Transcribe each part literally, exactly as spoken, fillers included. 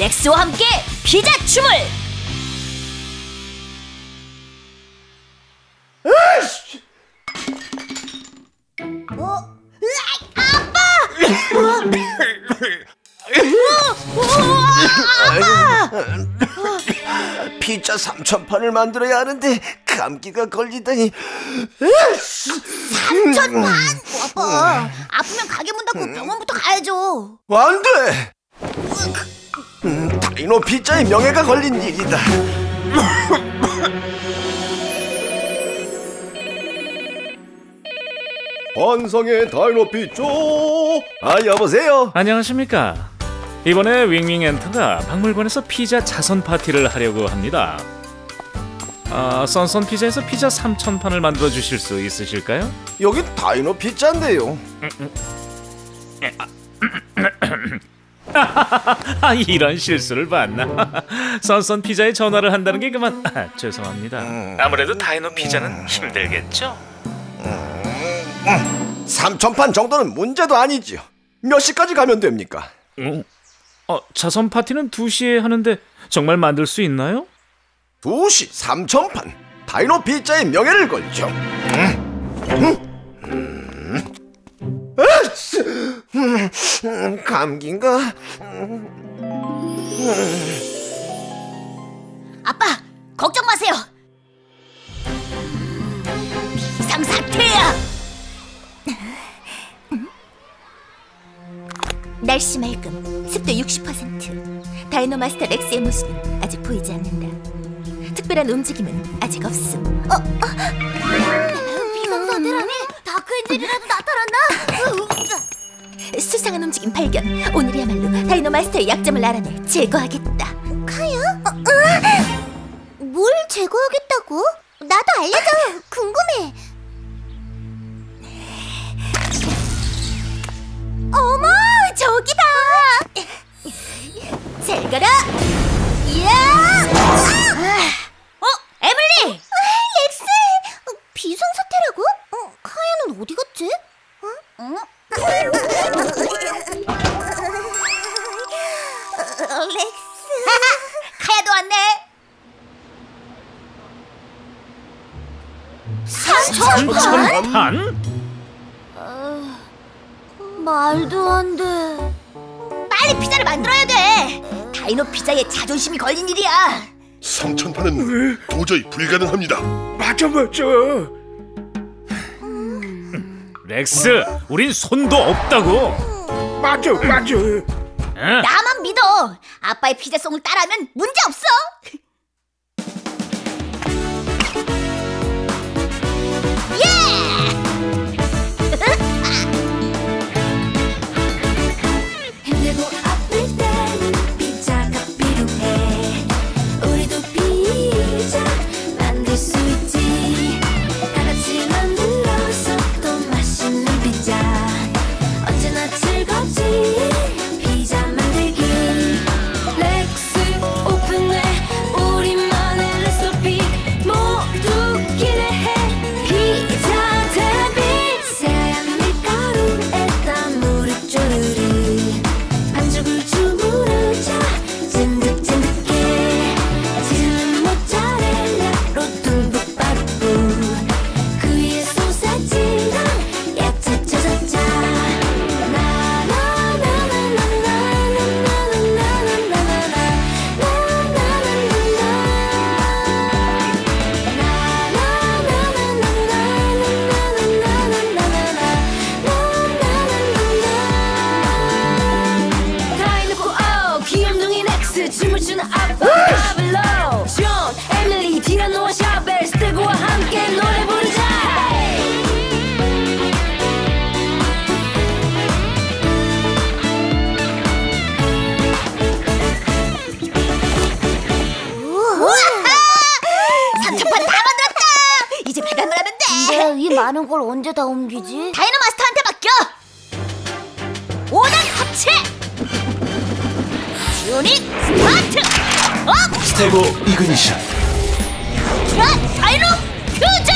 렉스와 함께 피자 춤을! 으이씨! 어? 아빠! 피자 삼천 판을 만들어야 하는데 감기가 걸리다니. 삼천 판? 아빠, 아프면 가게 문 닫고 병원부터 가야죠. 안 돼! 음, 다이노 피자의 명예가 걸린 일이다. 환상의 다이노 피자. 아, 여보세요? 안녕하십니까. 이번에 윙윙엔터가 박물관에서 피자 자선 파티를 하려고 합니다. 아, 썬썬 피자에서 피자 삼천 판을 만들어 주실 수 있으실까요? 여긴 다이노 피자인데요. 아, 이런 실수를 봤나. 썬썬 피자에 전화를 한다는 게 그만. 아, 죄송합니다. 아무래도 다이노 피자는 힘들겠죠? 삼천 판 정도는 문제도 아니지요. 몇 시까지 가면 됩니까? 어? 어, 자선 파티는 두 시에 하는데 정말 만들 수 있나요? 두 시 삼천 판. 다이노 피자의 명예를 걸죠. 음, 감기인가? 아빠, 걱정 마세요. 비상사태야. 날씨 맑음, 습도 육십 퍼센트. 다이노 마스터 렉스의 모습은 아직 보이지 않는다. 특별한 움직임은 아직 없음. 어? 어? 비상사태라니? 다크엔젤이라도 나타났나? 수상한 움직임 발견. 오늘이야말로 다이노 마스터의 약점을 알아내 제거하겠다. 카야? 어, 어? 뭘 제거하겠다고? 나도 알려줘. 궁금해. 어머, 저기다. 잘 가라. 이야! 어, 에밀리! 렉스! 비상사태라고? 어, 카야는 어디 갔지? 어? 어? 렉스. 카야도 왔네. 삼천 판? 판? 말도 안 돼. 빨리 피자를 만들어야 돼. 다이노 피자에 자존심이 걸린 일이야. 삼천 판은 도저히 불가능합니다. 맞아 맞아. 렉스, 우린 손도 없다고. 맞아 맞아. 응? 나만 믿어. 아빠의 피자송을 따라하면 문제 없어. 예! 힘들고 아플 땐 피자가 필요해. 우리도 피자 만들 수 있지. 다 같이 만들어서 또 맛있는 피자. 언제나 즐겁지. 피자 만들기. 렉스 오픈해. 우리만의 레시피 모두 기대해. 피자 대비 새하얀 밀가루에다 물을 쪼르르. 반죽을 주무르자 찐득찐득해. 치즈는 모짜렐라로 듬뿍 바르고 그 위에 소세지랑 야채 쳐졌자. 다이노코 오 귀염둥이 렉스 춤을 추는 아빠 파블로 존 에밀리 티라노와 샤벨 스테고와 함께 노래 부르자. 삼천 판 다 만들었다. 이제 배달만 하면 돼. 근데 이 많은 걸 언제 다 옮기지? 다이노 마스터한테 맡겨. 오단 합체. 유닛 스타트. 업. 스테고 이그니션. 자, 다이노 퓨전.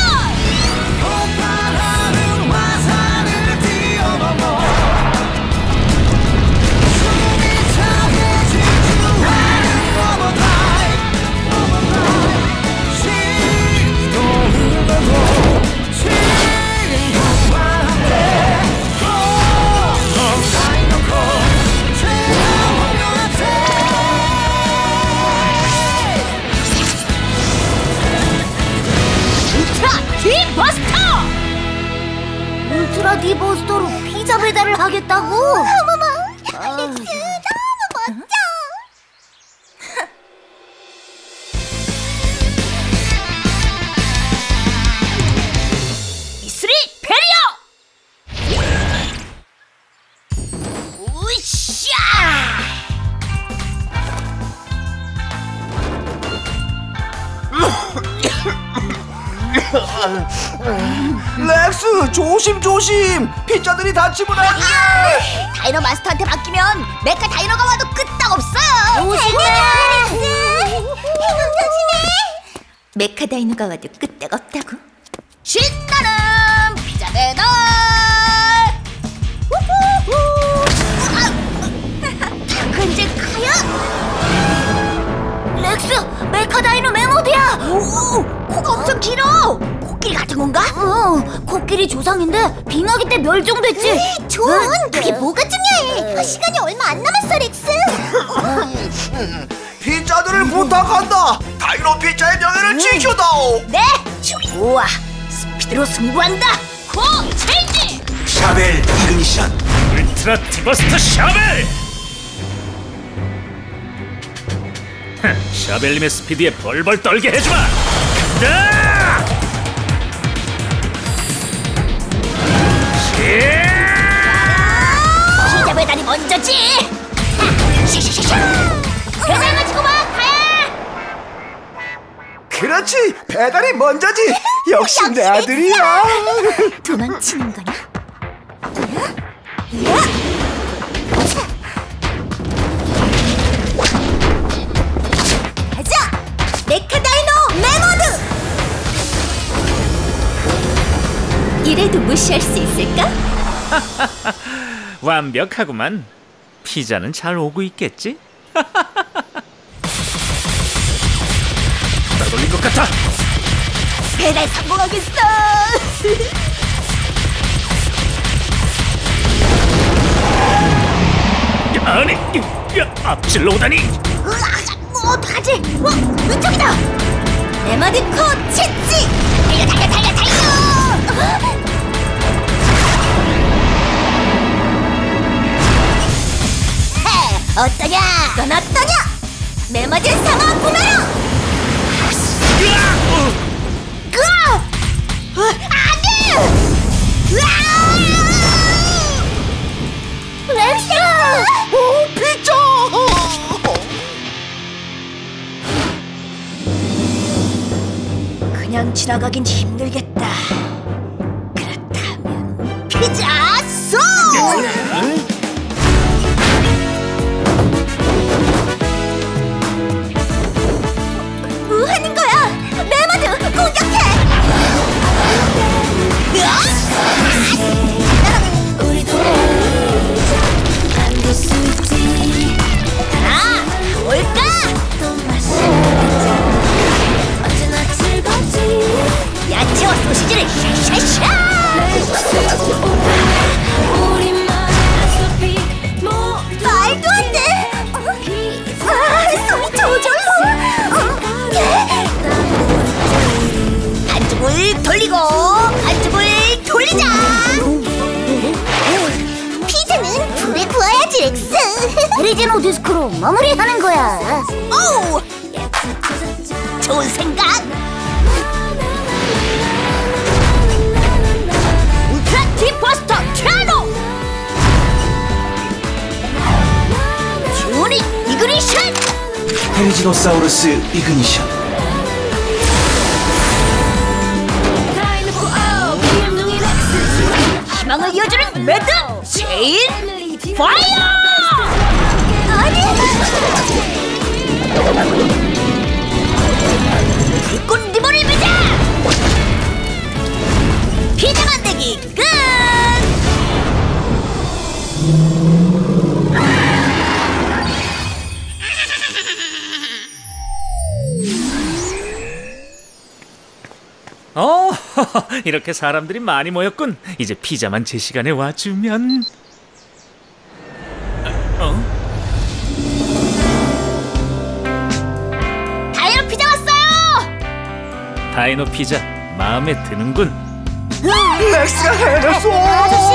블라디보스토로 피자 배달을 하겠다고? 어머머, 아. 렉스 너무 멋져. 이슬이 베리어! 우샤! 렉스 조심 조심. 피자들이 다치면 안 돼. 다이노 마스터한테 맡기면 메카 다이노가 와도 끄떡없어요. 잘 렉스. 조심해. 메카 다이노가 와도 끄떡없다고. 신나는 피자 배달! 근데 카야? 렉스, 메카 다이노 메모드야! 오, 코가 엄청 길어. 코끼리 같은 건가? 어, 코끼리 조상인데 빙하기 때 멸종됐지? 존, 그게 뭐가 중요해? 아, 시간이 얼마 안 남았어, 렉스. 피자들을 부탁한다. 다이노 피자의 명예를 지켜다오. 네! 좋아! 스피드로 승부한다! 고! 체인지! 샤벨 이그니션. 울트라 디버스터 샤벨! 흥, 샤벨님의 스피드에 벌벌 떨게 해주마! 간다! 피자 배달이 먼저지! 배달 가지고 와! 가야! 그렇지. 배달이 먼저지. 역시 내 아들이야. 도망치는 거냐? 가자! 메카 다이노 메모드! 이래도 무시할 수 있을까? 완벽하구만. 피자는 잘 오고 있겠지? 따돌린 것 같아. 배달 성공하겠어! 아니, 야, 앞질러 오다니. 으아, 뭐 어떡하지? 어, 이쪽이다! 메모드 코 채찌! 달려 달려 달려 달려! 헤, 어떠냐? 넌 어떠냐? 메모드 상어 부메랑! 으아! 어, 안 돼! 으아! 렉스! 오, 피자. 그냥 지나가긴 힘들겠다. 그렇다면 피자 쏘! 뭐 하는 거야? 메모드 공격해! 우리도 안될 수 있지. 아, 뭘까? 언제나 즐겁지. 야채와 소시지를 샤샤샤! 우리만의 말도 안 돼! 아, 손이 저절로! 반죽을 돌리고 반죽을 돌리자! 피자는 불에 구워야지, 렉스! 오리지노 디스크로 마무리하는 거야. 오! 좋은 생각! 울트라 디버스터 트라노! 주니 이그니션! 페리지노사우루스 이그니션. 다이노코 오 귀염둥이 렉스 희망을 이어주는 레드 체인 파이어! 아니! 불꽃 리본을 매자! 피자 만들기 끝! 어, 이렇게 사람들이 많이 모였군. 이제 피자만 제 시간에 와주면. 어? 다이노 피자 왔어요! 다이노 피자 마음에 드는군. 렉스가 해냈어.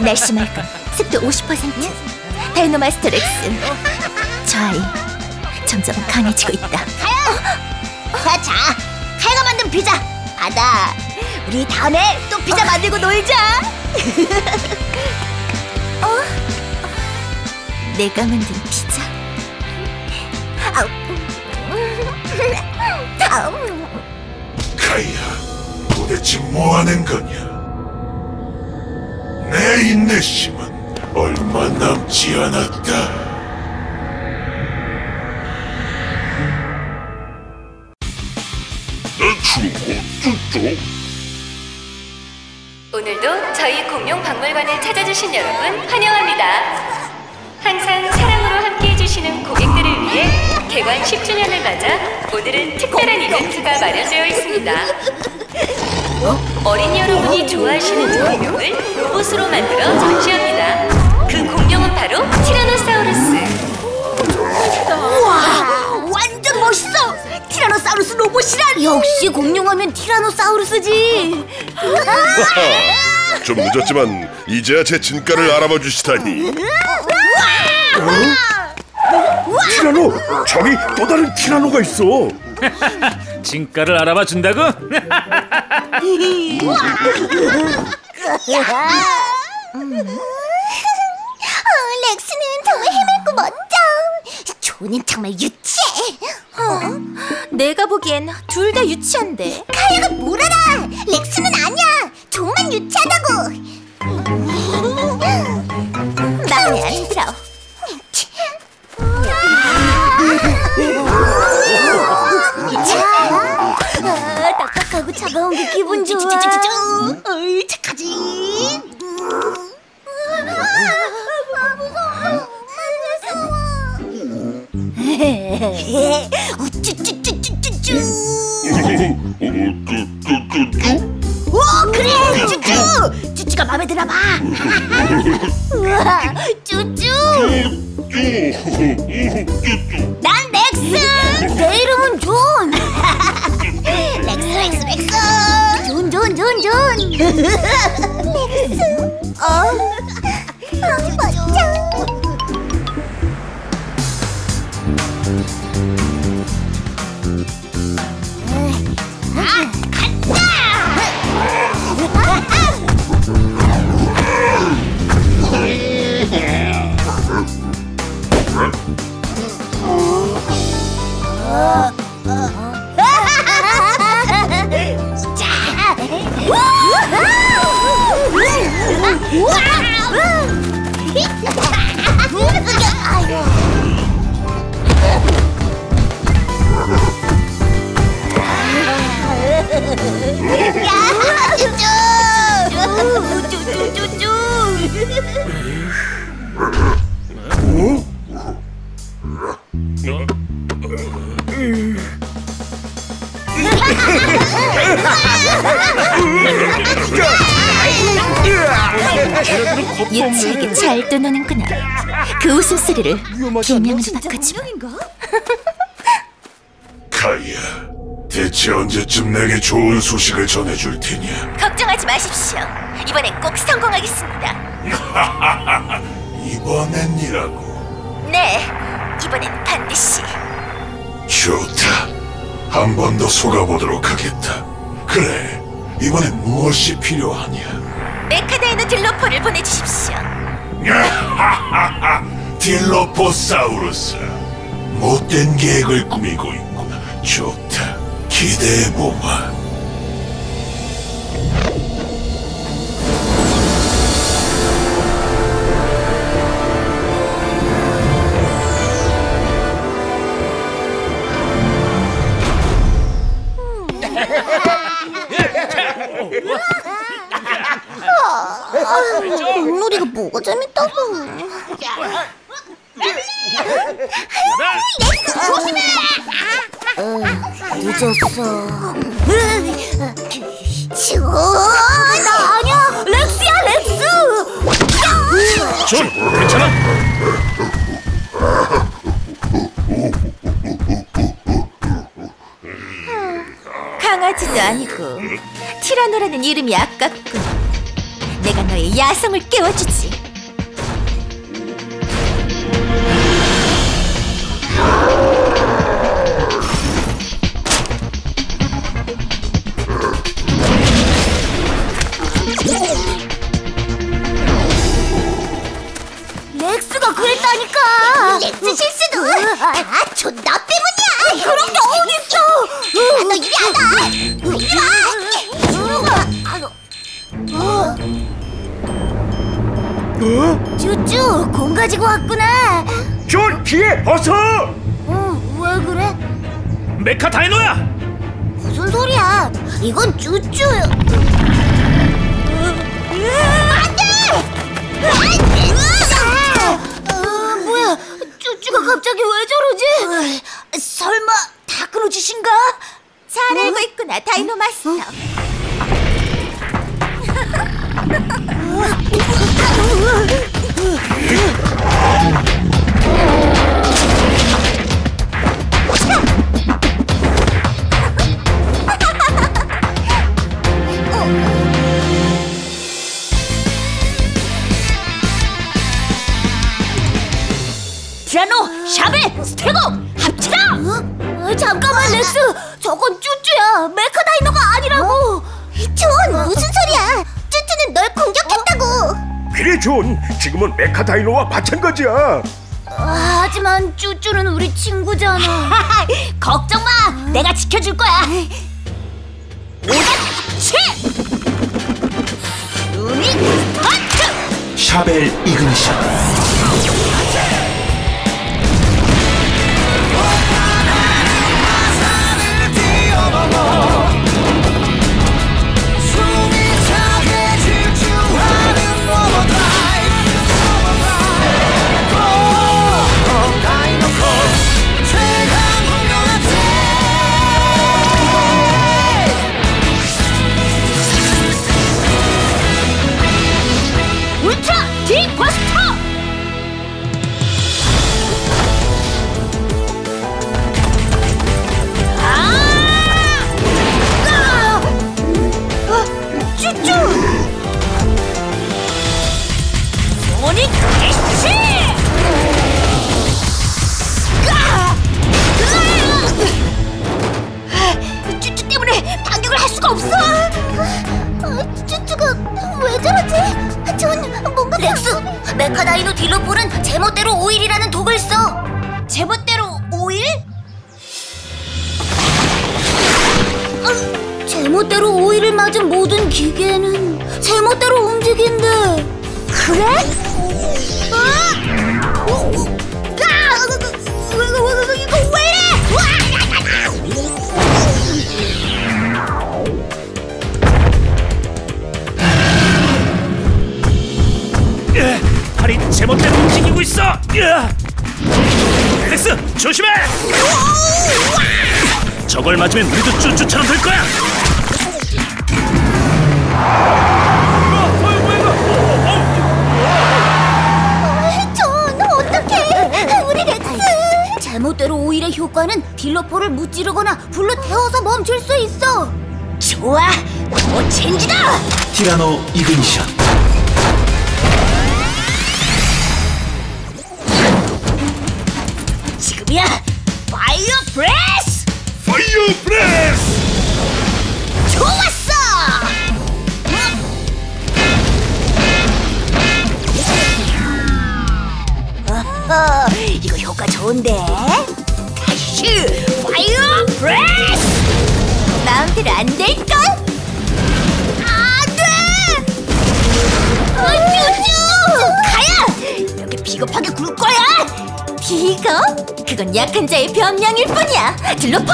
날씨 맑음, 습도 오십 퍼센트. 다이노마스터 렉스. 저 아이 점점 강해지고 있다. 자, 자, 카야가 만든 피자 받아. 우리 다음에 또 피자 만들고 놀자. 어? 내가 만든 피자. 카이야, 도대체 뭐하는 거냐? 내 인내심은 얼마 남지 않았다. 내 친구 쭈쭈. 오늘도 저희 공룡 박물관을 찾아주신 여러분 환영합니다. 항상 사랑으로 함께해 주시는 고객들을 위해 개관 십 주년을 맞아 오늘은 특별한 이벤트가 마련되어 있습니다. 어린이 여러분이 좋아하시는 공룡을 로봇으로 만들어 전시합니다. 그 공룡은 바로 티라노사우루스. 우와, 완전 멋있어. 티라노사우루스 로봇이란. 역시 공룡하면 티라노사우루스지. 좀 늦었지만 이제야 제 진가를 알아봐 주시다니. 티라노! 저기 또 다른 티라노가 있어. 진가를 알아봐 준다고? 어, 렉스는 정말 해맑고 먼저. 조는 정말 유치해. 어? 내가 보기엔 둘 다 유치한데. 카야가 뭘 알아? 렉스는 아니야. 조만 유치하다고. 마음에 안 들어. 아, 딱딱하고 차가운 게 기분 좋아. 어이, 착하지. 우쭈쭈쭈쭈쭈쭈. 오, 그래, 쭈쭈. 쭈쭈가 마음에 드나봐. 우와, 쭈쭈. 난 렉스. 내 이름은 존. 렉스 렉스 렉스. 존 존 존 존. 렉스. 어. 어, 멋져. 아, 간다. 유치하게 잘 떠노는구나. 그 웃음소리를 비명으로 바꿔주마. 카이야, 대체 언제쯤 내게 좋은 소식을 전해줄 테냐? 걱정하지 마십시오. 이번엔 꼭 성공하겠습니다. 이번엔이라고? 네, 이번엔 반드시. 좋다. 한 번 더 속아보도록 하겠다. 그래, 이번엔 무엇이 필요하냐? 메카다이노 딜로포를 보내주십시오. 딜로포사우루스, 못된 계획을 꾸미고 있구나. 좋다, 기대해보마. 물놀이가 뭐가 재밌다고. 조심해. 늦었어. 나 아니야. 렉스야, 렉스. 존, 괜찮아? 강아지도 아니고 티라노라는 이름이 아깝군. 내가 널 너의 야성을 깨워주지. 렉스가 그랬다니까. 렉스 실수도 다 저 나 때문이야. 그런 게 어딨어. 너 이리 안 와. 이리 와. 쭈쭈 공 가지고 왔구나. 존 뒤에 어서. 어, 왜 그래? 메카 다이노야! 무슨 소리야? 이건 쭈쭈. 안돼! 어, 뭐야? 쭈쭈가 갑자기 왜 저러지? 설마 다 끊어주신가? 잘 알고 있구나, 다이노 마스터. 티라노, 샤벨, 스테고 합치라! 어? 잠깐만 렉스, 저건 쭈쭈야. 메카 다이노가 아니라고. 존, 무슨 소리야? 쭈쭈는 널 공격했다고. 그래 존, 지금은 메카 다이노와 마찬가지야. 아, 하지만 쭈쭈는 우리 친구잖아. 걱정 마, 내가 지켜줄 거야. 오다치! 유닛 스타트! 샤벨 이그니션. 울트라 딥버스터! 아! 아! 어, 쭈쭈! 소닉 대시! 아! 아! 쭈쭈 때문에 반격을 할 수가 없어! 아, 쭈쭈가 왜 저러지? 존, 뭔가 렉스! 메카다이노 딜로폴은 제멋대로 오일이라는 독을 써! 제멋대로 오일? 아, 제멋대로 오일을 맞은 모든 기계는 제멋대로 움직인대. 그래? 아! 어, 어, 아! 이거 왜 이래? 팔이 제멋대로 움직이고 있어! 렉스, 조심해! 저걸 맞으면 우리도 쭈쭈처럼 될 거야! 존, 어떡해! 우리 렉스! 제멋대로 오일의 효과는 딜로폴을 무찌르거나 불로 태워서 멈출 수 있어! 좋아! 더 체인지다! 티라노 이그니션. 지금이야! 파이어 프레스! 파이어 프레스! 좋았어! 어허, 이거 효과 좋은데? 다시 파이어 프레스! 마음대로 안 될걸? 안 돼! 어, 쭈쭈! 가야! 이렇게 비겁하게 굴 거야? 비겁? 그건 약한 자의 변명일 뿐이야. 딜로퍼!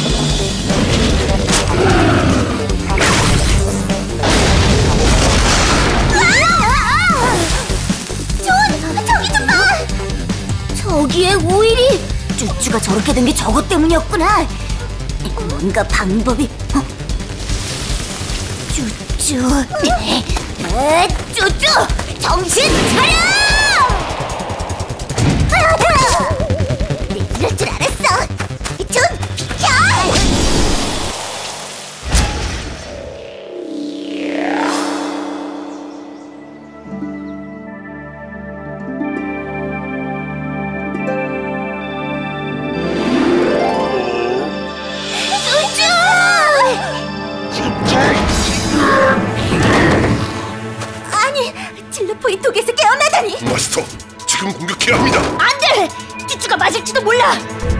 존! 저기 좀 봐! 저기에 오일이! 쭈쭈가 저렇게 된 게 저것 때문이었구나! 뭔가 방법이... 어? 쭈쭈... 에, 쭈쭈! 정신 차려! 이럴 줄 알았어! 존, 비켜! 있을지도 몰라.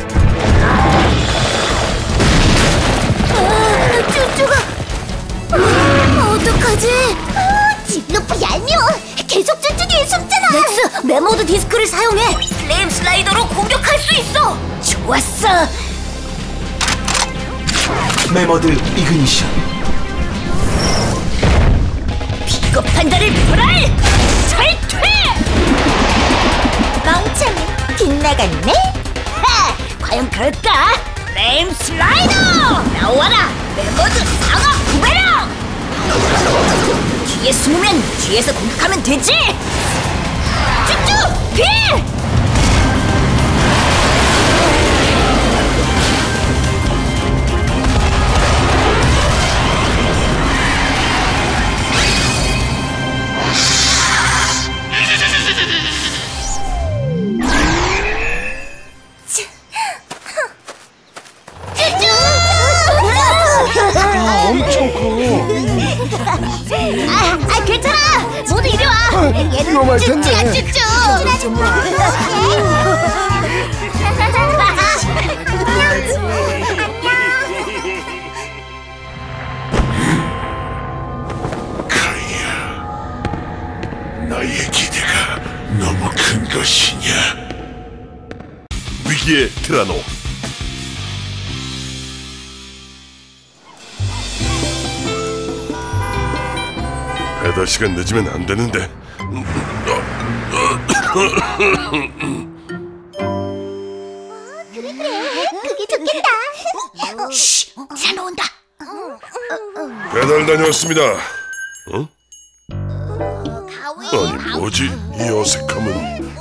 아, 쭈쭈가 아, 어떡하지? 아, 딜로프 얄미워. 계속 쭈쭈 뒤에 숨잖아. 렉스, 메모드 디스크를 사용해. 플레임 슬라이더로 공격할 수 있어. 좋았어. 메모드 이그니션. 비겁한 자를 보랄! 탈퇴! 멍청이 빗나갔네? 하! 과연 그럴까? 플레임 슬라이더! 나와라! 메모드 상어 구배령! 뒤에 숨으면 뒤에서 공격하면 되지! 쭈쭈! 빌! 엄청 커. 아, 아 괜찮아. 모두 이리 와. 얘는 위험할 텐데. 쭈쭈야 쭈쭈. 카이야, 나의 기대가 너무 큰 것이냐? 위기의 티라노. 배달 시간 늦으면 안 되는데. 그래 그래. 그게 좋겠다. 쉿. 티라노 온다. 배달 다녀왔습니다. 어? 가위. 아니 뭐지? 이 어색함은.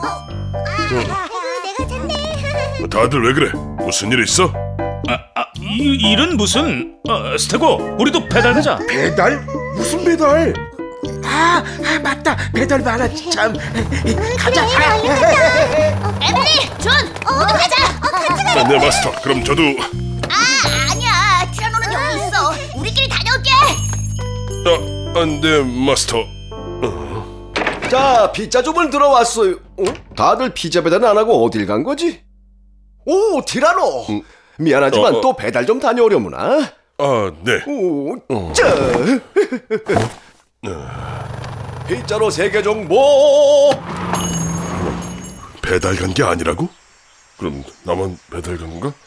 내가 잤네. 다들 왜 그래? 무슨 일 있어? 아, 아 이, 일은 무슨? 어, 스테고, 우리도 배달 가자. 배달? 무슨 배달? 아, 아 맞다. 배달 많아 참. 가자. 에밀리, 존, 모두 가자. 어, 같이 가자. 네 마스터. 그럼 저도. 아, 아니야. 티라노는 여기 있어. 우리끼리 다녀올게. 아, 안돼 마스터. 자, 피자 주문 들어왔어요. 어? 다들 피자 배달은 안 하고 어딜 간 거지? 오, 티라노. 음. 미안하지만 어, 어. 또 배달 좀 다녀오려무나. 아, 네. 오, 어. 자. 피자로 세계 정보. 배달 간 게 아니라고? 그럼 나만 배달 간 건가?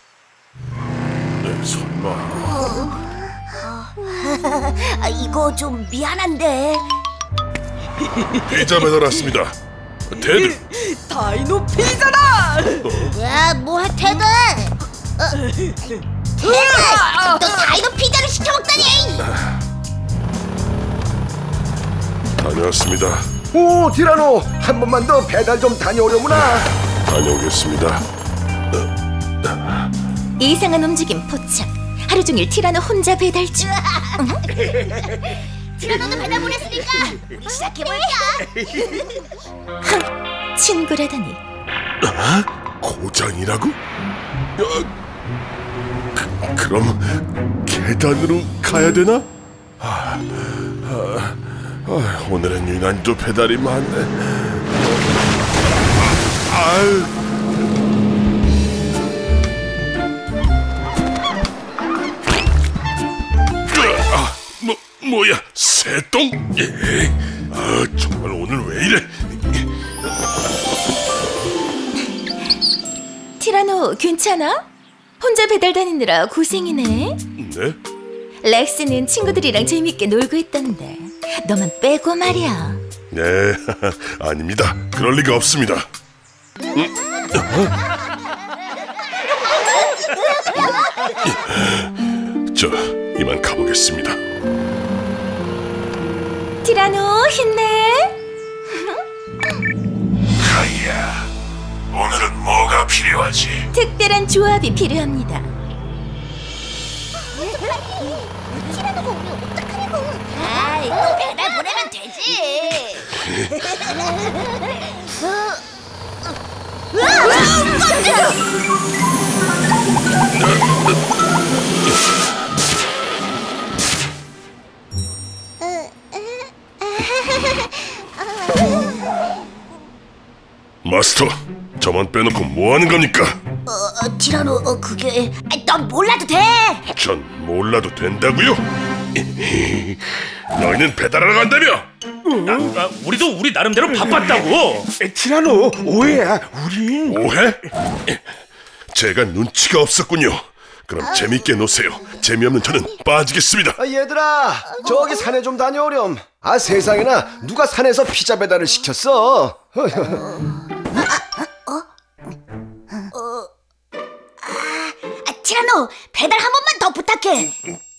네, 설마. 아, 이거 좀 미안한데. 피자 배달 왔습니다. 테드. 다이노 피자다! 야, 뭐해, 테드? 어, 테드! 너 다이노 피자를 시켜 먹다니! 다녀왔습니다. 오, 티라노. 한 번만 더 배달 좀 다녀오려무나. 다녀오겠습니다. 이상한 움직임 포착. 하루 종일 티라노 혼자 배달 중. 티라노도 배달 보냈으니까 시작해볼까? 흥, 친구라더니. 고장이라고? 야, 그, 그럼 계단으로 가야 되나? 아, 아, 아, 오늘은 유난히도 배달이 많네. 아유. 아, 뭐 뭐야? 새똥? 예. 아, 정말 오늘 왜 이래? 티라노 괜찮아? 혼자 배달 다니느라 고생이네. 네? 렉스는 친구들이랑 재밌게 놀고 있던데 너만 빼고 말이야. 네, 아닙니다. 그럴 리가 없습니다. 음? 어? 저, 이만 가보겠습니다. 티라노 힘내. 카이야, 오늘은 뭐가 필요하지? 특별한 조합이 필요합니다. 티라노가 오면 어떡하냐고. 아이, 또 배달 보내면 되지. 마스터, 저 저만 빼놓고 뭐 하는 겁니까? 어, 티라노, 어, 그게 아, 넌 몰라도 돼. 전 몰라도 된다고요? 너희는 배달하러 간다며? 아, 아, 우리도 우리 나름대로 바빴다고. 티라노, 오해야. 우린 오해? 제가 눈치가 없었군요. 그럼 재밌게 노세요. 재미없는 저는 빠지겠습니다. 아, 얘들아, 저기 산에 좀 다녀오렴. 아, 세상에나 누가 산에서 피자 배달을 시켰어? 아, 티라노, 배달 한 번만 더 부탁해.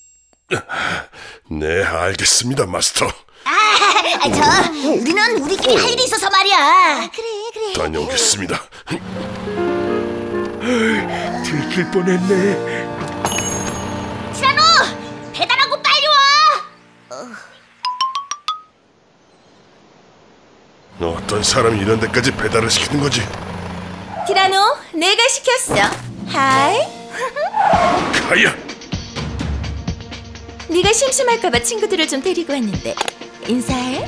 네, 알겠습니다, 마스터. 아, 아, 저 우리는 우리끼리 할 일이 있어서 말이야. 그래, 그래. 다녀오겠습니다. 들킬 뻔했네. 티라노, 배달하고 빨리 와. 어떤 사람이 이런 데까지 배달을 시키는 거지? 티라노, 내가 시켰어. 하이. 가야! 네가 심심할까봐 친구들을 좀 데리고 왔는데 인사해.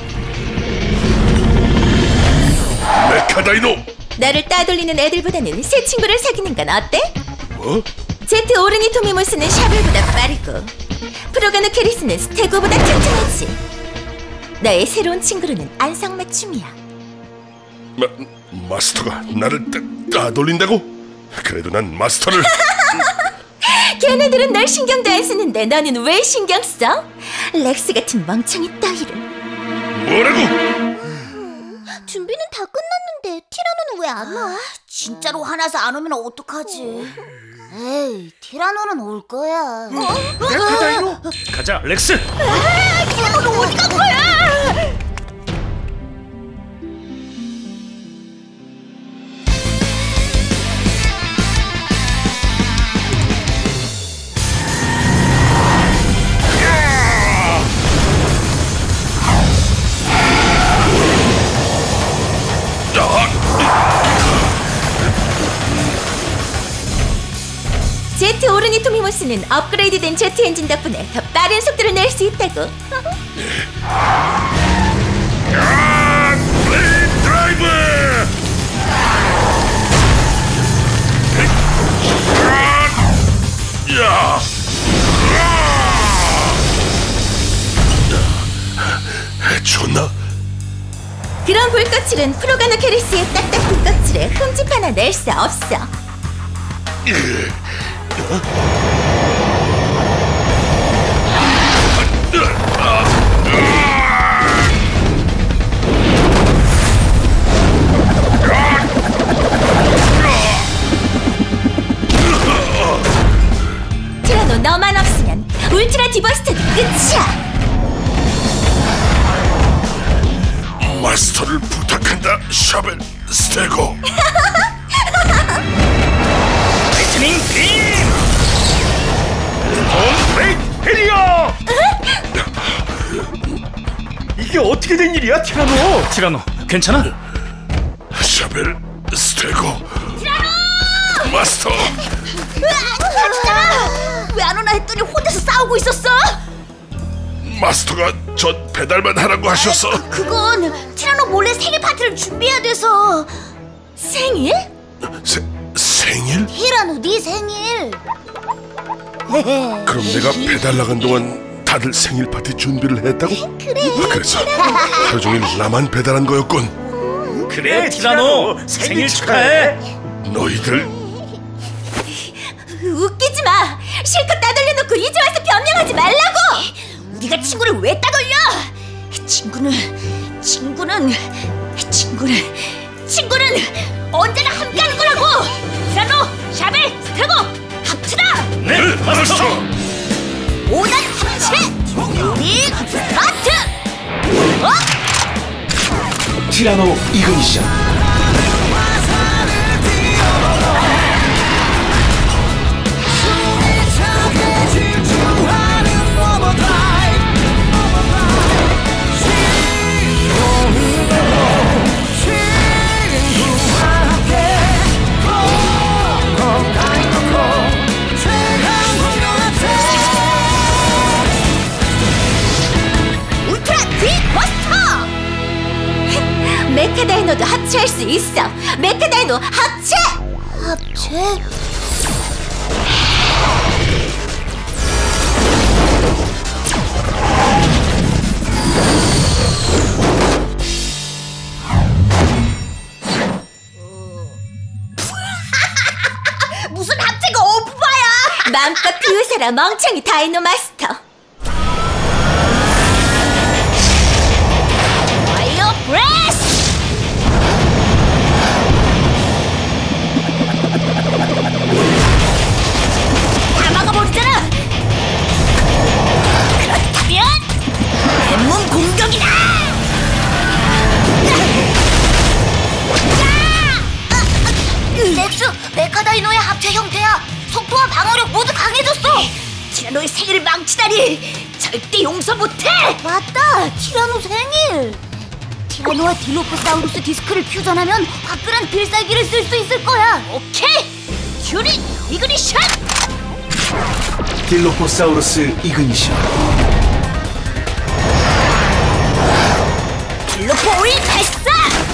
메카다이노! 나를 따돌리는 애들보다는 새 친구를 사귀는 건 어때? 뭐? 제트 오르니토미모스는 샤벨보다 빠르고 프로가노 캐리스는 스테고보다 튼튼하지. 너의 새로운 친구로는 안성맞춤이야. 마, 마스터가 나를 따, 따돌린다고? 그래도 난 마스터를... 걔네들은 널 신경도 안 쓰는데 너는 왜 신경 써? 렉스 같은 멍청이 따위를. 뭐라고? 준비는 다 끝났는데 티라노는 왜 안 와? 진짜로 화나서 안 오면 어떡하지? 에이, 티라노는 올 거야. 메카다이노? 가자, 렉스. 아, 티라노는 어디 간 거야? 제트 오르니토미모스는 업그레이드된 제트 엔진 덕분에 더 빠른 속도를 낼 수 있다고. 블레이드 드라이브! 야! 좋나? 그런 불꽃칠은 프로가노 캐리스의 딱딱한 껍질에 흠집 하나 낼 수 없어. 티라노, 너만 없으면 울트라 디버스트도 끝이야. 마스터를 부탁한다, 샤벨 스테고. 라이트닝 빔! 스톤 브레이크 헤리어! 이게 어떻게 된 일이야, 티라노? 티라노, 괜찮아? 샤벨 스테고. 티라노! 마스터! 왜 안 오나 했더니 혼자서 싸우고 있었어? 마스터가 전 배달만 하라고 하셔서. 그건 티라노 몰래 생일 파티를 준비해야 돼서. 생일? 세, 생일? 티라노, 네 생일. 그럼 내가 배달 나간 동안 다들 생일 파티 준비를 했다고? 그래. 그래서 하루 종일 나만 배달한 거였군. 그래, 티라노, 생일 축하해. 너희들 웃기지 마. 실컷 따돌려놓고 이제 와서 변명하지 말라고. 우리가 친구를 왜 따돌려? 친구는 친구는 친구는 친구는 언제나 함께하는 거라고. 티라노, 샤벨, 스테고 합치다. 네, 마스터. 오단 합체 우리 스타트. 어? 티라노 이그니션. 메카다이노도 합체할 수 있어. 메카다이노 합체. 합체? 무슨 합체가 오브바야! 마음껏 비웃어라 멍청이 다이노 마스터. 파이어 브레스! 다 막아버리잖아! 그렇다면 맨몸 공격이다! 렉스, 메카다이노의 합체 형태야. 속도와 방어력 모두 강해졌어. 티라노의 생일을 망치다니. 절대 용서 못해. 맞다, 티라노 생일. 티라노와 딜로포사우루스 디스크를 퓨전하면 화끈한 필살기를 쓸 수 있을 거야. 오케이, 튜닝 이그니션. 딜로포사우루스 이그니션. 딜로포 오일 발사.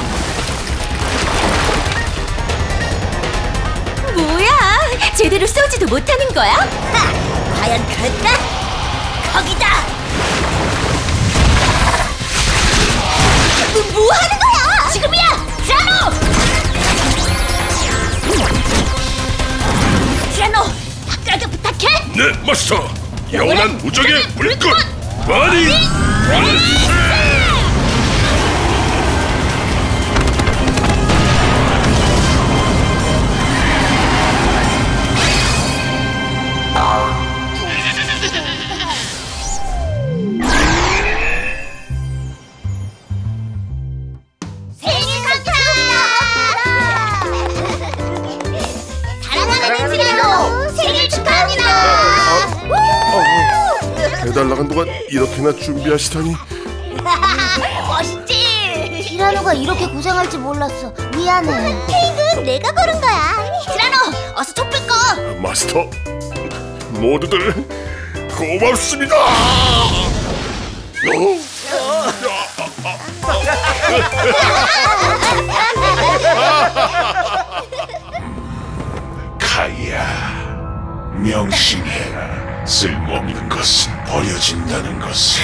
뭐야? 제대로 쏘지도 못하는 거야? 하, 과연 그럴까? 거기다. 뭐, 뭐 하는 거야? 지금이야, 티라노. 티라노, 화끈하게 부탁해. 네, 마스터. 영원한 무적의 불꽃 바니 브레스. 생일 축하합니다. 사랑하는 티라노, 생일 축하합니다. 배달 나간 동안 이렇게나 준비하시다니. 멋있지? 티라노가 이렇게 고생할 줄 몰랐어. 미안해. 케이크는 내가 고른 거야. 티라노, 어서 촛불 꺼. 마스터, 모두들 고맙습니다. 어? 카이야, 명심해라. 쓸모없는 것은 버려진다는 것을.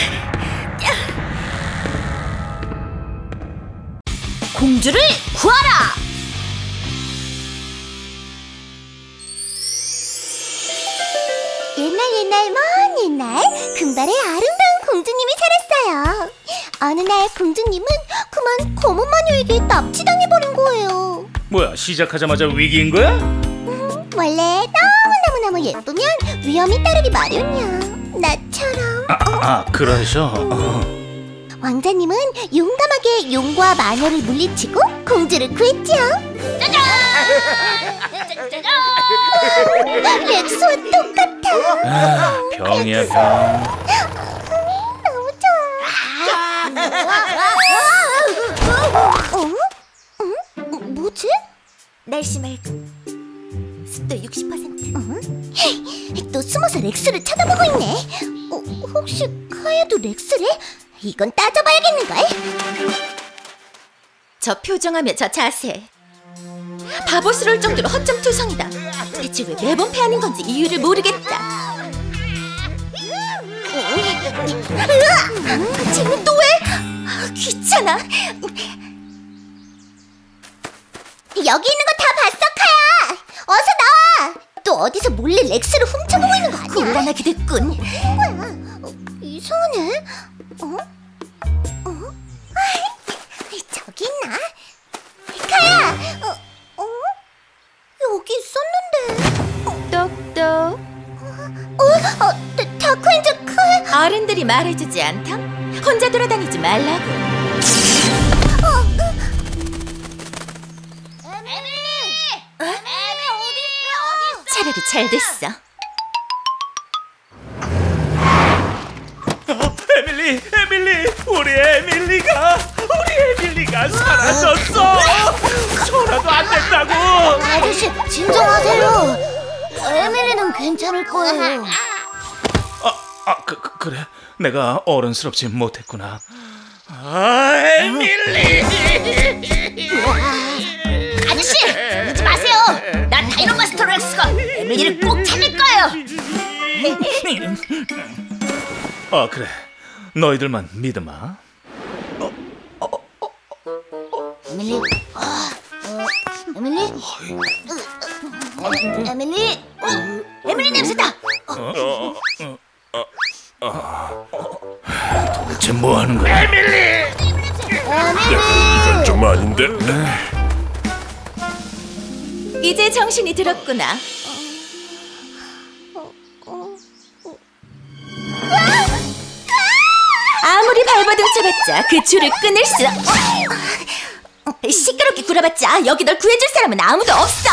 공주를 구하라. 옛날 옛날 먼 옛날 금발의 아름다운 공주님이 살았어요. 어느 날 공주님은 그만 검은 마녀에게 납치당해버린 거예요. 뭐야, 시작하자마자 위기인 거야? 음, 원래 너무너무너무 예쁘면 위험이 따르기 마련이야. 나처럼. 아, 아 그러셔. 어. 왕자님은 용감하게 용과 마녀를 물리치고 공주를 구했지요. 짜잔! 짜잔! 렉스와 똑같아. 아, 병이야 병. 너무 좋아. 어? 응? 뭐지? 날씨 맑음. 습도 육십 퍼센트. 응? 또 숨어서 렉스를 쳐다보고 있네. 어, 혹시 카야도 렉스래? 이건 따져봐야겠는걸? 저 표정하며 저 자세. 바보스러울 정도로 허점투성이다. 대체 왜 매번 패하는 건지 이유를 모르겠다. 으아! 쟤는 또 왜? 아, 귀찮아. 여기 있는 거 다 봤어, 카야. 어서 나와. 또 어디서 몰래 렉스를 훔쳐보고 있는 거 아니야? 곤란하게 됐군. 뭐야? 어, 이상하네. 어? 어? 저기 있나? 카야! 어? 어? 여기 있었는데. 똑똑. 어? 어? 다크엔저 카야? 어른들이 말해주지 않담? 혼자 돌아다니지 말라고. 어? 에밀리! 에밀리 어디 있어? 어디 있어? 차라리 잘 됐어. 에밀리, 에밀리, 우리 에밀리가, 우리 에밀리가 사라졌어. 전화도 안 된다고. 아저씨, 진정하세요. 에밀리는 괜찮을 거예요. 아, 아, 그, 그, 그래. 내가 어른스럽지 못했구나. 아, 에밀리. 아저씨, 울지 마세요. 난 다이노마스터 렉스가 에밀리를 꼭 찾을 거예요. 아 그래, 너희들만 믿음아. 에밀리, 어, 어, 에밀리, 어, 에밀리, 어, 에밀리 냄새다. 어. 도대체 뭐 하는 거야? 에밀리! 이건 좀 아닌데. 이제 정신이 들었구나. 아무리 발버둥쳐봤자 그 줄을 끊을 수. 시끄럽게 굴어봤자 여기 널 구해줄 사람은 아무도 없어.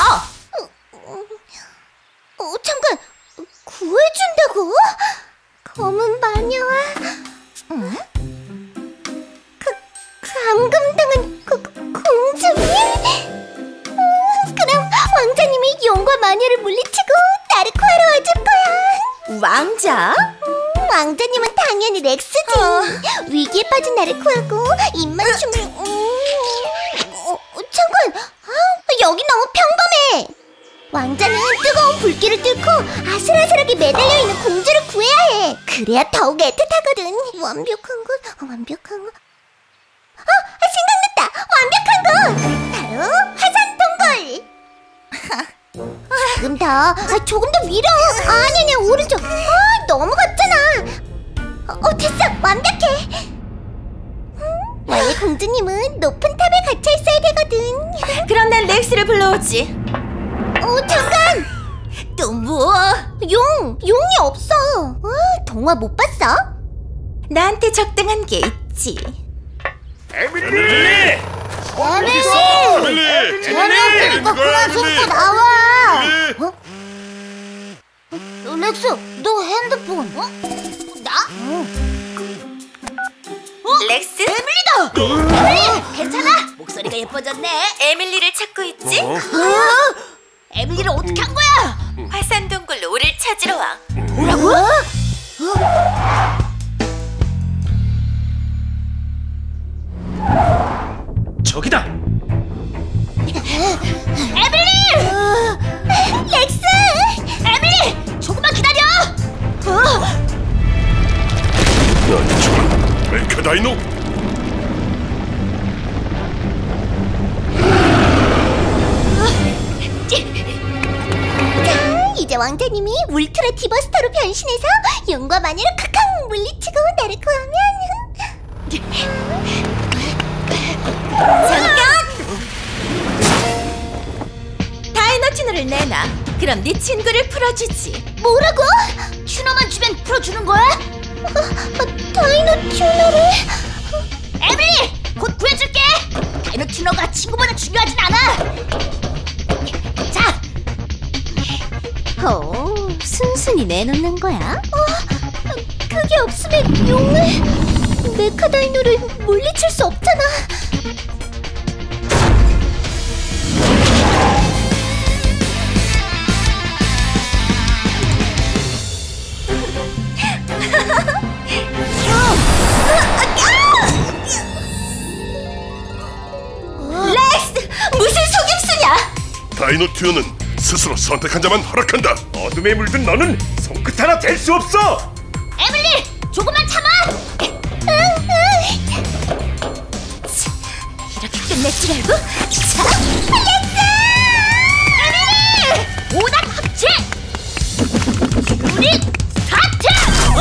어, 잠깐, 구해준다고? 검은 마녀와 응? 그 감금당한 그 공주님? 음, 그럼 왕자님이 용과 마녀를 물리치고 나를 구하러 와줄 거야. 왕자? 음, 왕자님은 당연히 렉스지. 어. 위기에 빠진 나를 구하고 입맞춤을 음, 어, 잠깐, 아, 여기 너무 평범해. 왕자는 뜨거운 불길을 뚫고 아슬아슬하게 매달려 있는 공주를 구해야 해. 그래야 더욱 애틋하거든. 완벽한 것, 완벽한 것. 어, 생각났다. 완벽한 것. 바로 화산 동굴. 조금 더, 아, 조금 더 위로. 아니 아니 오른쪽. 아, 넘어갔잖아. 어, 어 됐어. 완벽해. 음, 원래 공주님은 높은 탑에 갇혀 있어야 되거든. 그럼 난 렉스를 불러오지. 어, 잠깐! 또 뭐? 용! 용이 없어! 어, 동화 못 봤어? 나한테 적당한 게 있지. 에밀리! 에밀리! 에밀리! 재미없으니까 그만 속고 나와! 어? 어? 렉스, 너 핸드폰, 어? 나? 어? 렉스? 에밀리다! 에밀리! 괜찮아? 목소리가 예뻐졌네? 에밀리를 찾고 있지? 어? 에밀리를 어떻게 한 거야? 화산 동굴로 우릴 찾으러 와. 뭐라고? 어? 저기다. 에밀리! 어, 렉스! 에밀리! 조금만 기다려! 어? 아니 저건 멜카다이노? 자, 이제 왕자님이 울트라 디버스터로 변신해서 용과 마녀를 칵칵 물리치고 나를 구하면 잠깐! 다이노 튜너를 내놔. 그럼 네 친구를 풀어주지. 뭐라고? 튜너만 주면 풀어주는 거야? 어, 어, 다이노 튜너를? 에밀리! 곧 구해줄게! 다이노 튜너가 친구보다 중요하진 않아! 자! 어, 순순히 내놓는 거야? 어, 그게 없으면 용을... 메카다이노를 물리칠 수 없잖아. 렉스! 무슨 속임수냐? 다이노 튜어는 스스로 선택한 자만 허락한다. 어둠에 물든 너는 손끝 하나 댈 수 없어! 에밀리! 조금만 참아! 이렇게 끝낼 줄 알고? 자! 렉스! 에밀리! 오단 합체! 우리 스타트! 어?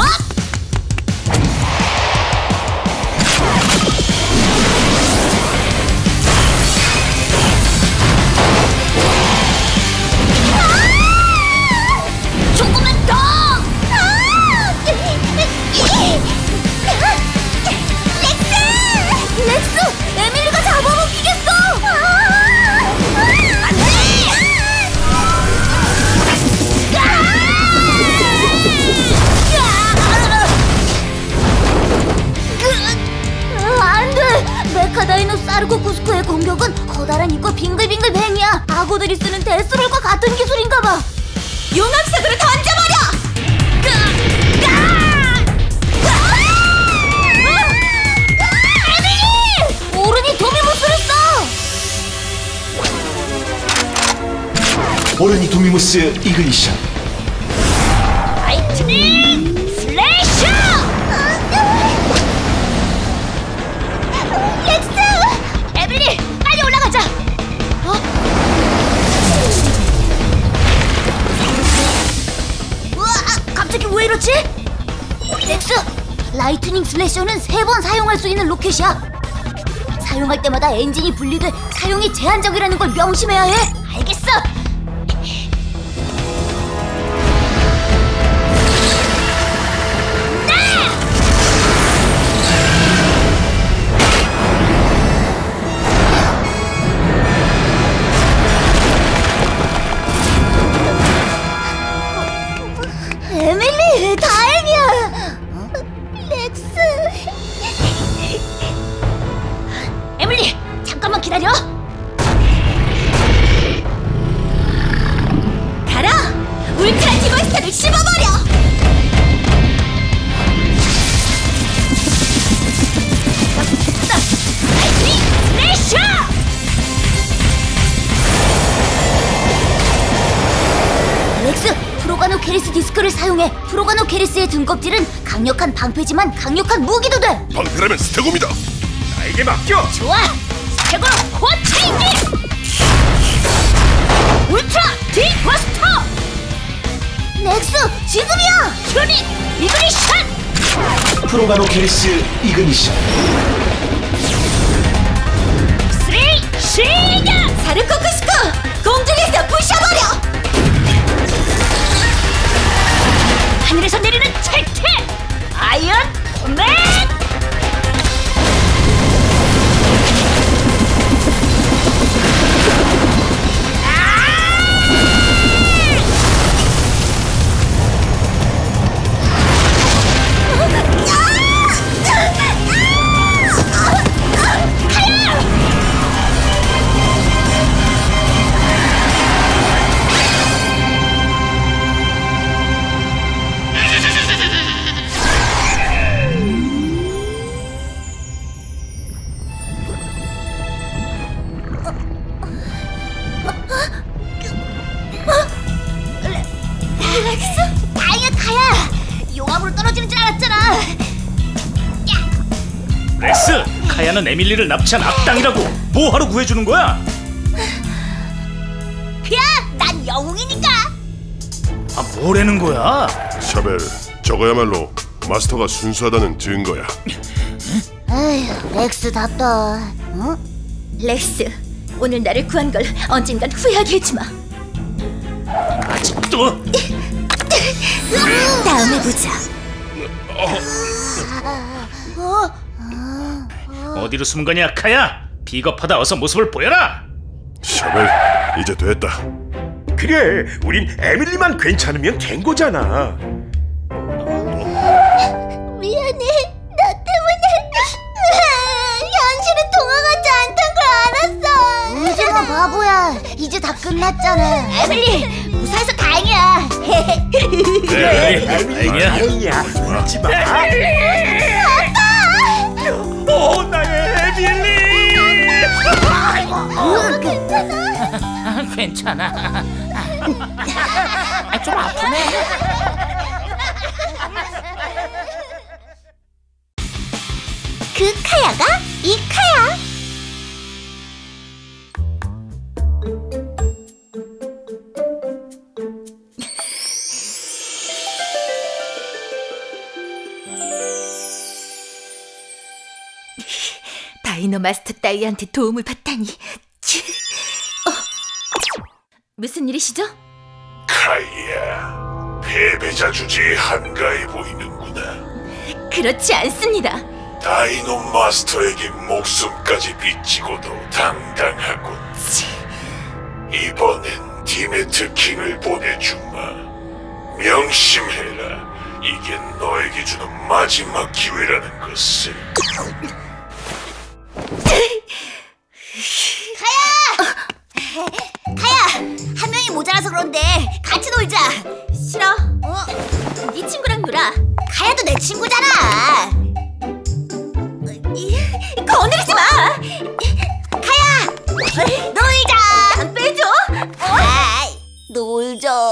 조금만 더! 렉스! 렉스! 에밀리가 잡아먹히겠어! 안 돼! 타우로스 이그니션. 라이트닝 슬래셔! 렉스! 에밀리, 빨리 올라가자. 어? 우와, 갑자기 왜 이러지? 렉스! 라이트닝 슬래셔는 세 번 사용할 수 있는 로켓이야. 사용할 때마다 엔진이 분리돼 사용이 제한적이라는 걸 명심해야 해. 알겠어. 에밀리, 다행이야. 렉스. 에밀리, 잠깐만 기다려. 가라! 울트라 디버스터를 씹어버려! 라이트닝 슬래셔! 렉스, 프로가노 케리스 디스크를 사용해. 프로가노 케리스의 등껍질은 강력한 방패지만 강력한 무기도 돼. 방패라면 스테고입니다. 나에게 맡겨. 좋아! 스테고 코어 체인지! 울트라 디버스터! 렉스, 지금이야! 튜닝 이그니션! 프로가노 케리스 이그니션. 쓰리 시작! 사르코크스코! 공중에서 부셔버려! 하늘에서 내리는 철퇴! 아이언 코맨! 렉스? 다행이야, 카야! 용암으로 떨어지는 줄 알았잖아. 렉스! 카야는 에밀리를 납치한 악당이라고! 뭐하러 구해주는 거야? 그야, 난 영웅이니까. 아, 뭐라는 거야? 샤벨, 저거야말로 마스터가 순수하다는 증거야. 에휴, 렉스답다. 어? 렉스, 오늘 나를 구한 걸 언젠간 후회하게 해주마. 아직도? 다음에 보자. 어디로 숨은 거냐, 카야? 비겁하다. 어서 모습을 보여라! 샤벨, 이제 됐다. 그래, 우린 에밀리만 괜찮으면 된 거잖아. 미안해, 나 때문에 현실은 동화 같지 않단 걸 알았어. 울지마, 바보야. 이제 다 끝났잖아. 에밀리, 무사해서 다행이야. 그래, 다행이야. 다행이야. 울지 마. 오, 나의 에밀리. 괜찮아. 괜찮아. 좀 아프네. 그 카야가 이 카야. 다이노 마스터 따위한테 도움을 받다니. 어, 무슨 일이시죠? 카이야, 패배자 주제에 한가해 보이는구나. 그렇지 않습니다. 다이노 마스터에게 목숨까지 비치고도 당당하군. 이번엔 디메트 킹을 보내주마. 명심해라. 이게 너에게 주는 마지막 기회라는 것을. 카야! 한 명이 모자라서 그런데 같이 놀자. 싫어. 어? 네 친구랑 놀아. 카야도 내 친구잖아. 거느리지 마. 카야! 놀자. 안 빼줘. 아이, 놀자.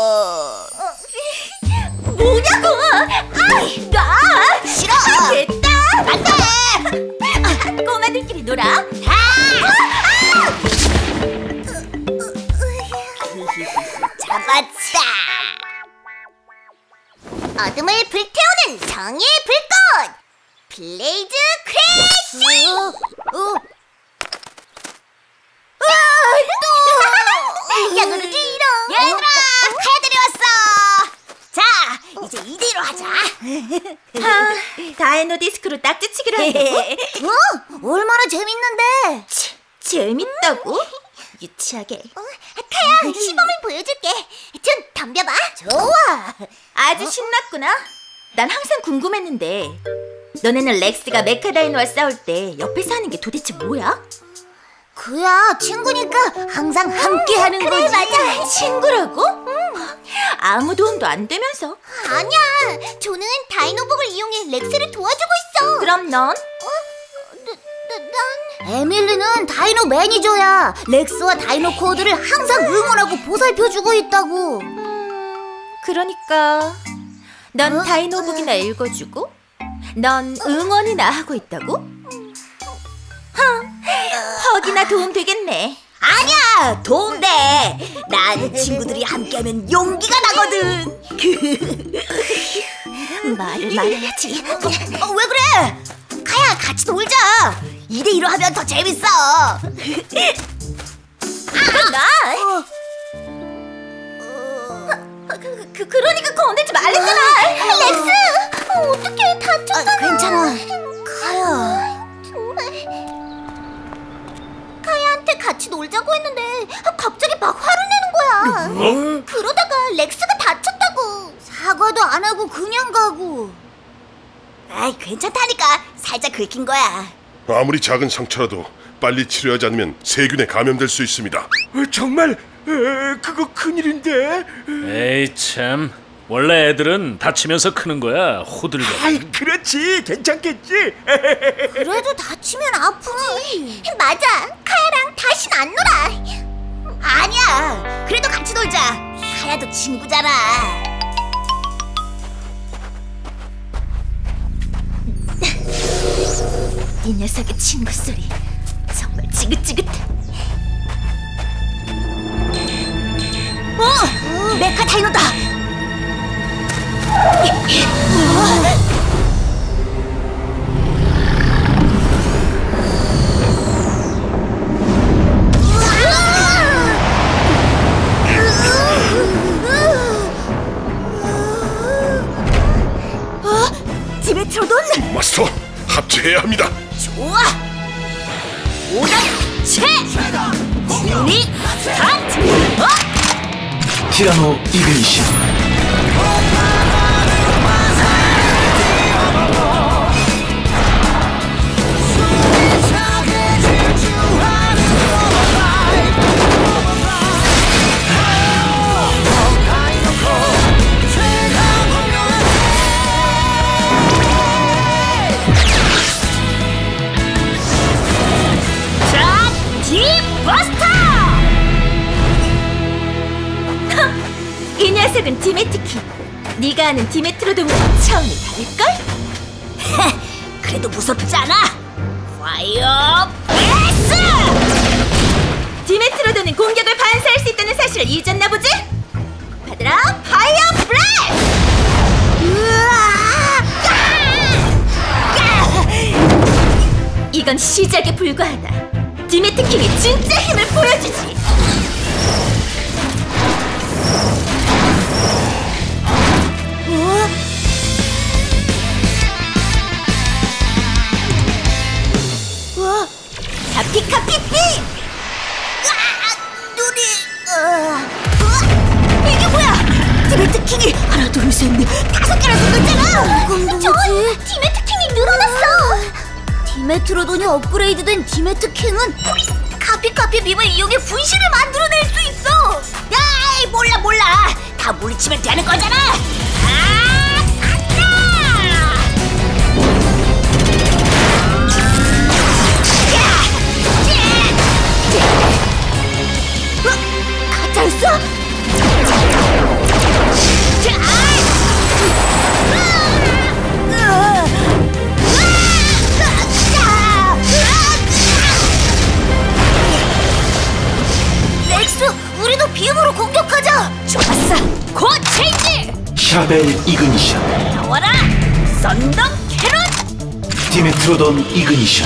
뭐냐고! 아이, 놔! 싫어! 됐다! 안 돼! 꼬마들끼리 놀아! 아! 잡았다! 어둠을 불태우는 정의의 불꽃! 블레이즈 크래쉬! 어, 어. 또! 야구를 뒤로! 얘들아! 카야 데려왔어! 자, 이제 이 대로 하자! 아, 다이노 디스크로 딱지치기로 한다고? 어? 얼마나 재밌는데! 치, 재밌다고? 유치하게. 어, 카야, 시범을 보여줄게. 좀 덤벼봐. 좋아. 아주 신났구나. 난 항상 궁금했는데 너네는 렉스가 메카다이노와 싸울 때 옆에서 하는 게 도대체 뭐야? 그야, 친구니까 항상 함께하는 그래, 거지. 그래, 맞아. 친구라고? 응. 아무 도움도 안 되면서. 아니야. 조는 다이노복을 이용해 렉스를 도와주고 있어. 그럼 넌? 어? 난... 에밀리는 다이노 매니저야. 렉스와 다이노 코어들을 항상 응원하고 보살펴주고 있다고. 음, 그러니까 넌 어? 다이노북이나 읽어주고 넌 응원이나 하고 있다고? 헉이나 도움 되겠네. 아니야, 도움 돼. 난 친구들이 함께하면 용기가 나거든. 말을 말해야지. 어, 어, 왜 그래? 가야, 같이 놀자. 이 대 이로 하면 더 재밌어. 아, 나. 어. 어, 그, 그, 그러니까 건들지 말랬잖아. 렉스, 어, 어떡해, 다쳤잖아. 아, 괜찮아. 가야. 정말. 카야한테 같이 놀자고 했는데 갑자기 막 화를 내는 거야. 어? 그러다가 렉스가 다쳤다고. 사과도 안 하고 그냥 가고. 아이, 괜찮다니까. 살짝 긁힌 거야. 아무리 작은 상처라도 빨리 치료하지 않으면 세균에 감염될 수 있습니다. 어, 정말? 에, 그거 큰일인데. 에이 참, 원래 애들은 다치면서 크는 거야. 호들갑. 아이, 그렇지. 괜찮겠지. 그래도 다치면 아프지. 맞아. 카야랑 다신 안 놀아. 아니야. 그래도 같이 놀자. 카야도 친구잖아. 이 녀석의 친구 소리 정말 지긋지긋해. 어! 메카 다이노다! 어? 디메트로돈! 마스터, 합체해야 합니다. 좋아! 오단 채! 준비 스타트! 어? 티라노 이그니션. 이 녀석은 디메트키. 네가 아는 디메트로돔은 차원이 다를걸? 그래도 무섭지 않아? 파이어 패스! 디메트로돔은 공격을 반사할 수 있다는 사실을 잊었나 보지? 받으라, 파이어 블래스트! 이건 시작에 불과하다. 디메트킹이 진짜 힘을 보여주지. 피카피피! 눈이... 어... 어? 이게 뭐야? 디메트킹이 하나 둘셋넷 다섯 개나 생겼잖아! 이건 뭐지? 저 디메트킹이 늘어났어! 디메트로돈이 업그레이드된 디메트킹은 카피카피 빔을 이용해 분신을 만들어낼 수 있어! 야이, 몰라 몰라! 다 물리치면 되는 거잖아! 아! 가짜였어? 샤벨 이그니션. 나와라! 썬더 캐럿! 디메트로돈 이그니션.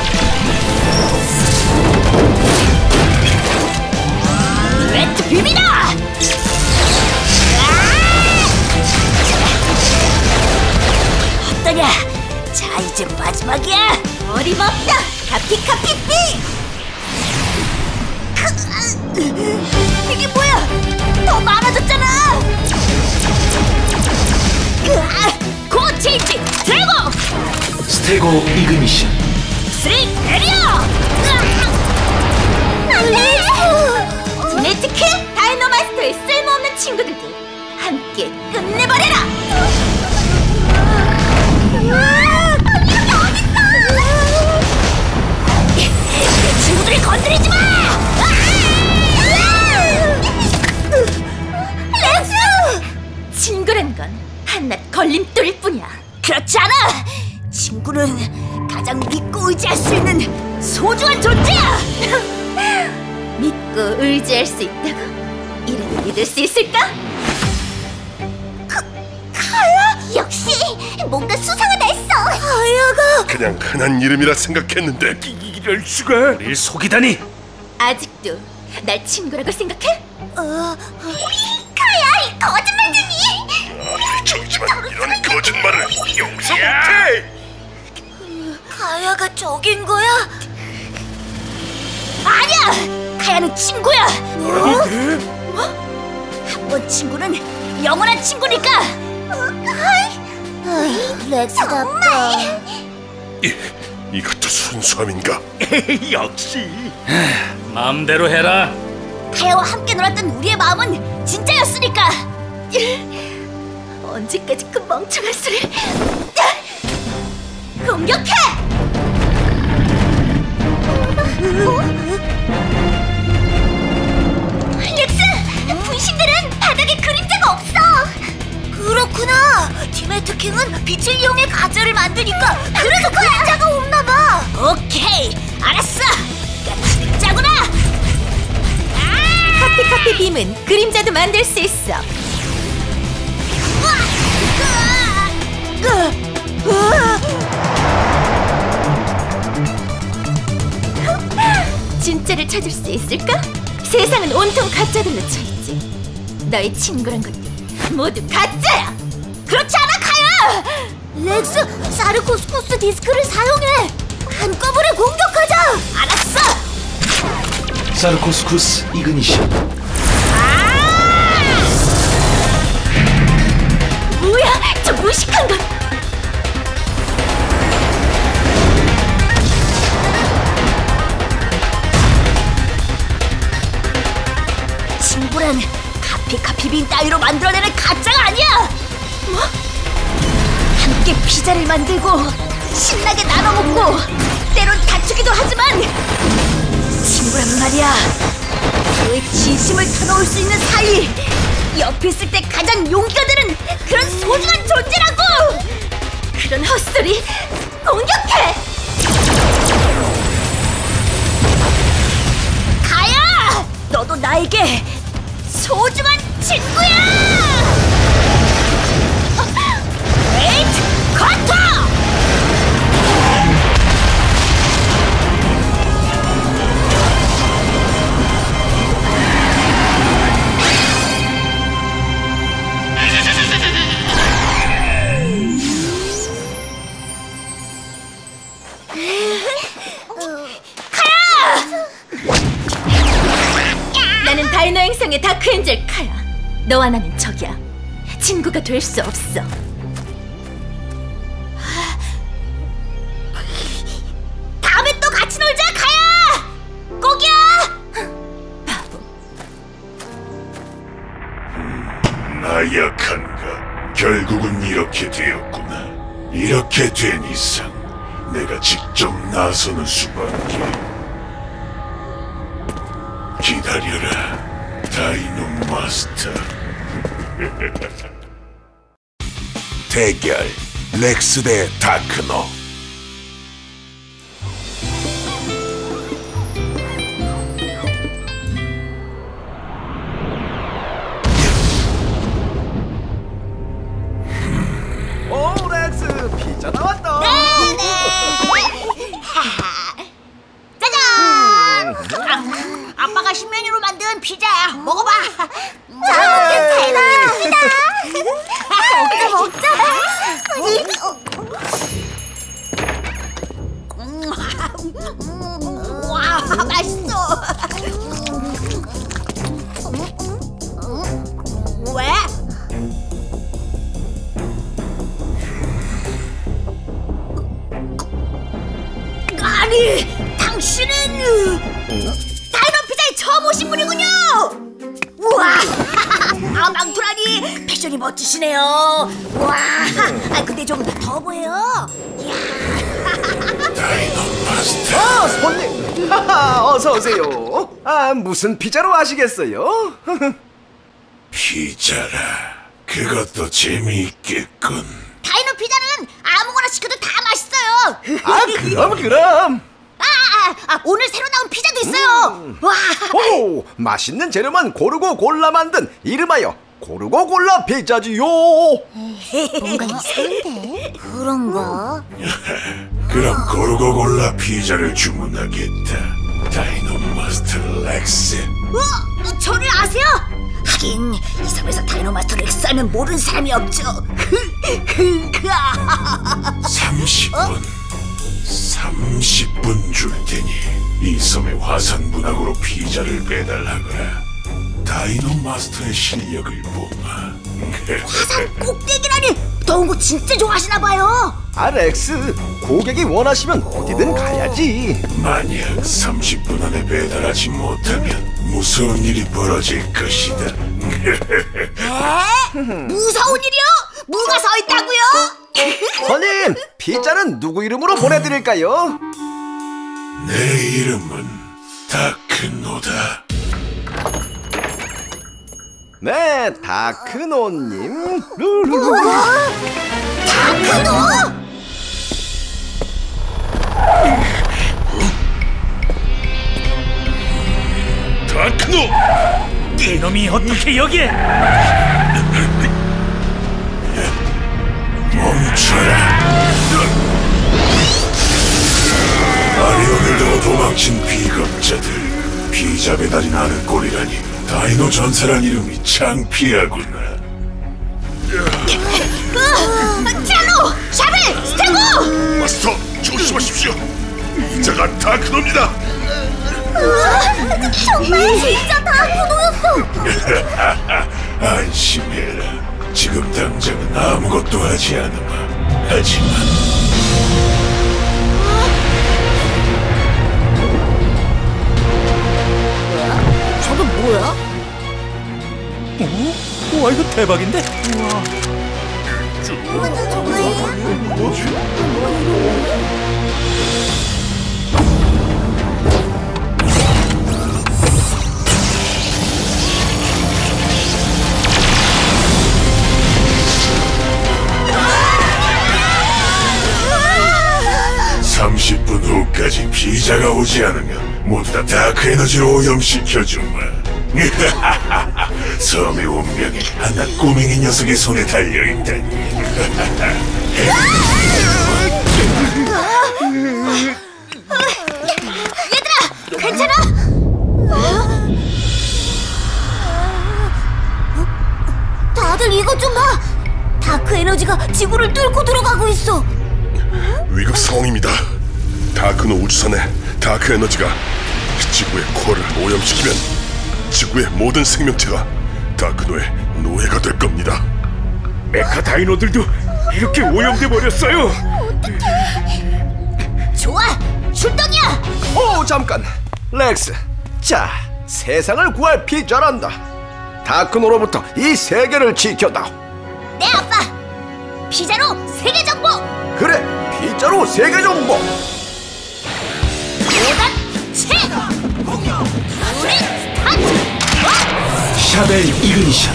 레트 빔이다! 어떠냐? 자, 이제 마지막이야! 어림없다. 카피카피피. 이게 뭐야? 더 많아졌잖아! 고 체인지 드래고! 스테고 이그니션. 쓰리 에리어! 안돼. 디네트크 다이노마스터의 쓸모없는 친구들도 함께 끝내버려라. 내 친구들을 건드리지 마! 렉스! 친구란 건 한낱 걸림돌일 뿐이야. 그렇지 않아! 친구는 가장 믿고 의지할 수 있는 소중한 존재야! 믿고 의지할 수 있다고? 이래도 믿을 수 있을까? 카야? 역시 뭔가 수상하다 했어. 카야가 그냥 흔한 이름이라 생각했는데 이럴 수가. 우릴 속이다니. 아직도 날 친구라고 생각해? 어... 카야, 이 거짓말쟁이! 정지만 이런 거짓말을 용서 못해. 카야가 저긴 거야? 아니야! 카야는 친구야! 뭐라고 그래? 한 번 친구는 영원한 친구니까! 렉스답다. 이, 이것도 순수함인가? 역시. 마음대로 해라. 카야와 함께 놀았던 우리의 마음은 진짜였으니까! 언제까지 그 멍청한 소리를. 공격해! 렉스! 분신들은 바닥에 그림자가 없어. 그렇구나. 디메트킹은 빛을 이용해 가짜를 만드니까 그래서 그림자가 없나봐. 오케이! 알았어! 같이 짜구나! 카피카피 빔은 그림자도 만들 수 있어. 진짜를 찾을 수 있을까? 세상은 온통 가짜들로 차있지. 너의 친구란 것들 모두 가짜야. 그렇지 않아, 카야! 렉스, 사르코스코스 디스크를 사용해. 한꺼번에 공격하자. 알았어! 사르코스쿠스 이그니션. 뭐야, 저 무식한 건. 친구란 카피카피빈 따위로 만들어내는 가짜가 아니야! 뭐? 함께 피자를 만들고 신나게 나눠 먹고 때론 다투기도 하지만 친구란 말이야, 너의 진심을 터놓을 수 있는 사이, 옆에 있을 때 가장 용기가 되는 그런 소중한 존재라고! 그런 헛소리. 공격해! 가야! 너도 나에게 소중한 친구야! 웨이트 쿼터! 나는 다이노 행성의 다크엔젤 카야. 너와 나는 적이야. 친구가 될 수 없어. 다음에 또 같이 놀자, 카야! 꼭이야! 바보. 나약한가? 결국은 이렇게 되었구나. 이렇게 된 이상 내가 직접 나서는 수밖에. 기다려라, 다이노 마스터. 대결 렉스 대 다크노. 피자 나왔다. 네네. 짜잔. 아, 아빠가 신메뉴로 만든 피자야. 먹어봐. 잘 먹겠습니다. 먹자 먹자. 와, 맛있어. 왜? 아니, 당신은 다이노 피자에 처음 오신 분이군요. 우와, 아, 망토라니 패션이 멋지시네요. 와, 아, 근데 좀 더워 보여요. 이야. 아, 손님. 하하, 어서 오세요. 아, 무슨 피자로 아시겠어요? 피자라. 그것도 재미있겠군. 다이노 피자는 아무거나 시켜도 다 맛있어요. 아, 그럼 그럼. 아, 아, 아, 오늘 새로 나온 피자도 있어요. 음. 와. 오, 맛있는 재료만 고르고 골라 만든 이름하여 고르고 골라 피자지요. 뭔가 이상한데? 그런가? 그럼 고르고 골라 피자를 주문하겠다. 다이노 마스터 렉스. 어? 저를 아세요? 하긴 이 섬에서 다이노 마스터 렉스 알면 모르는 사람이 없죠. 삼십 분 삼십 분 줄 테니 이 섬의 화산 문학으로 피자를 배달하거라. 다이노 마스터의 실력을 보마. 화산 꼭대기라니. 더운 거 진짜 좋아하시나 봐요. 알렉스, 고객이 원하시면 어디든 가야지. 만약 삼십 분 안에 배달하지 못하면 무서운 일이 벌어질 것이다. 에? 무서운 일이요? 무가 서 있다고요? 손님, 피자는 누구 이름으로 보내드릴까요? 내 이름은 다크노다. 네, 다크노님. 루루. 다크노? 다크노! 이놈이 어떻게 여기에? 멈춰라. 아리온을 두고 도망친 비겁자들. 피자 배달이 나는 꼴이라니. 다이노 전사란 이름이 창피하구나. 트랄로! 샤벨! 스테고! 마스터, 조심하십시오. 피자가 다크노입니다. 정말 진짜 다크노였어. 안심해라. 지금 당장은 아무것도 하지 않으마. 하지만 저건 뭐야? 오, 와 이거 대박인데? 삼십 분 후까지 피자가 오지 않으면 모두 다 다크 에너지로 오염시켜주마. 섬의 운명이 한낱 꼬맹이 녀석의 손에 달려있다니. 얘들아! 괜찮아? 다들 이것 좀 봐. 다크 에너지가 지구를 뚫고 들어가고 있어. 위급 상황입니다. 다크노 우주선의 다크 에너지가 지구의 코어를 오염시키면 지구의 모든 생명체가 다크노의 노예가 될 겁니다. 메카 다이노들도 이렇게 오염돼 버렸어요. 좋아! 출동이야! 오, 잠깐. 렉스, 자, 세상을 구할 피자란다. 다크노로부터 이 세계를 지켜다오. 네 아빠! 피자로 세계 정보! 그래, 피자로 세계 정보. 오단 칠! 우리 스타트! 샤벨 이그니션.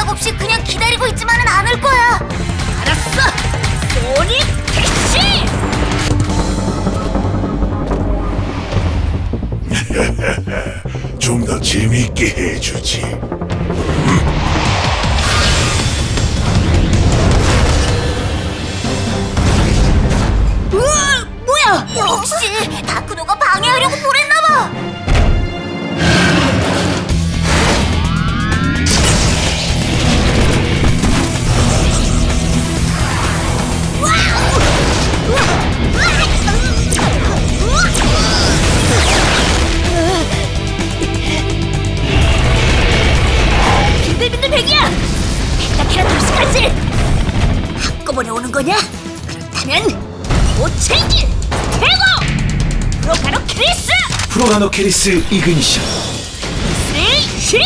생각 없이 그냥 기다리고 있지만은 않을 거야. 알았어! 소닉 택시! 좀 더 재미있게 해주지. 우와! 뭐야! 역시 다크노가 방해하려고 보냈나봐. 빈들빈들 백이야! 펜타케라톱스까지! 한꺼번에 오는 거냐? 그렇다면 오체인지! 대고! 프로가노 캐리스! 프로가노 캐리스 이그니션. 쓰리, 시!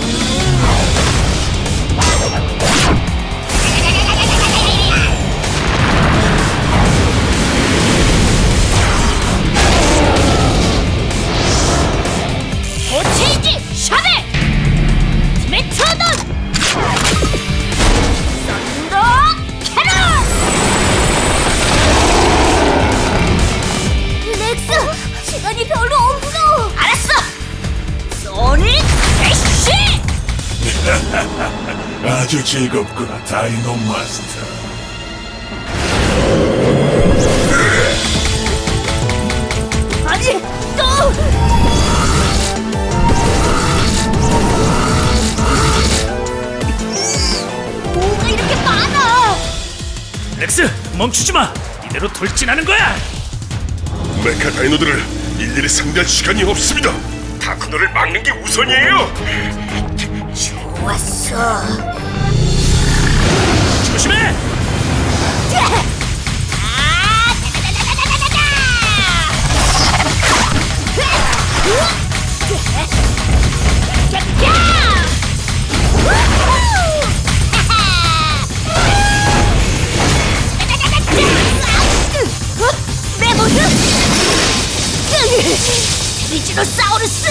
오체인지! 샤벨! 디메트로돈! 썬더 캐럿! 렉스, 시간이 별로 없어. 알았어! 소닉 대시! 아주 즐겁구나, 다이노 마스터. 아니, 또! 뭐가 이렇게 많아! 렉스, 멈추지 마. 이대로 돌진하는 거야. 메카 다이노들을 일일이 상대할 시간이 없습니다. 다크노를 막는 게 우선이에요. 좋았어. 조심해. 내 모습! 트리지노사우루스!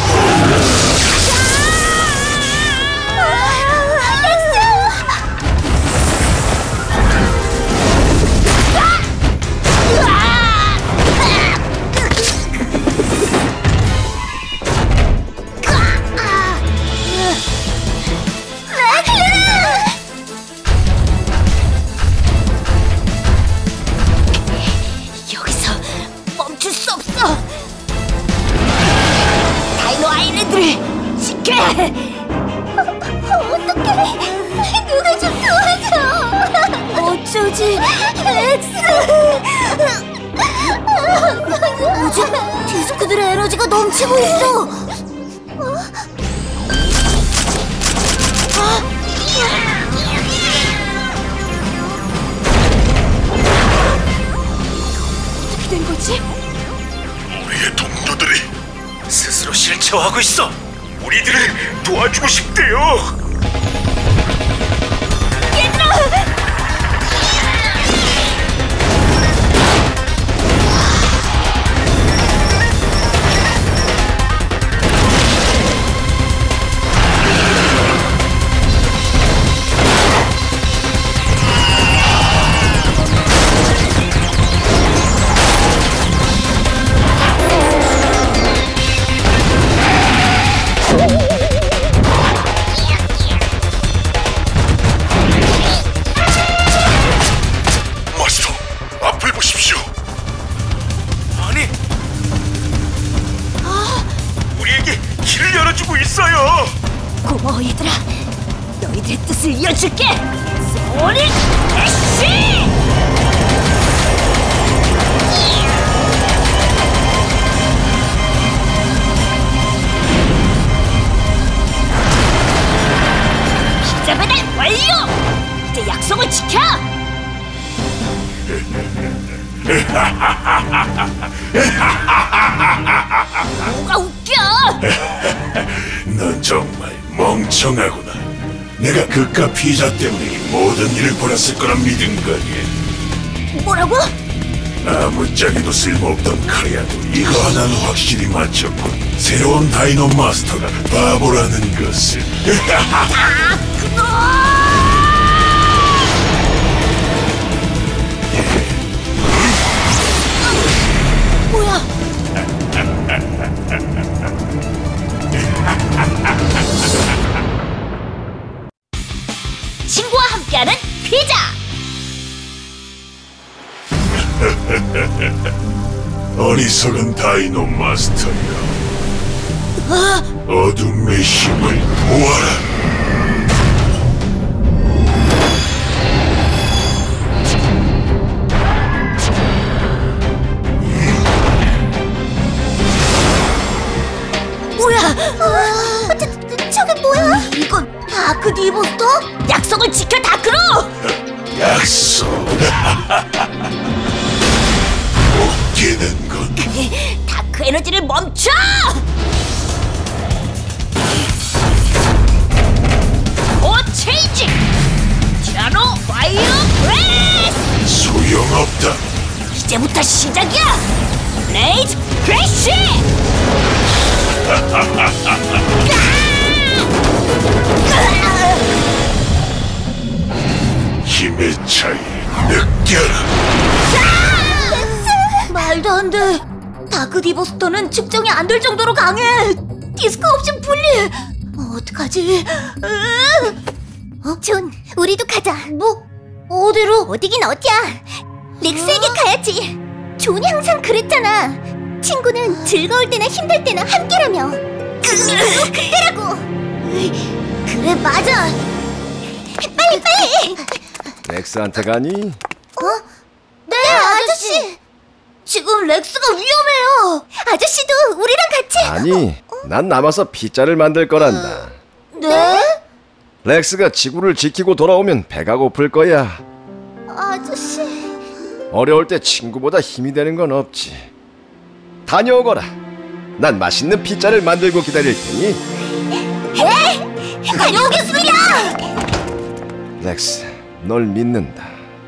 여기서 멈출 수 없어! 다이노 아일랜드를 지켜! 어떡해. 누가 좀 도와줘. 어쩌지? 렉스. 뭐지? 디스크들의 에너지가 넘치고 있어! 어떻게 된 거지? 우리의 동료들이 스스로 실체화하고 있어. 우리들을 도와주고 싶대요. 마스터, 앞을 보십시오. 아니, 우리에게 길을 열어주고 있어요. 고마워 얘들아. 너희들의 뜻을 이어줄게. 소닉 대시! 피자 배달 완료! 이제 약속을 지켜! 뭐가 웃겨? 넌 정말 멍청하구나. 내가 그깟 피자 때문에 이 모든 일을 벌였을 거란 믿은 거니. 뭐라고? 아무짝에도 쓸모없던 카야도 이거 하나는 확실히 맞췄군. 새로운 다이노 마스터가 바보라는 것을. 뭐야? 친구와 함께하는 피자. 어리석은 다이노 마스터야. 어둠의 힘을 모아라. 뭐야? 아, 저, 저, 저게 뭐야? 이건 다크 디버스터? 약속을 지켜, 다크로! 약속. 웃기는 건 다크 에너지를 멈춰! 오 체인지! 티라노 파이어 브레이스! 소용없다. 이제부터 시작이야! 블레이즈 크래쉬! 힘의 차이 느껴라. 말도 안 돼. 다크 디버스터는 측정이 안 될 정도로 강해. 디스크 없이 분리해. 어, 어떡하지? 어? 존, 우리도 가자. 뭐? 어디로? 어디긴 어디야. 렉스에게 가야지. 존이 항상 그랬잖아. 친구는 즐거울 때나 힘들 때나 함께라며. 그, 그때라고. 그래, 맞아. 빨리 빨리. 렉스한테 가니? 어? 네, 아저씨. 지금 렉스가 위험해요. 아저씨도 우리랑 같이. 아니, 난 남아서 피자를 만들 거란다. 네? 렉스가 지구를 지키고 돌아오면 배가 고플 거야. 아저씨. 어려울 때 친구보다 힘이 되는 건 없지. 다녀오거라. 난 맛있는 피자를 만들고 기다릴 테니. 네, 다녀오겠습니다. 렉스, 널 믿는다.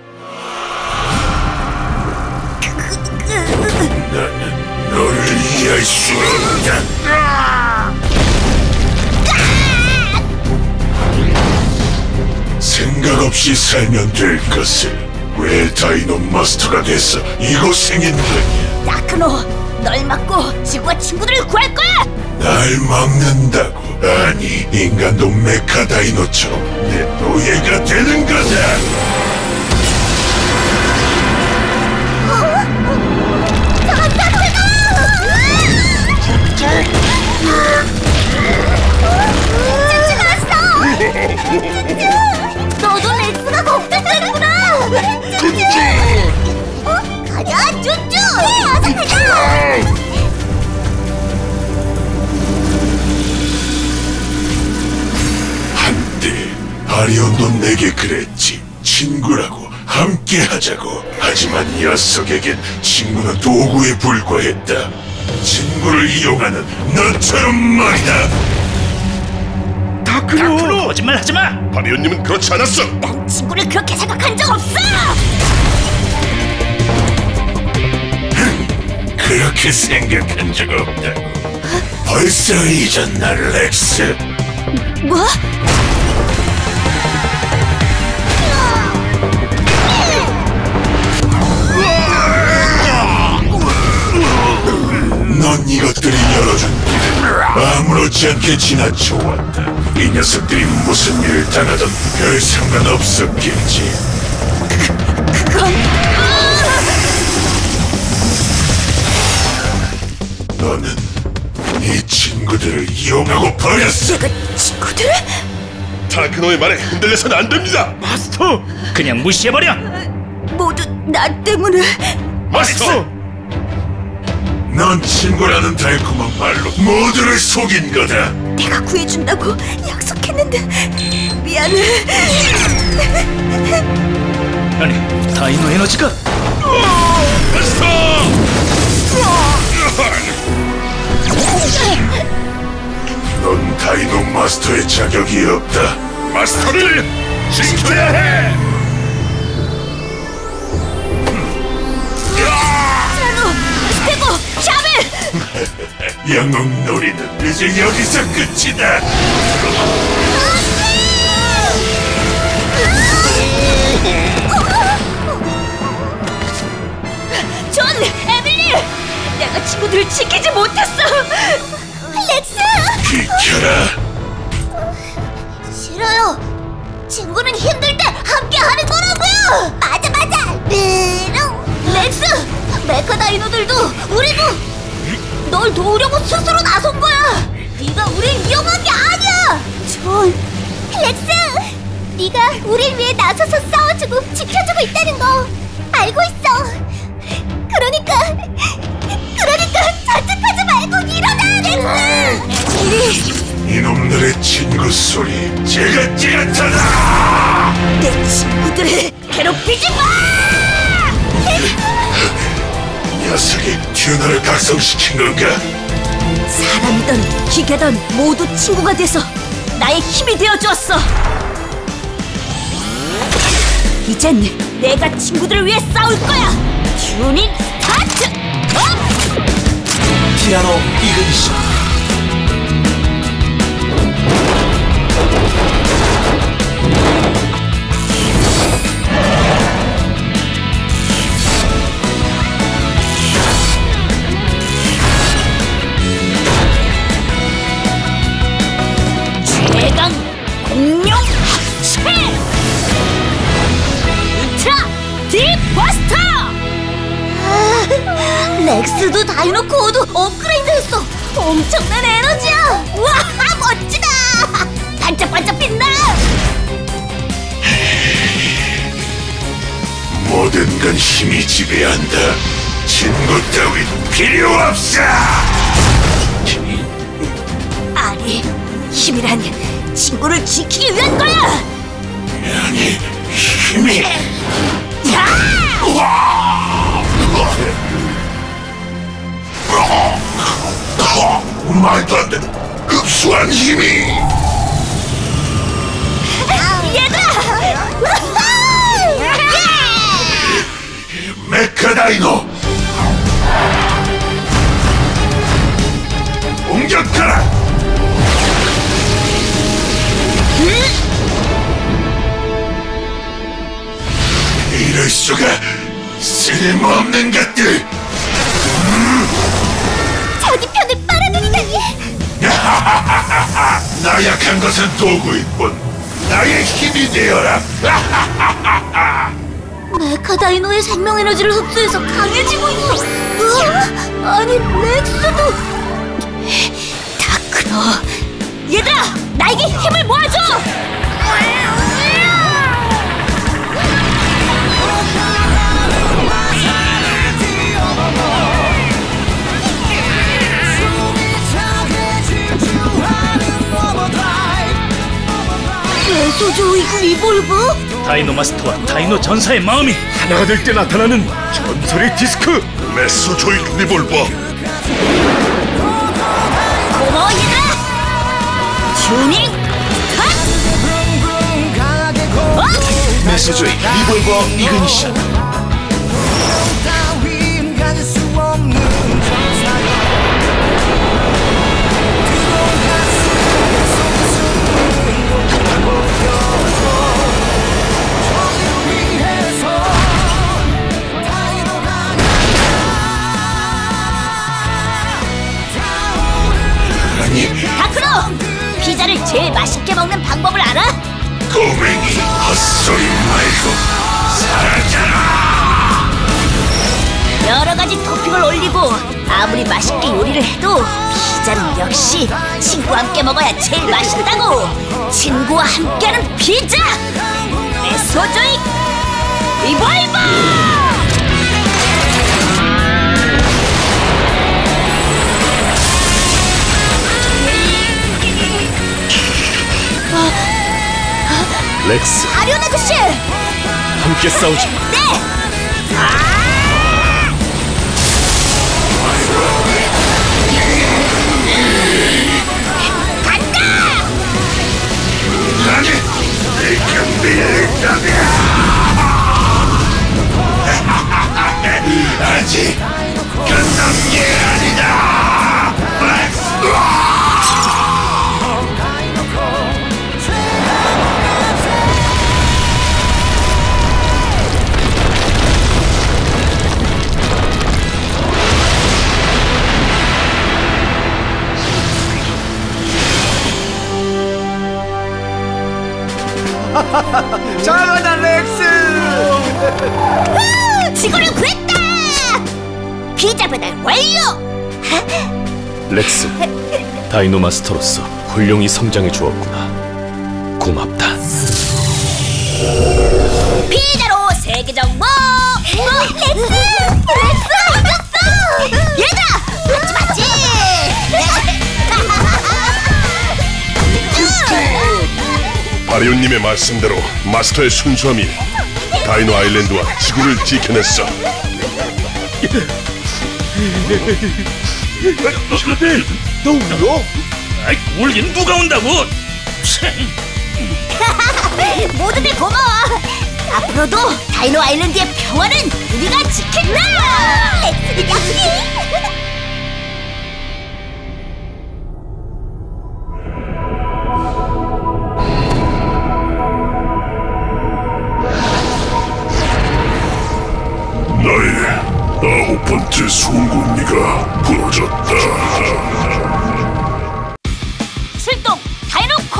나는 너를 이해할 수 없다. 생각 없이 살면 될 것을 왜 다이노 마스터가 돼서 이고생인 거냐. 다크노, 널 막고 지구와 친구들을 구할 거야. 날 막는다고? 아니, 인간도 메카 다이노처럼 내 노예가 되는 거다. 너도 렉스가 걱정되는구나. 어? 가자, 쭈쭈. 네, 어서 가자. 한때 아리온도 내게 그랬지. 친구라고 함께 하자고. 하지만 녀석에겐 친구는 도구에 불과했다. 친구를 이용하는 너처럼 말이다. 다크로 거짓말 하지 마. 바리온님은 그렇지 않았어. 난 친구를 그렇게 생각한 적 없어. 그렇게 생각한 적 없다고. 벌써 잊었나, 렉스? 뭐? 넌 이것들이 열어준 길을 아무렇지 않게 지나쳐왔다. 이 녀석들이 무슨 일을 당하던 별 상관없었겠지. 그건... 너는 네 친구들을 이용하고 버렸어. 내가 친구들? 다크노의 말에 흔들려서는 안 됩니다. 마스터, 그냥 무시해버려. 모두 나 때문에. 마스터! 넌 친구라는 달콤한 말로 모두를 속인 거다. 내가 구해준다고 약속했는데 미안해. 아니, 다이노 에너지가. 마스터! 넌 다이노 마스터의 자격이 없다. 마스터를 지켜야 해! 영웅놀이는 이제 여기서 끝이다. 존! 에밀리! 내가 친구들을 지키지 못했어! 렉스! 비켜라. 싫어요. 친구는 힘들 때 함께 하는 거라고요. 맞아 맞아. 메롱. 렉스, 메카 다이노들도 우리도 널 도우려고 스스로 나선 거야. 네가 우릴 위험한 게 아니야. 존, 렉스, 네가 우릴 위해 나서서 싸워주고 지켜주고 있다는 거 알고 있어. 그러니까, 그러니까 자책하지 말고 일어나, 렉스. 이놈들의 친구 소리 제가 찌릿하다. 내 친구들을 괴롭히지 마! 녀석이 튜너를 각성시킨 건가? 사람이든 기계든 모두 친구가 돼서 나의 힘이 되어주었어. 이젠 내가 친구들을 위해 싸울 거야. 튜닝 스타트! 업! 티라노 이그니션. 최강 공룡 합체! 울트라 딥버스터! 렉스도 다이노 코어도 업그레이드했어. 엄청난 에너지야. 우와, 멋지다. 반짝반짝 빛나. 모든 건 힘이 지배한다. 친구 따윈 필요 없어. 아니, 힘이란 친구를 지키기 위한 거야. 아니, 힘이. 야! 말도 안 돼. 흡수한 힘이. 얘들아! 메카다이노 공격하라. 이럴 수가. 쓸모없는 것들. 자기 편을 빨아들이다니. 나약한 것은 도구일 뿐. 나의 힘이 되어라. 메카 다이노의 생명 에너지를 흡수해서 강해지고 있어. 으아! 아니 렉스도. 다크너, 얘들아, 나에게 힘을 모아줘. 메소조이크 리볼브? 다이노 마스터와 다이노 전사의 마음이 하나가 될 때 나타나는 전설의 디스크. 메소조이크 리볼버. 고마워 얘들아. 튜닝 스타트! 메소조이 리볼버 이그니션. 다크너! 피자를 제일 맛있게 먹는 방법을 알아? 꼬맹이 헛소리 말고 사라져라. 여러 가지 토핑을 올리고 아무리 맛있게 요리를 해도 피자는 역시 친구와 함께 먹어야 제일 맛있다고. 친구와 함께하는 피자! 메소조이 리볼버! 렉스, 아리온 아저씨! 함께 싸우자. 네! 아! 간다! 아니, 내 경비를 따라. 아직 끝난 게 아니다. 잘한다 렉스. 우! 지구를 구했다. 피자 배달 완료. 렉스, 다이노 마스터로서 훌륭히 성장해 주었구나. 고맙다. 피자로 세계 정복. 어, 렉스, 렉스 이겼어. 얘들아, 맞지 맞지. 아리온님의 말씀대로 마스터의 순수함이 다이노 아일랜드와 지구를 지켜냈어. 샤벨, 너 울어? 아이, 울긴 누가 온다고? 모두들 고마워. 앞으로도 다이노 아일랜드의 평화는 우리가 지킨다. 렉스 역시. 나의 아홉 번째 송곳니가 부러졌다. 출동 다이노코.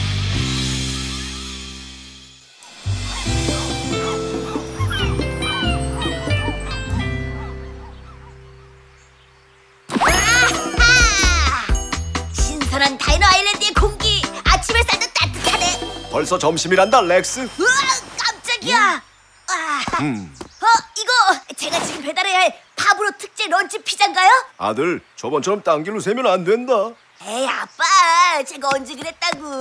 신선한 다이노 아일랜드의 공기. 아침 햇살도 따뜻하네. 벌써 점심이란다 렉스. 우와, 깜짝이야. 아, 음. 어, 이거 제가 지금 배달해야 할 파브로 특제 런치 피자인가요? 아들 저번처럼 딴 길로 세면 안 된다. 에이, 아빠, 제가 언제 그랬다고.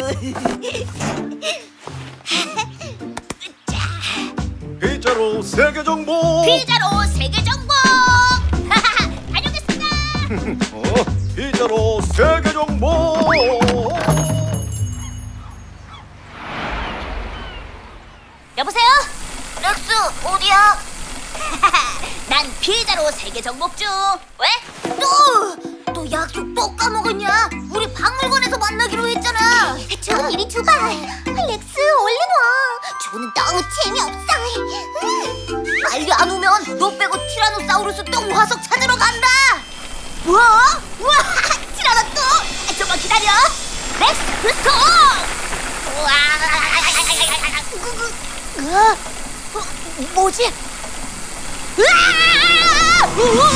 피자로 세계 정복. 피자로 세계 정복. 다녀오겠습니다. 어, 피자로 세계 정복. 여보세요? 렉스, 어디야? 난 피자로 세계 정복 중. 왜? 또! 또 약속 또 까먹었냐? 우리 박물관에서 만나기로 했잖아. 존, 이리 줘봐. 렉스, 얼른 와. 존은 너무 재미없어. 빨리 안 오면 너 빼고 티라노사우루스 똥 화석 찾으러 간다. 뭐? 우와, 티라노 똥! 좀만 기다려. 렉스, 크리스토! 우와. 어? 어, 뭐지? 으아! 우와!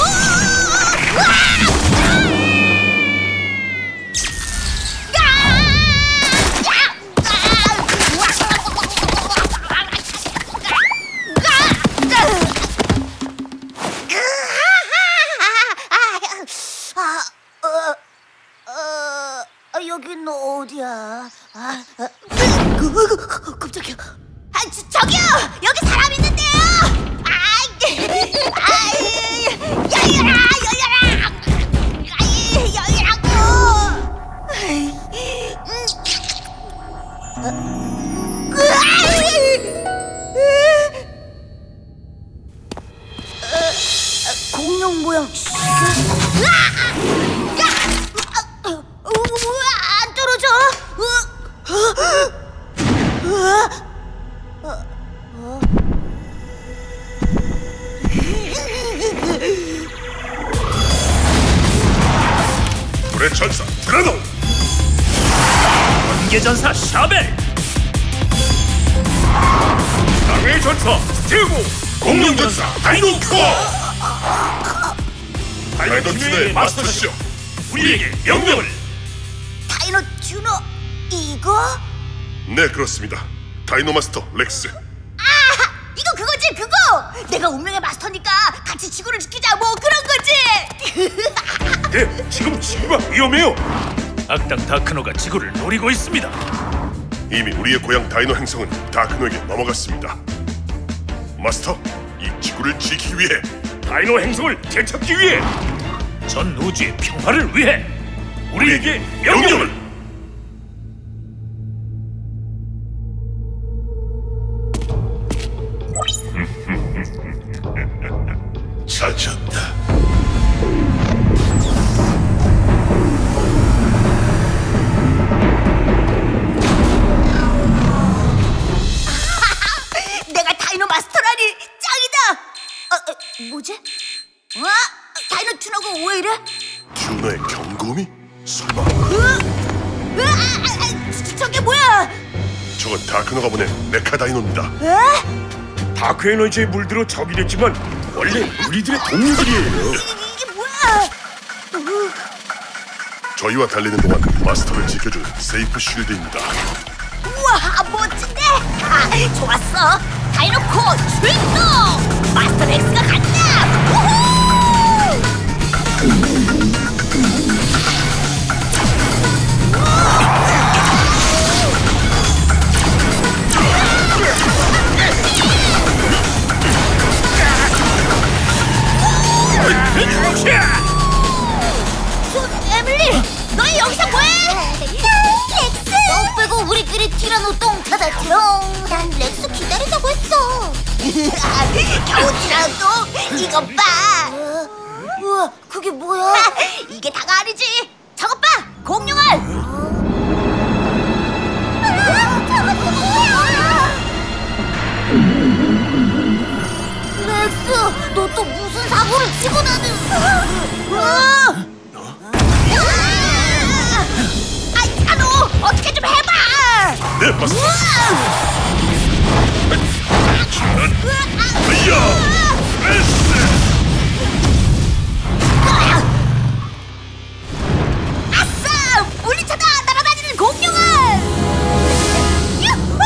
여긴 어디야? 아, 아, 깜짝이야. 아, 저, 저기요! 여기 사람 있는데요! 아이, 아이, 열려라, 열려라! 아이, 열리라고! 음. 어, 공룡 모양. 안 떨어져. 불의 전사 티라노. 번개 전사 샤벨. 땅의 전사 스티브. 공룡 전사 다이노코. 다이노트의 마스터시여, 우리에게 명령을. 다이노 주노 이거? 네, 그렇습니다. 다이노 마스터 렉스. 아! 이거 그거지, 그거! 내가 운명의 마스터니까 같이 지구를 지키자, 뭐 그런 거지! 네, 지금 지구가 위험해요. 악당 다크노가 지구를 노리고 있습니다. 이미 우리의 고향 다이노 행성은 다크노에게 넘어갔습니다. 마스터, 이 지구를 지키기 위해 다이노 행성을 되찾기 위해 전 우주의 평화를 위해 우리에게 명령을. 찾았다. 내가 다이노 마스터라니 짱이다! 어, 어, 뭐지? 어? 다이노 튜너가 왜 이래? 튜너의 경고음이? 설마 으, 으, 아, 아, 아, 저, 저게 뭐야? 저건 다크너가 보낸 메카다이노입니다. 에? 다크 에너지에 물들어 적이 됐지만 원래 우리들의 동료들이에요. 이게 뭐야? 저희와 달리는 동안 마스터를 지켜준 세이프 쉴드입니다. 우와, 멋진데? 아, 좋았어. 다이노코 출동! 마스터 렉스가 간다! 우후! 저, 에밀리! 너희 여기서 뭐해? 렉스! 너 빼고 우리끼리 티라노 똥 찾았지롱. 난 렉스 기다리자고 했어. 겨우 티라노 똥? 이것 봐! 우와, 그게 뭐야? 이게 다가 아니지! 저것 봐! 공룡알! 렉스, 너 또 무슨 사고를 치고 나는? 아, 티라노! 어떻게 좀 해봐! 네, 마스터. 이야! 아싸! 물리쳐다! 날아다니는 공룡알! 유후!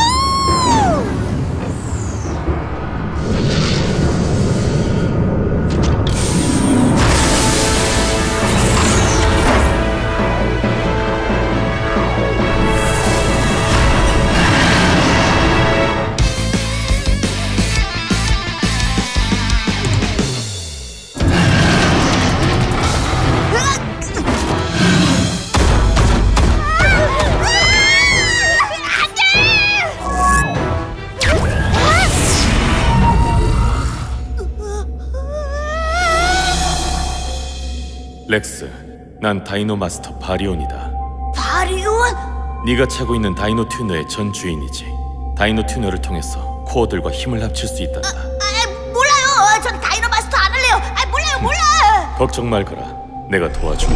렉스, 난 다이노 마스터 바리온이다. 바리온? 네가 차고 있는 다이노 튜너의 전 주인이지. 다이노 튜너를 통해서 코어들과 힘을 합칠 수 있단다. 아, 몰라요. 전 다이노 마스터 안 할래요. 아, 몰라요, 몰라. 걱정 말거라. 내가 도와줘.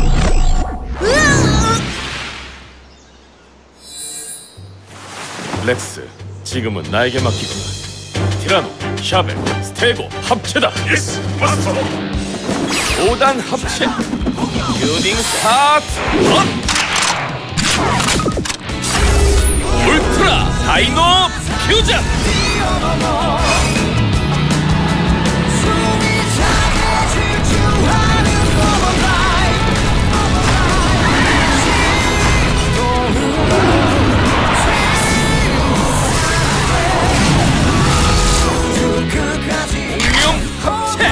렉스, 지금은 나에게 맡기구나. 티라노, 샤벨, 스테고 합체다. 예스, 마스터. 오 단 합체. 뷰딩 스타트. 업! 울트라 다이노 퓨전. 공룡 합체.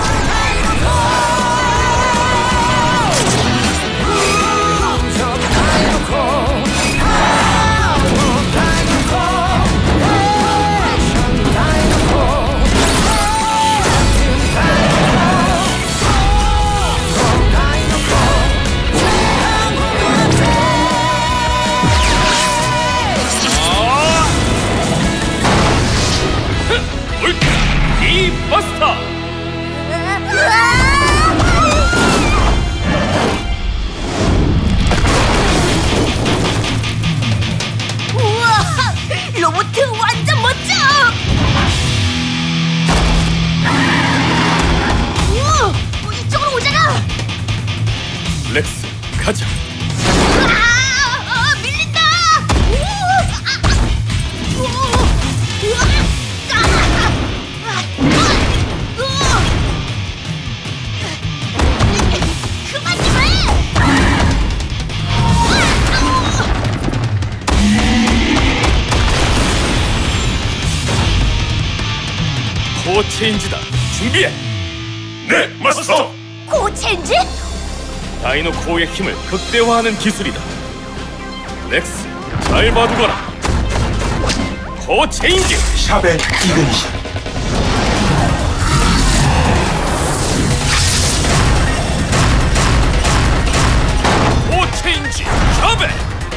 이 버스터. 우와, 로봇 완전 멋져. 우와, 이쪽으로 오잖아. 렉스, 가자. 아, 어, 밀린다. 우와, 아, 아. 우와, 우와, 아, 아, 아, 우와. 그만 좀 해. 코어 체인지다. 준비해. 네, 마스터. 고체인지? 다이노 코어의 힘을 극대화하는 기술이다. 렉스, 잘 봐두거라. 코어 체인지. 샤벨 이근시. 코어 체인지. 샤벨.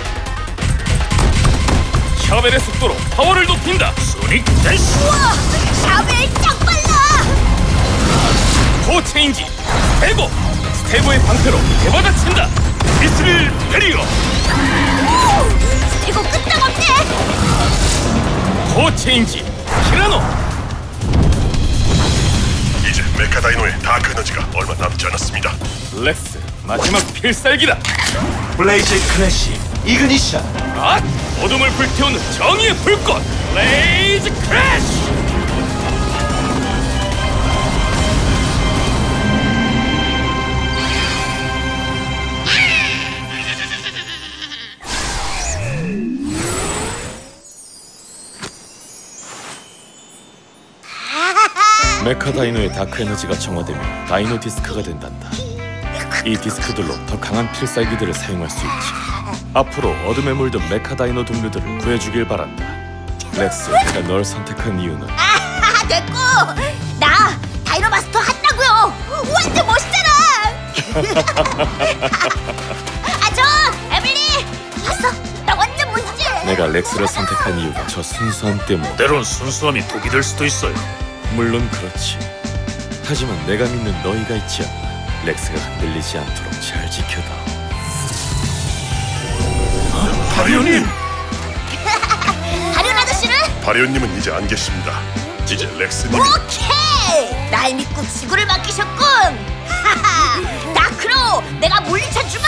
샤벨의 속도로 파워를 높인다. 소닉 댄스. 우와, 샤벨 짱 빨라. 코어 체인지. 스테고. 스테고의 방패로 대받아친다. 미스릴 베리어. 이거 끄떡없네. 코체인지 티라노. 이제 메카다이노의 다크 에너지가 얼마 남지 않았습니다. 렉스 마지막 필살기다. 블레이즈 크래시 이그니션. 아! 어둠을 불태우는 정의의 불꽃 블레이즈 크래쉬. 메카다이노의 다크 에너지가 정화되면 다이노 디스크가 된단다. 이 디스크들로 더 강한 필살기들을 사용할 수 있지. 앞으로 어둠에 물든 메카다이노 동료들을 구해주길 바란다. 렉스, 내가 널 선택한 이유는 아, 됐고! 나 다이노 마스터 한다고요! 완전 멋있잖아! 아, 저! 에밀리! 봤어? 나 완전 멋있지? 내가 렉스를 선택한 이유가 저 순수함 때문에. 때론 순수함이 독이 될 수도 있어요. 물론 그렇지. 하지만 내가 믿는 너희가 있지 않나. 렉스가 흔들리지 않도록 잘 지켜다. 바리온님! 다리온 아저씨는? 바리온님은 이제 안 계십니다. 이제 렉스님이... 오케이! 날 믿고 지구를 맡기셨군! 하하! 다크로! 내가 물리쳐주마!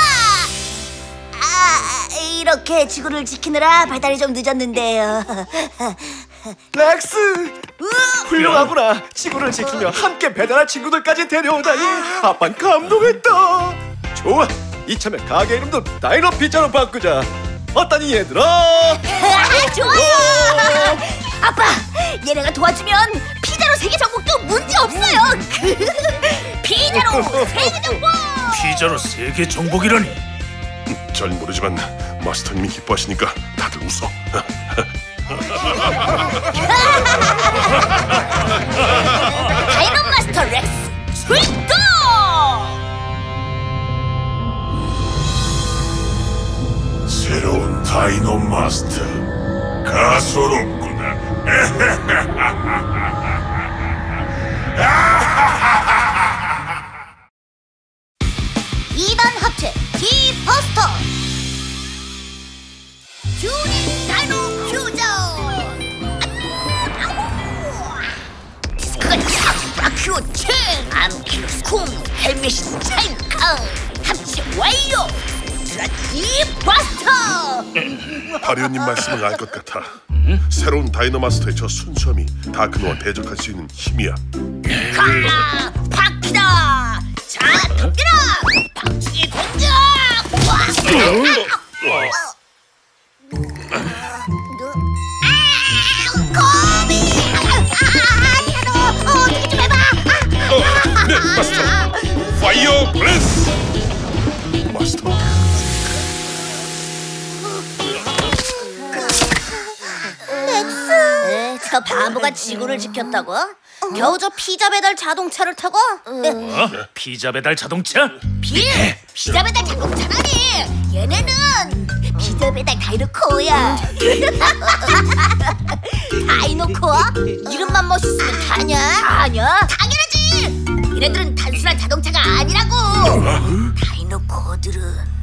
아, 이렇게 지구를 지키느라 발달이 좀 늦었는데요. 렉스! 훌륭하구나. 지구를 지키며 함께 배달할 친구들까지 데려오다니. 아빤 감동했다. 좋아, 이참에 가게 이름도 다이노 피자로 바꾸자. 어떠니 얘들아? 아, 좋아요! 아빠! 얘네가 도와주면 피자로 세계 정복도 문제 없어요! 피자로 세계 정복! 피자로 세계 정복이라니. 잘 모르지만 마스터님이 기뻐하시니까 다들 웃어. 다이노 마스터 렉스 출동! 새로운 다이노 마스터 가소롭구나. 이 번 하트 디버스터 튜닝 다이노 퓨전. 디스크가 촥 브라키오 칭 암킬 스쿰 헬멧이 차이캉 합체 완료! 디버스터! 바리온님 말씀을 알 것 같아. 새로운 다이노 마스터의 저 순수함이 다크노와 대적할 수 있는 힘이야. 가! 바퀴다! 자, 덤벼라! 방충의 공격! 와! 거미! 아, 어떻게 좀 해봐! 어, 네, 마스터! 파이어 블래스! 마스터? 렉스, 저 바보가 지구를 지켰다고? 겨우 저 피자 배달 자동차를 타고? 어? 피자 배달 자동차? 빌! 피자 배달 자동차라니! 얘네는 피자 배달 다이노코어야! 다이노코어? 이름만 멋있으면 다냐? 다냐? 당연하지! 얘네들은 단순한 자동차가 아니라고! 다이노코어들은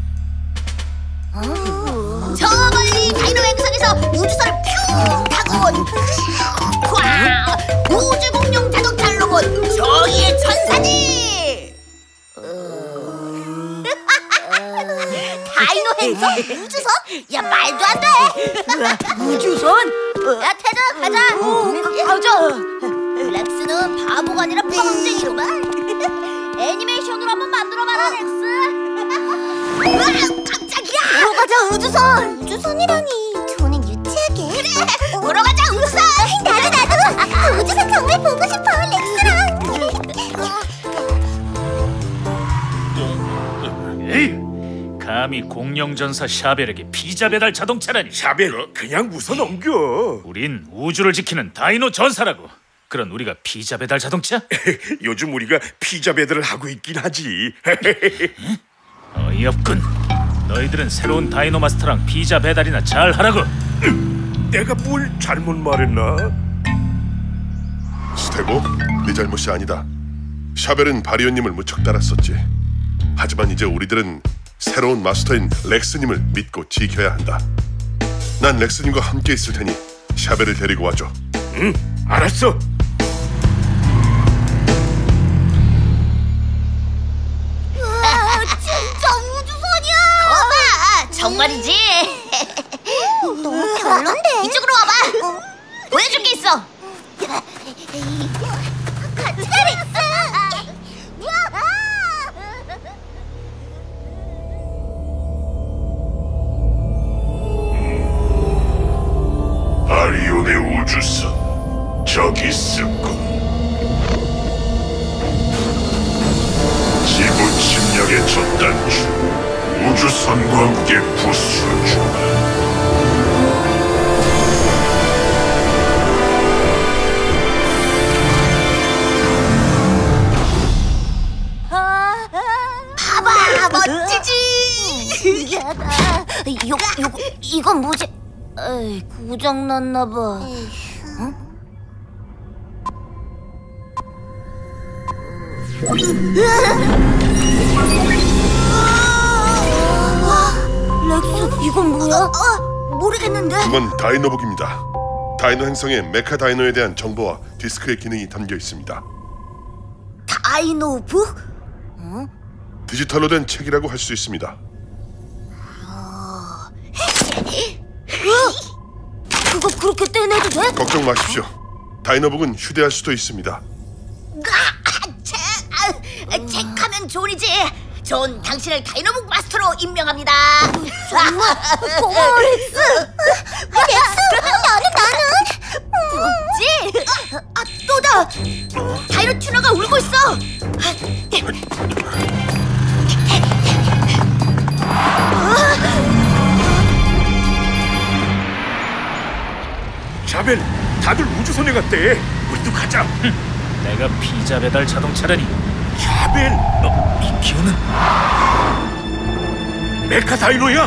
저 멀리 다이노 행성에서 우주선을 퓨 타고 온 와! 우주 공룡 자동차 로봇 정의의 천사지! 다이노 행성? 우주선? 야, 말도 안 돼! 우주선? 야, 테드, 가자! 가자! 렉스는 바보가 아니라 뻥쟁이로만 애니메이션으로 한번 만들어봐라, 렉스! 우와, 깜짝이야! 보러 가자 우주선. 우주선이라니 저는 유치하게. 그래! 보러 가자, 우주선! 나도 나도 우주선 정말 보고 싶어 렉스랑. 에이, 감히 공룡전사 샤벨에게 피자 배달 자동차라니. 샤벨 그냥 웃어 넘겨. 우린 우주를 지키는 다이노 전사라고. 그런 우리가 피자 배달 자동차? 요즘 우리가 피자 배달을 하고 있긴 하지. 어이없군. 너희들은 새로운 다이노 마스터랑 피자 배달이나 잘 하라고. 내가 뭘 잘못 말했나? 스테고, 네 잘못이 아니다. 샤벨은 바리온님을 무척 따랐었지. 하지만 이제 우리들은 새로운 마스터인 렉스님을 믿고 지켜야 한다. 난 렉스님과 함께 있을 테니 샤벨을 데리고 와줘. 응, 알았어. 아, 진짜 우주선이야. 거봐, 정말이지. 너무 별론데. 이쪽으로 와봐. 보여줄 게 있어. 같이 가, 렉스. 아리온의 우주선 저기 있었군. 지구 침략의 첫 단추 우주선과 함께 부수어주마. 봐봐, 멋지지. 신기하다. 요, 요, 이건 뭐지? 에이, 고장났나봐. 응? 렉스, 이건 뭐야? 어, 모르겠는데. 이건 다이노북입니다. 다이노 행성의 메카 다이노에 대한 정보와 디스크의 기능이 담겨 있습니다. 다이노북? 응? 디지털로 된 책이라고 할 수 있습니다. 그거 그렇게 떼내도 돼? 걱정 마십시오. 다이노북은 휴대할 수도 있습니다. 아, 책, 아, 책하면 존이지. 존 당신을 다이노북 마스터로 임명합니다. 정말 고마워, 렉스. 렉스, 나는 나는. 뭐지? 아, 또다. 다이노 튜너가 울고 있어. 샤벨, 다들 우주선에 갔대. 우리도 가자. 내가 피자 배달 자동차라니. 샤벨, 어, 이 기어는 메카 다이노야.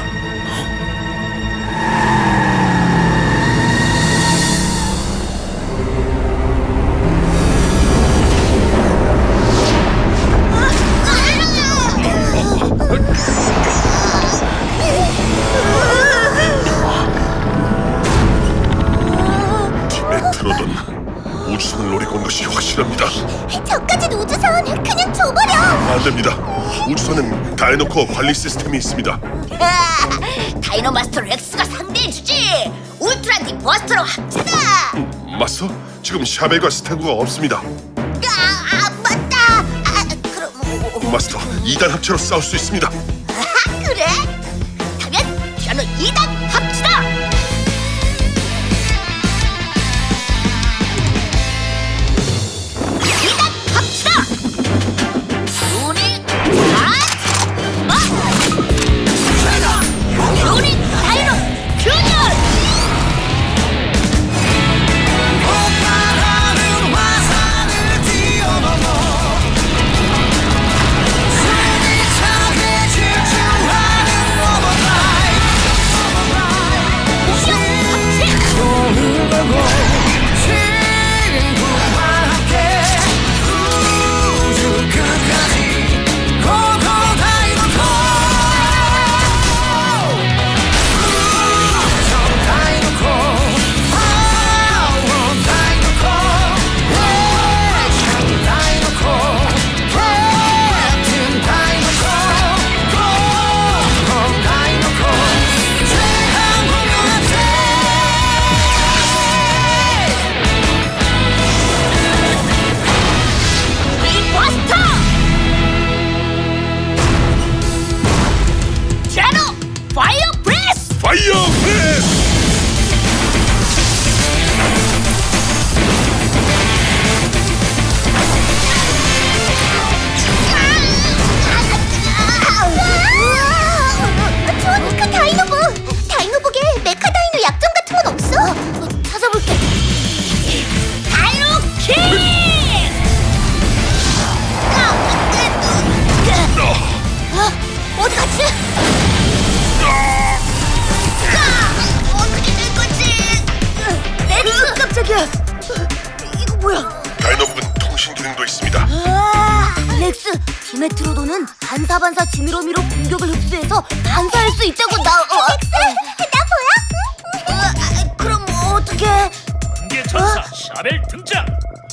디메트로돈 우주선을 노리고 온 것이 확실합니다. 저까진 우주선 그냥 줘버려. 안 됩니다. 우주선엔 다이노코어 관리 시스템이 있습니다. 다이노 마스터 렉스가 상대해주지. 울트라 딥버스터로 합체다. 음, 마스터? 지금 샤벨과 스테고가 없습니다. 아, 아 맞다. 아, 그럼 마스터, 이 단 합체로 싸울 수 있습니다. 아, 그래? 그렇다면 저는 이 단 합치다. 이 단 합치다. 유닛 아, 유닛 다이노 균열. 파이어 브레스! 존, 그 다이노북! 다이노북에 메카 다이노 약점 같은 건 없어? 찾아볼게. 다이노 킥! 어디 갔지? 어떻게 된 거지? 렉스! 깜짝이야! 이거 뭐야? 다이노북은 통신 기능도 있습니다. 아, 렉스! 디메트로돈은 반사반사 지미로미로 공격을 흡수해서 반사할 수 있다고 나... 어, 렉스! 나 보여? 샤벨 등장.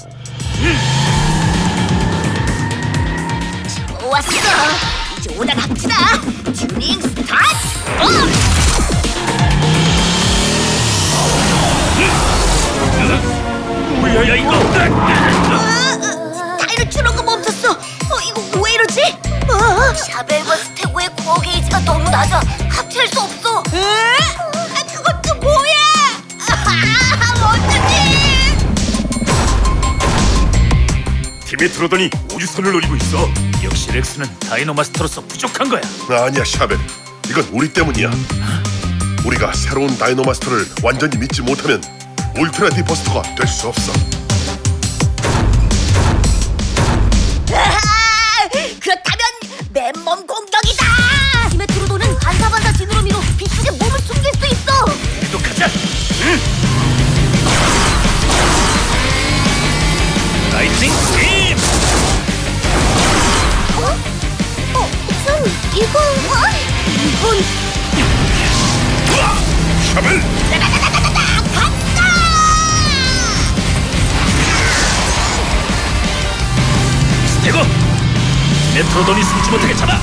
좋았어. 이제 오단 합치다. 튜닝 스타트. 어! 뭐야 이거? 다이노 추노가 멈췄어. 어, 이거 왜 이러지? 어? 샤벨과 스테고의 코어 게이지가 너무 낮아. 합칠 수 없어. 에? 아, 그것도 뭐야? 아, 어떡해? 팀에 들어오더니 우주선을 노리고 있어. 역시 렉스는 다이노 마스터로서 부족한 거야. 아니야 샤벨, 이건 우리 때문이야. 우리가 새로운 다이노 마스터를 완전히 믿지 못하면 울트라 디버스터가 될 수 없어. 아, 그렇다면 맨몸 공격이다. 디메트로도는 반사반사 지느러미로 비축의 몸을 숨길 수 있어. 또 가자. 응. 라이팅 팀. 어? 어? 전 이거... 어? 이건... 샤벨! 스테고! 메트로돈이 숨지 못하게 잡아!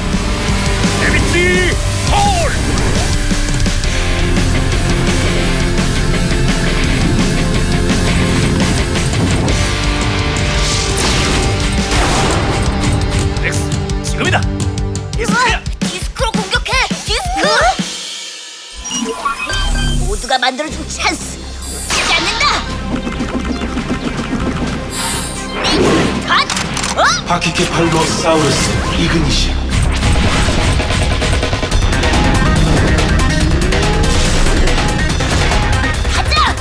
데미지 홀! 렉스, 지금이다! 디스크야! 디스크로 공격해. 디스크. 모두가 만들어준 찬스 놓치지 않는다. 튜닝 스타트. 어? 파키케팔로사우루스 이그니션. 가자.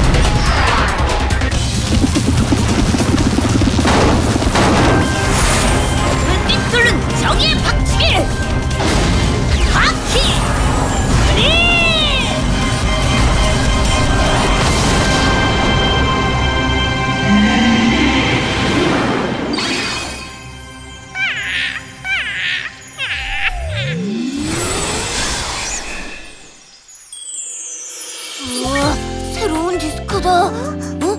불빛 뚫는 정의의 박치기. 바퀴 리. 우와, 새로운 디스크다. 어?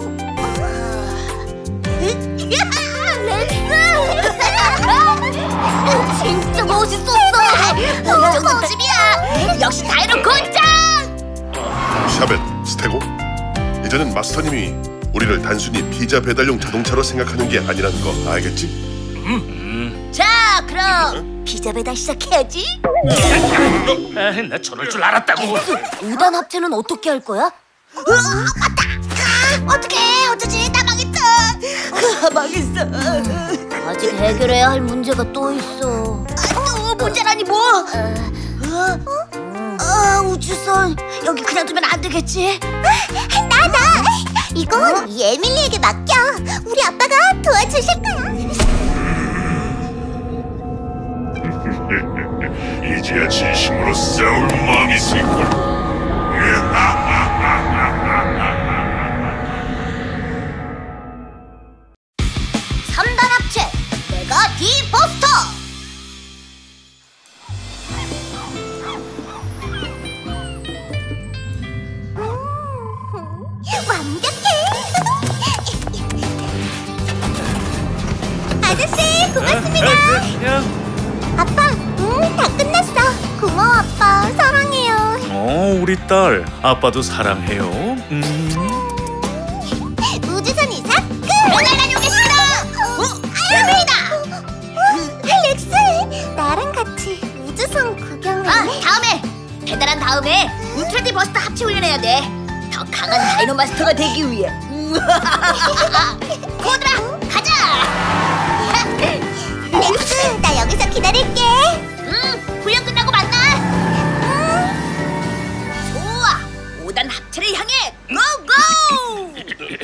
렉스! 진짜 멋있었어. 이 정도쯤이야. 역시 다이노 곤장. 샤벨, 스테고, 이제는 마스터님이 우리를 단순히 피자 배달용 자동차로 생각하는 게 아니라는 거 알겠지? 자, 그럼 피자 배달 시작해야지. 아, 나 저럴 줄 알았다고. 우단 합체는 어떻게 할 거야? 어, 맞다. 아, 어떡해. 어쩌지? 나 망했어. 아, 망했어. 아직 해결해야 할 문제가 또 있어. 아, 또 문제라니 뭐? 어? 아, 우주선 여기 그냥 두면 안 되겠지? 나나! 이건 이 에밀리에게 맡겨. 우리 아빠가 도와주실 거야. 이제야 진심으로 싸울 마음이 생걸. 삼 단 합체 메가 디버스터. 완벽해. 아저씨 고맙습니다. 아빠, 응, 다 끝났어. 고마워 아빠, 사랑해요. 어, 우리 딸 아빠도 사랑해요. 음. 우주선 이상 끝. 배달 다녀오겠습니다. 어? 에밀리다. 어, 렉스, 나랑 같이 우주선 구경을. 아, 다음에 배달한 다음에 울트라 디버스터 합체 훈련해야 돼. 더 강한 다이노 마스터가 되기 위해. 코드라, 가자. 렉스, 나 여기서 기다릴게. 응, 훈련 끝나고 만나. 응. 좋아, 오 단 합체를 향해 고고.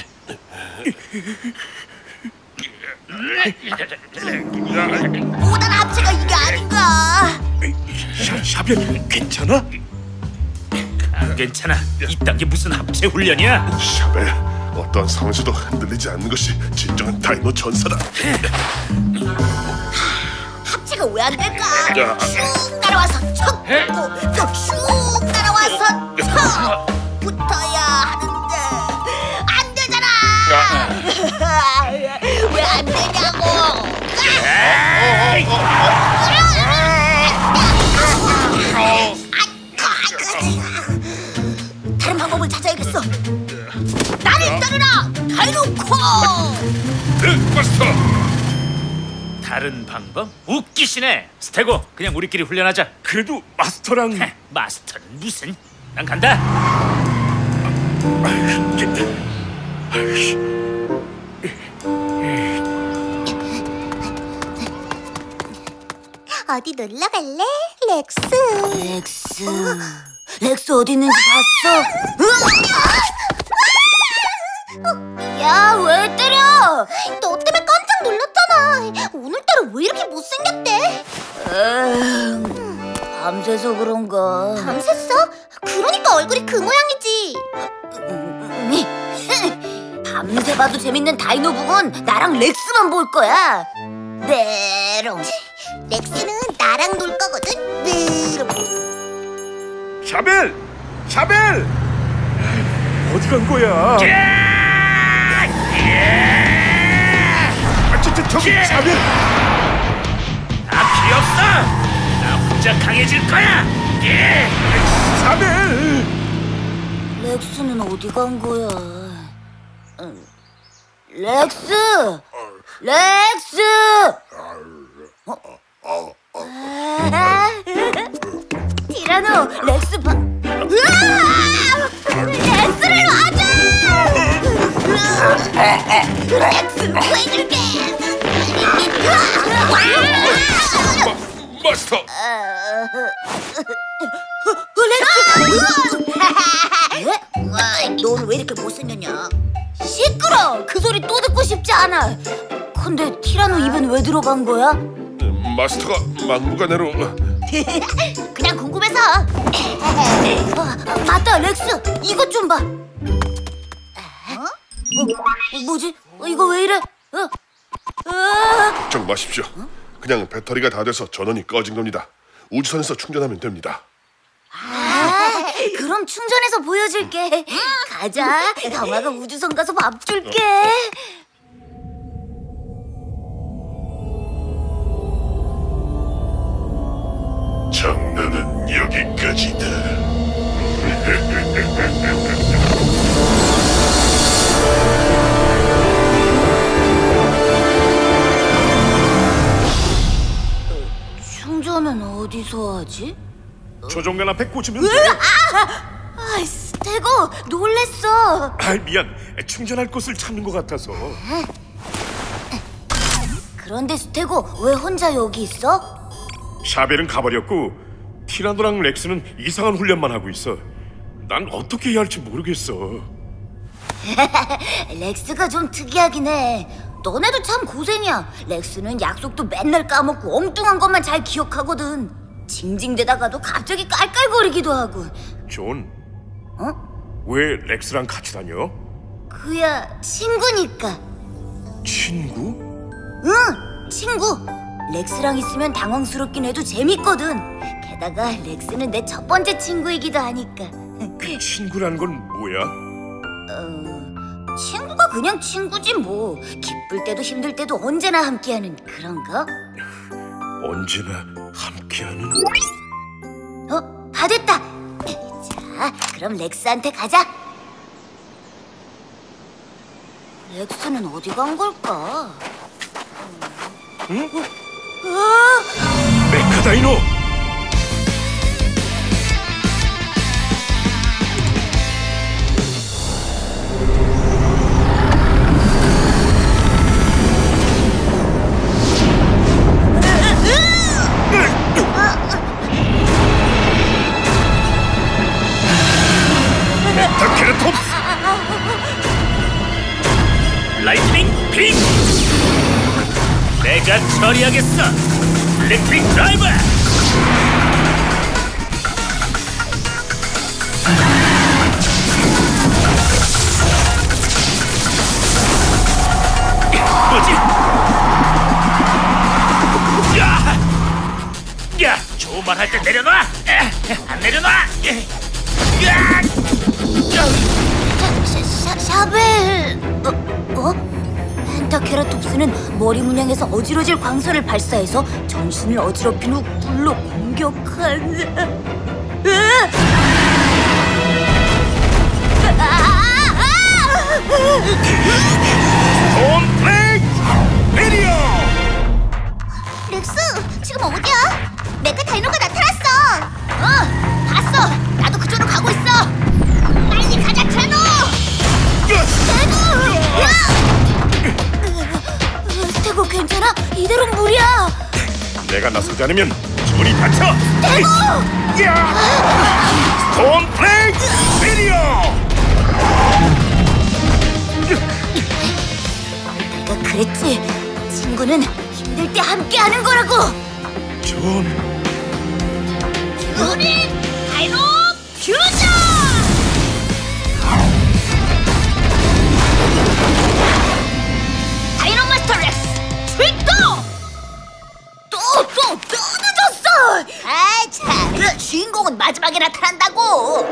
오 단 합체가 이게 아닌가? 샤, 샤벨, 괜찮아? 안 괜찮아. 이딴 게 무슨 합체 훈련이야? 샤벨, 어떤 상황에서도 흔들리지 않는 것이 진정한 다이노 전사다. 합체가 왜 안 될까? 야. 쭉 날아와서 척 붙고 또쭉 날아와서 척 붙어야 하는데 안 되잖아. 에이. 다른 방법을 찾아야겠어. 나를 따르라, 다이노코! 네, 마스터. 다른 방법? 웃기시네. 스테고, 그냥 우리끼리 훈련하자. 그래도 마스터랑... 마스터는 무슨? 난 간다. 어디 놀러 갈래? 렉스. 렉스... 렉스 어디 있는지 봤어? 야, 왜 때려? 너 때문에 깜짝 놀랐잖아. 오늘따라 왜 이렇게 못생겼대? 에휴, 밤새서 그런가. 밤샜어? 그러니까 얼굴이 그 모양이지. 밤새 봐도 재밌는 다이노 부분 나랑 렉스만 볼 거야. 메롱. 렉스는 나랑 놀 거거든. 메롱. 샤벨! 샤벨! 어디 간 거야? 아, 저, 저, 저기 샤벨! 다 필요 없어. 나 혼자 강해질 거야. 샤벨! 렉스는 어디 간 거야? 응. 렉스! 렉스! 어? 티라노, 렉스 봐. 으아! 렉스를 놔줘! 렉스 구해줄게. 마, 마스터. 렉스! 넌 왜 이렇게 못생겼냐? 시끄러! 그 소리 또 듣고 싶지 않아. 근데 티라노 입엔 왜 들어간 거야? 마스터가 막무가내로. 그냥 궁금해서. 어, 맞다, 렉스. 이것 좀 봐. 어? 뭐, 뭐지? 이거 왜 이래? 어? 어? 걱정 마십시오. 그냥 배터리가 다 돼서 전원이 꺼진 겁니다. 우주선에서 충전하면 됩니다. 아, 그럼 충전해서 보여줄게. 가자. 형아가 우주선 가서 밥 줄게. 장난은 여기까지다. 충전은 어디서 하지? 조종관 앞에 꽂으면 돼. 아, 스테고 놀랬어. 아, 미안. 충전할 곳을 찾는 것 같아서. 그런데 스테고 왜 혼자 여기 있어? 샤벨은 가버렸고 티라노랑 렉스는 이상한 훈련만 하고 있어. 난 어떻게 해야 할지 모르겠어. 렉스가 좀 특이하긴 해. 너네도 참 고생이야. 렉스는 약속도 맨날 까먹고 엉뚱한 것만 잘 기억하거든. 징징대다가도 갑자기 깔깔거리기도 하고. 존, 어? 왜 렉스랑 같이 다녀? 그야 친구니까. 친구? 응, 친구. 렉스랑 있으면 당황스럽긴 해도 재밌거든. 게다가 렉스는 내 첫 번째 친구이기도 하니까. 그 친구라는 건 뭐야? 어, 친구가 그냥 친구지 뭐. 기쁠 때도 힘들 때도 언제나 함께하는 그런 거? 언제나 함께하는? 어? 다 됐다. 자, 그럼 렉스한테 가자. 렉스는 어디 간 걸까? 응? 어? 메카다이노! 메타케라톱스! 라이트닝 빔! 내가 처리하겠어! 일렉트릭 드라이버! 뭐지? 야! 야! 좋은 말 할 때 내려놔! 안 내려놔! 야! 샤, 샤, 샤벨. 어? 어? 메타케라톱스는 머리 문양에서 어지러질 광선을 발사해서 전신을 어지럽힌 후 불로 공격한다. 홈플레이 미디어! 렉스, 지금 어디야? 메카 다이노가 나타났어. 어, 봤어. 나도 그쪽으로 가고 있어. 빨리 가자, 제노. 제노. 스테고 괜찮아? 이대로 무리야. 내가 나서지 않으면 존이 다쳐. 스테고. 홈플레이 미디어! 내가 그랬지. 친구는 힘들 때 함께하는 거라고. 존. 우리 다이노 퓨전! 다이노 마스터 렉스 출동! 또, 또, 또 늦었어! 아, 참. 주인공은 마지막에 나타난다고.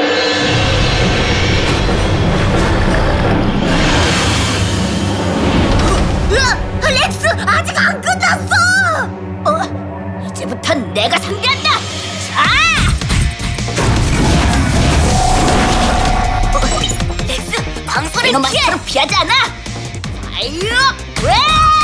으아, 렉스 아직 안 끝났어! 어, 이제부턴 내가 상대한다! 자! 어, 렉스, 광선을 피해! 피하지 않아! 아유, 왜!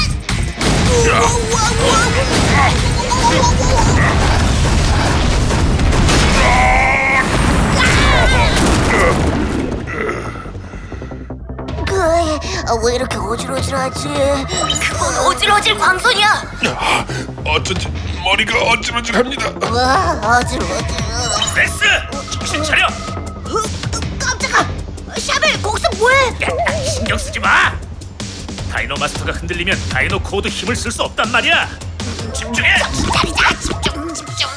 왜 이렇게 어지러지하지? 그건 어지러질 광선이야! 어쩐지 머리가 어지러질합니다. 와, 어지러워. 렉스! 정신 차려! 깜짝아! 샤벨, 거기서 뭐해? 신경 쓰지 마! 다이노 마스터가 흔들리면 다이노 코어도 힘을 쓸 수 없단 말이야! 집중해! 기다리자! 집중, 집중!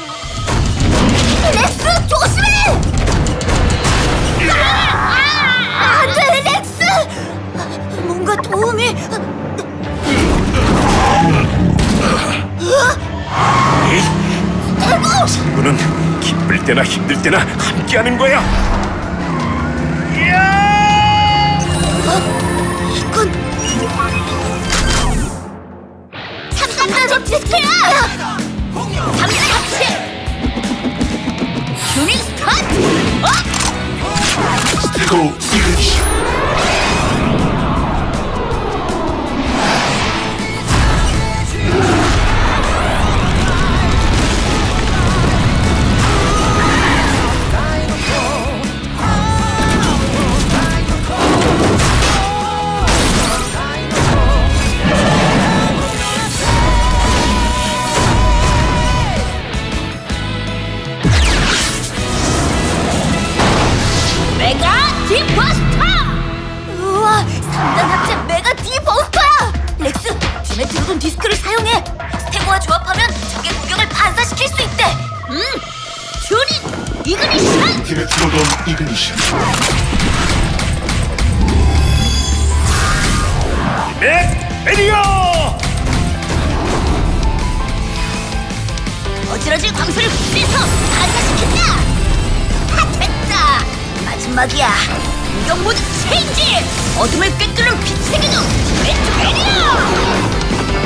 렉스, 조심해! 아, 안 돼, 렉스! 뭔가 도움이... 스테고! 친구는 기쁠 때나 힘들 때나 함께하는 거야. 어? 이건... 삼단단적 디스크야! 삼단 합체! 튜닝 스타트! 어? 스테고 이그니션. 메가 디버스터! 우와, 삼단 합체 메가 디버스터야! 렉스, 디메트로돈 디스크를 사용해! 스테고와 조합하면 적의 공격을 반사시킬 수 있대! 음! 튜닝! 이그니션! 디메트로돈 이그니션. 네, 에리어! 어지러질 광선을 분리해서 반사시킨다! 하, 됐다! 마지막이야! 공격 모드 체인지! 어둠을 꿰뚫는 빛 세계도 디메트 에리어!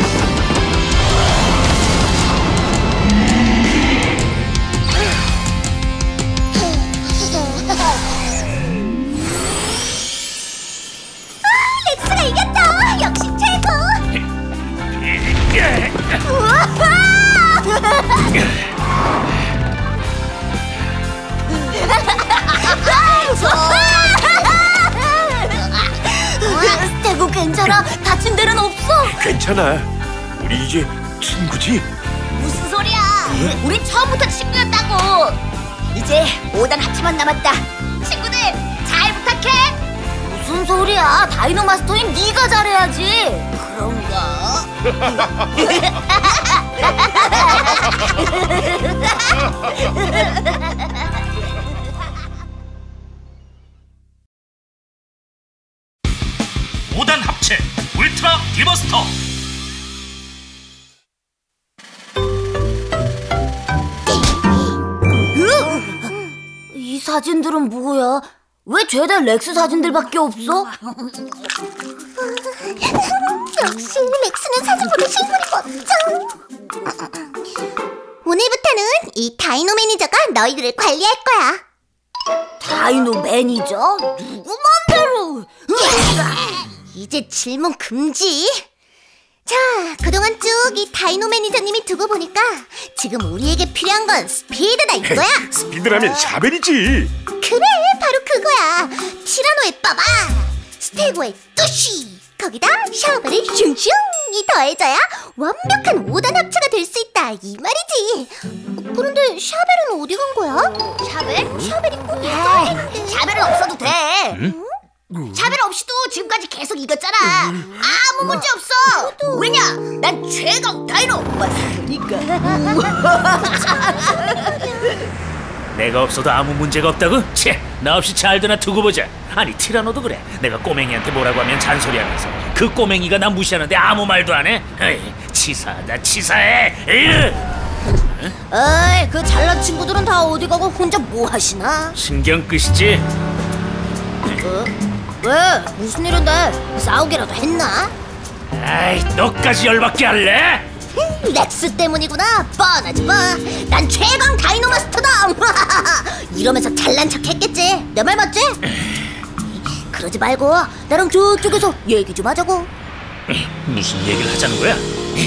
렉스가 이겼다! 역시 최고! 스테고 괜찮아? 다친 데는 없어? 괜찮아. 우리 이제 친구지? 무슨 소리야? 우린 처음부터 친구였다고. 이제 오 단 합체만 남았다. 친구들 잘 부탁해. 무슨 소리야? 다이노 마스터인 네가 잘해야지. 그런가? 오 단 합체 울트라 디버스터! 이 사진들은 뭐야? 왜 죄다 렉스 사진들밖에 없어? 역시 렉스는 사진보다 실물이 멋져. 오늘부터는 이 다이노 매니저가 너희들을 관리할 거야. 다이노 매니저? 누구 맘대로? 이제 질문 금지. 자, 그동안 쭉 이 다이노 매니저님이 두고 보니까 지금 우리에게 필요한 건 스피드다 이거야. 스피드라면 샤벨이지. 그래, 바로 그거야. 티라노의 빠바, 스테고의 뚜시, 거기다 샤벨의 슝슝이 더해져야 완벽한 오 단 합체가 될 수 있다 이 말이지. 그런데 샤벨은 어디 간 거야? 샤벨? 샤벨이 꼭 있어. 샤벨은 없어도 돼. 응? 샤벨 없이도 지금까지 계속 이겼잖아. 아무 문제 없어. 왜냐? 난 최강 다이노 마스터니까. 내가 없어도 아무 문제가 없다고? 채, 나 없이 잘 되나 두고 보자. 아니 티라노도 그래. 내가 꼬맹이한테 뭐라고 하면 잔소리하면서 그 꼬맹이가 나 무시하는데 아무 말도 안 해? 에이, 치사하다 치사해. 에이, 에이, 그 잘난 친구들은 다 어디 가고 혼자 뭐 하시나? 신경 끄시지? 어? 왜? 무슨 일인데? 싸우기라도 했나? 아이, 너까지 열받게 할래? 렉스 때문이구나. 뻔하지 뭐. 난 최강 다이노 마스터다. 이러면서 잘난 척 했겠지. 내 말 맞지? 그러지 말고 나랑 저쪽에서 얘기 좀 하자고. 무슨 얘기를 하자는 거야?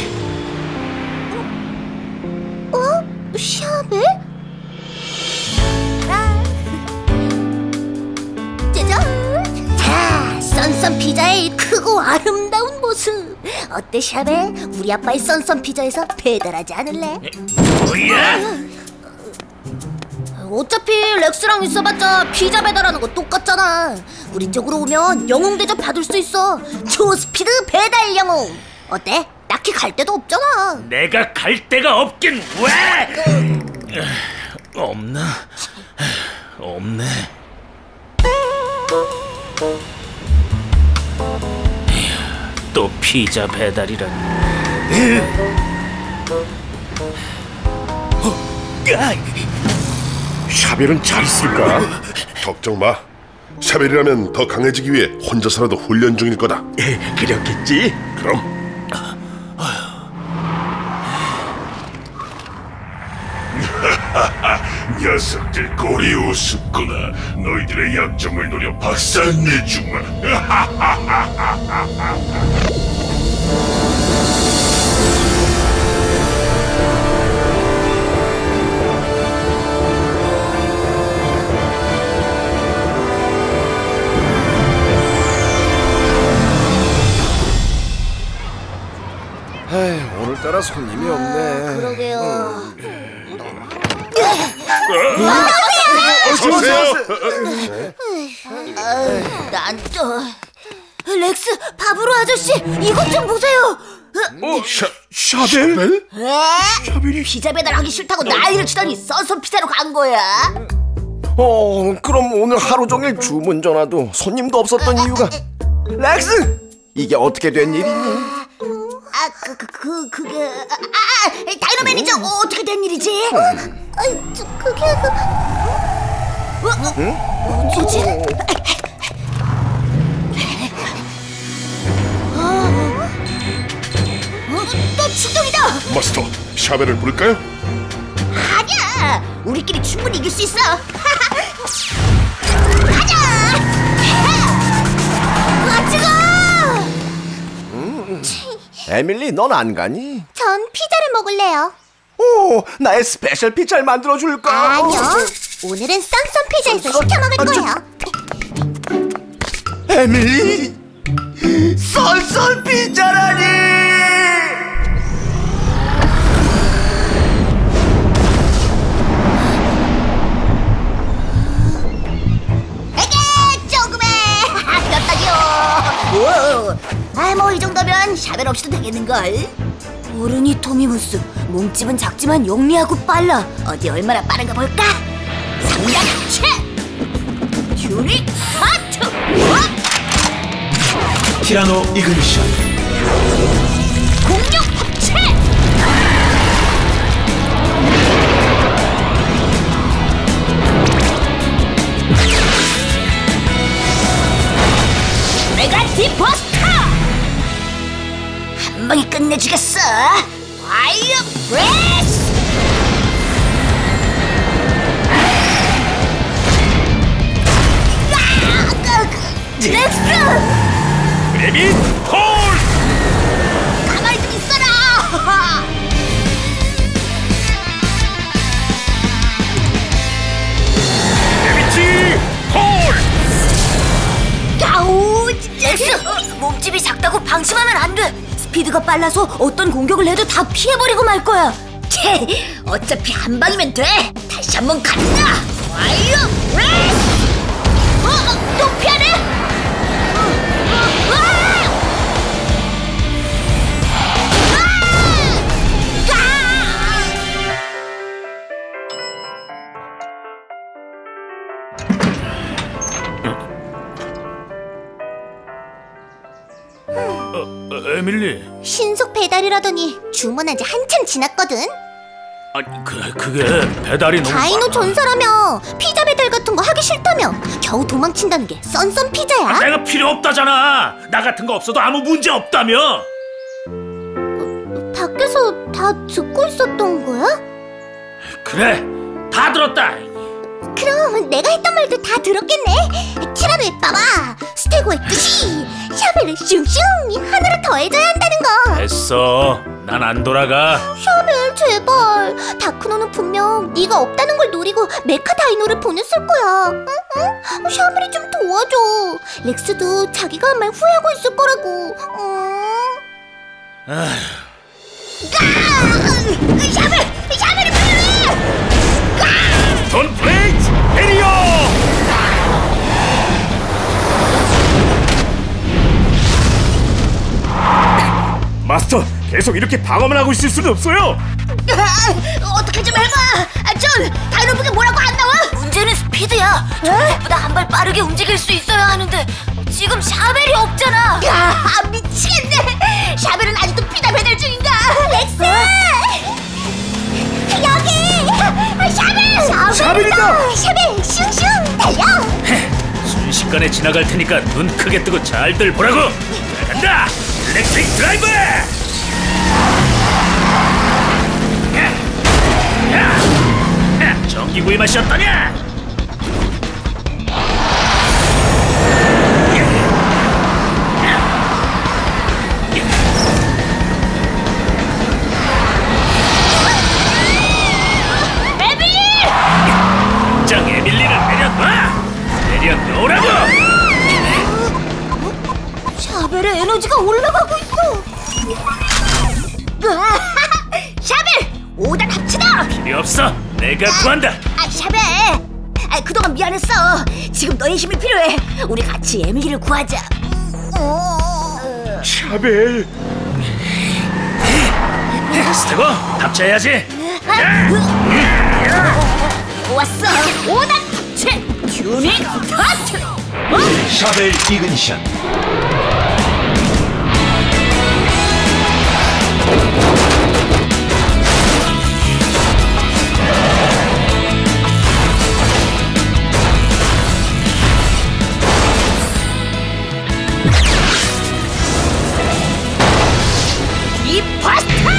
어? 샤벨? 짜잔! 자, 썬썬 피자의 크고 아름다운 모습. 어때 샤벨? 우리 아빠의 썬썬 피자에서 배달하지 않을래? 뭐야? 어차피 렉스랑 있어봤자 피자 배달하는 거 똑같잖아. 우리 쪽으로 오면 영웅 대접 받을 수 있어. 초스피드 배달 영웅. 어때? 딱히 갈 데도 없잖아. 내가 갈 데가 없긴 왜? 없나? 없네. 또 피자 배달이라니. 샤벨은 잘 쓸까? 걱정 마. 샤벨이라면 더 강해지기 위해 혼자서라도 훈련 중일 거다. 그렇겠지? 그럼 녀석들 꼴이 우습구나. 너희들의 약점을 노려 박살내주마. 에이, 오늘따라 손님이 없네. 그러게요. 어서오세요. 난 또... 렉스, 바브로 아저씨, 이것 좀 보세요. 어, 샤, 샤벨? 에? 피자 배달하기 싫다고 난리를 치더니 썬썬 피자로 간 거야. 어, 그럼 오늘 하루 종일 주문 전화도 손님도 없었던 이유가 렉스! 이게 어떻게 된 일이니? 아, 그, 그, 그, 그게... 아, 다이노 매니저, 어, 어떻게 된 일이지? 아, 저, 그게... 어? 어? 응? 뭐지? 어? 어? 또 출동이다! 마스터, 샤벨을 부를까요? 아니야! 우리끼리 충분히 이길 수 있어! 가자! 같이 가! 에밀리, 넌 안 가니? 전 피자를 먹을래요. 오, 나의 스페셜 피자를 만들어줄까? 아니요, 오늘은 썬썬 피자에서 시켜 먹을 아, 거예요. 에밀리, 썬썬 피자라니! 에게 조금해! 몇 달이요! 아, 뭐 이 정도면 샤벨 없이도 되겠는걸? 어른이 토미무스, 몸집은 작지만 영리하고 빨라. 어디 얼마나 빠른가 볼까? 상량 합체! 튜닉 하트! 티라노 이그니션. 공룡 합체! 보여주겠어. 파이어 브레스. 렉스! 레빗 콜! 가만히 좀 있어라! 레빗지 콜! 야우! 렉스! 몸집이 작다고 방심하면 안 돼! 스피드가 빨라서 어떤 공격을 해도 다 피해버리고 말 거야! 채! 어차피 한 방이면 돼! 다시 한번 간다! 파이어 브레스! 어? 어? 또 피하네? 어, 에밀리. 신속 배달이라더니 주문한 지 한참 지났거든. 아니 그, 그게 배달이 너무 다이노 많아. 전사라며 피자 배달 같은 거 하기 싫다며 겨우 도망친다는 게 썬썬 피자야? 아, 내가 필요 없다잖아. 나 같은 거 없어도 아무 문제 없다며. 밖에서 다 듣고 있었던 거야? 그래, 다 들었다. 그럼 내가 했던 말도 다 들었겠네. 티라노의 빠바, 스테고의 뜻이, 샤벨을 슝슝 하나로 더해줘야 한다는 거. 됐어, 난 안 돌아가. 샤벨 제발. 다크노는 분명 네가 없다는 걸 노리고 메카 다이노를 보냈을 거야. 응? 응? 샤벨이 좀 도와줘. 렉스도 자기가 한 말 후회하고 있을 거라고. 응? 아휴. 샤벨! 샤벨이 필요해! 돈 플레이트 베리어! 마스터, 계속 이렇게 방어만 하고 있을 수는 없어요. 어떻게 좀 해봐! 아, 존! 다이노북에 뭐라고 안 나와? 문제는 스피드야. 저보다 한 발 빠르게 움직일 수 있어야 하는데 지금 샤벨이 없잖아. 야, 미치겠네! 샤벨은 아직도 피자 배달 중인가? 렉스! 여기! 샤벨! 샤벨이다! 샤벨 슝슝 달려! 순식간에 지나갈 테니까 눈 크게 뜨고 잘들 보라고. 자, 간다! 일렉트릭 드라이브! 전기구이 맛이 어떠냐? 짱 에밀리를 내려놔! 내려놓으라고! 샤벨의 에너지가 올라가고 있어. 샤벨! 오 단 합치다! 필요 없어! 내가 구한다! 아, 샤벨! 아, 그동안 미안했어. 지금 너의 힘이 필요해. 우리 같이 에밀리를 구하자. 샤벨! 스테고, 합체해야지! 왔어! 오 단 합체! 튜닝 스타트! 샤벨 이그니션. 디파스타!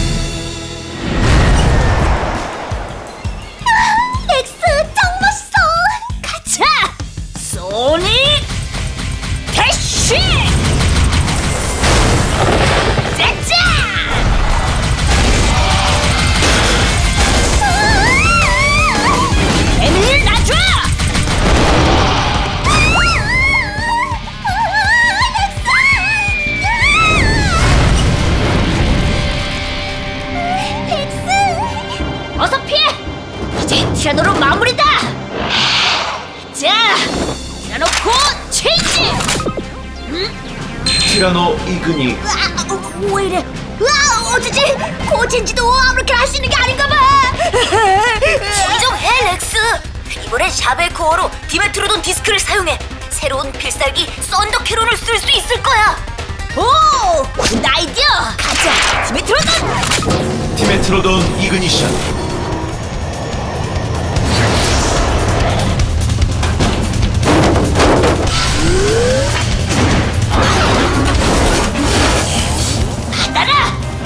렉스 짱 멋있어. 가자! 소닉 대시! 짜자! 에밀리 놔줘! 어서 피해! 이제 티라노로 마무리다! 자! 티라노 코 체인지! 티라노 이그니. 아, 어, 왜 이래? 으아, 어쩌지? 코 체인지도 아무렇게 할 수 있는 게 아닌가 봐! 진정해, 렉스. 이번엔 샤벨 코어로 디메트로돈 디스크를 사용해. 새로운 필살기 썬더 캐롤을 쓸 수 있을 거야. 오! 굿 아이디어! 가자! 디메트로돈! 디메트로돈 이그니션. 받아라!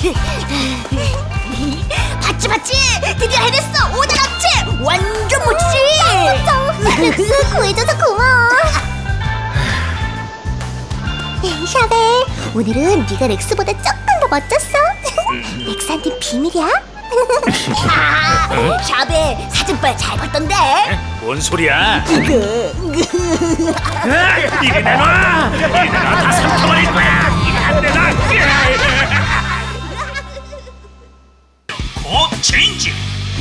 봤지 봤지? 드디어 해냈어! 오단 합체! 완전 멋지지? 렉스 구해줘서 고마워. 샤벨, 오늘은 네가 렉스보다 조금 더 멋졌어. 렉스한테 비밀이야? 아, 샤벨 사진빨 잘 봤던데? 뭔 소리야? 이게 이리 내놔! 이리 내놔! 다 삼켜버릴 거야! 이리 안 내놔! 고 체인지!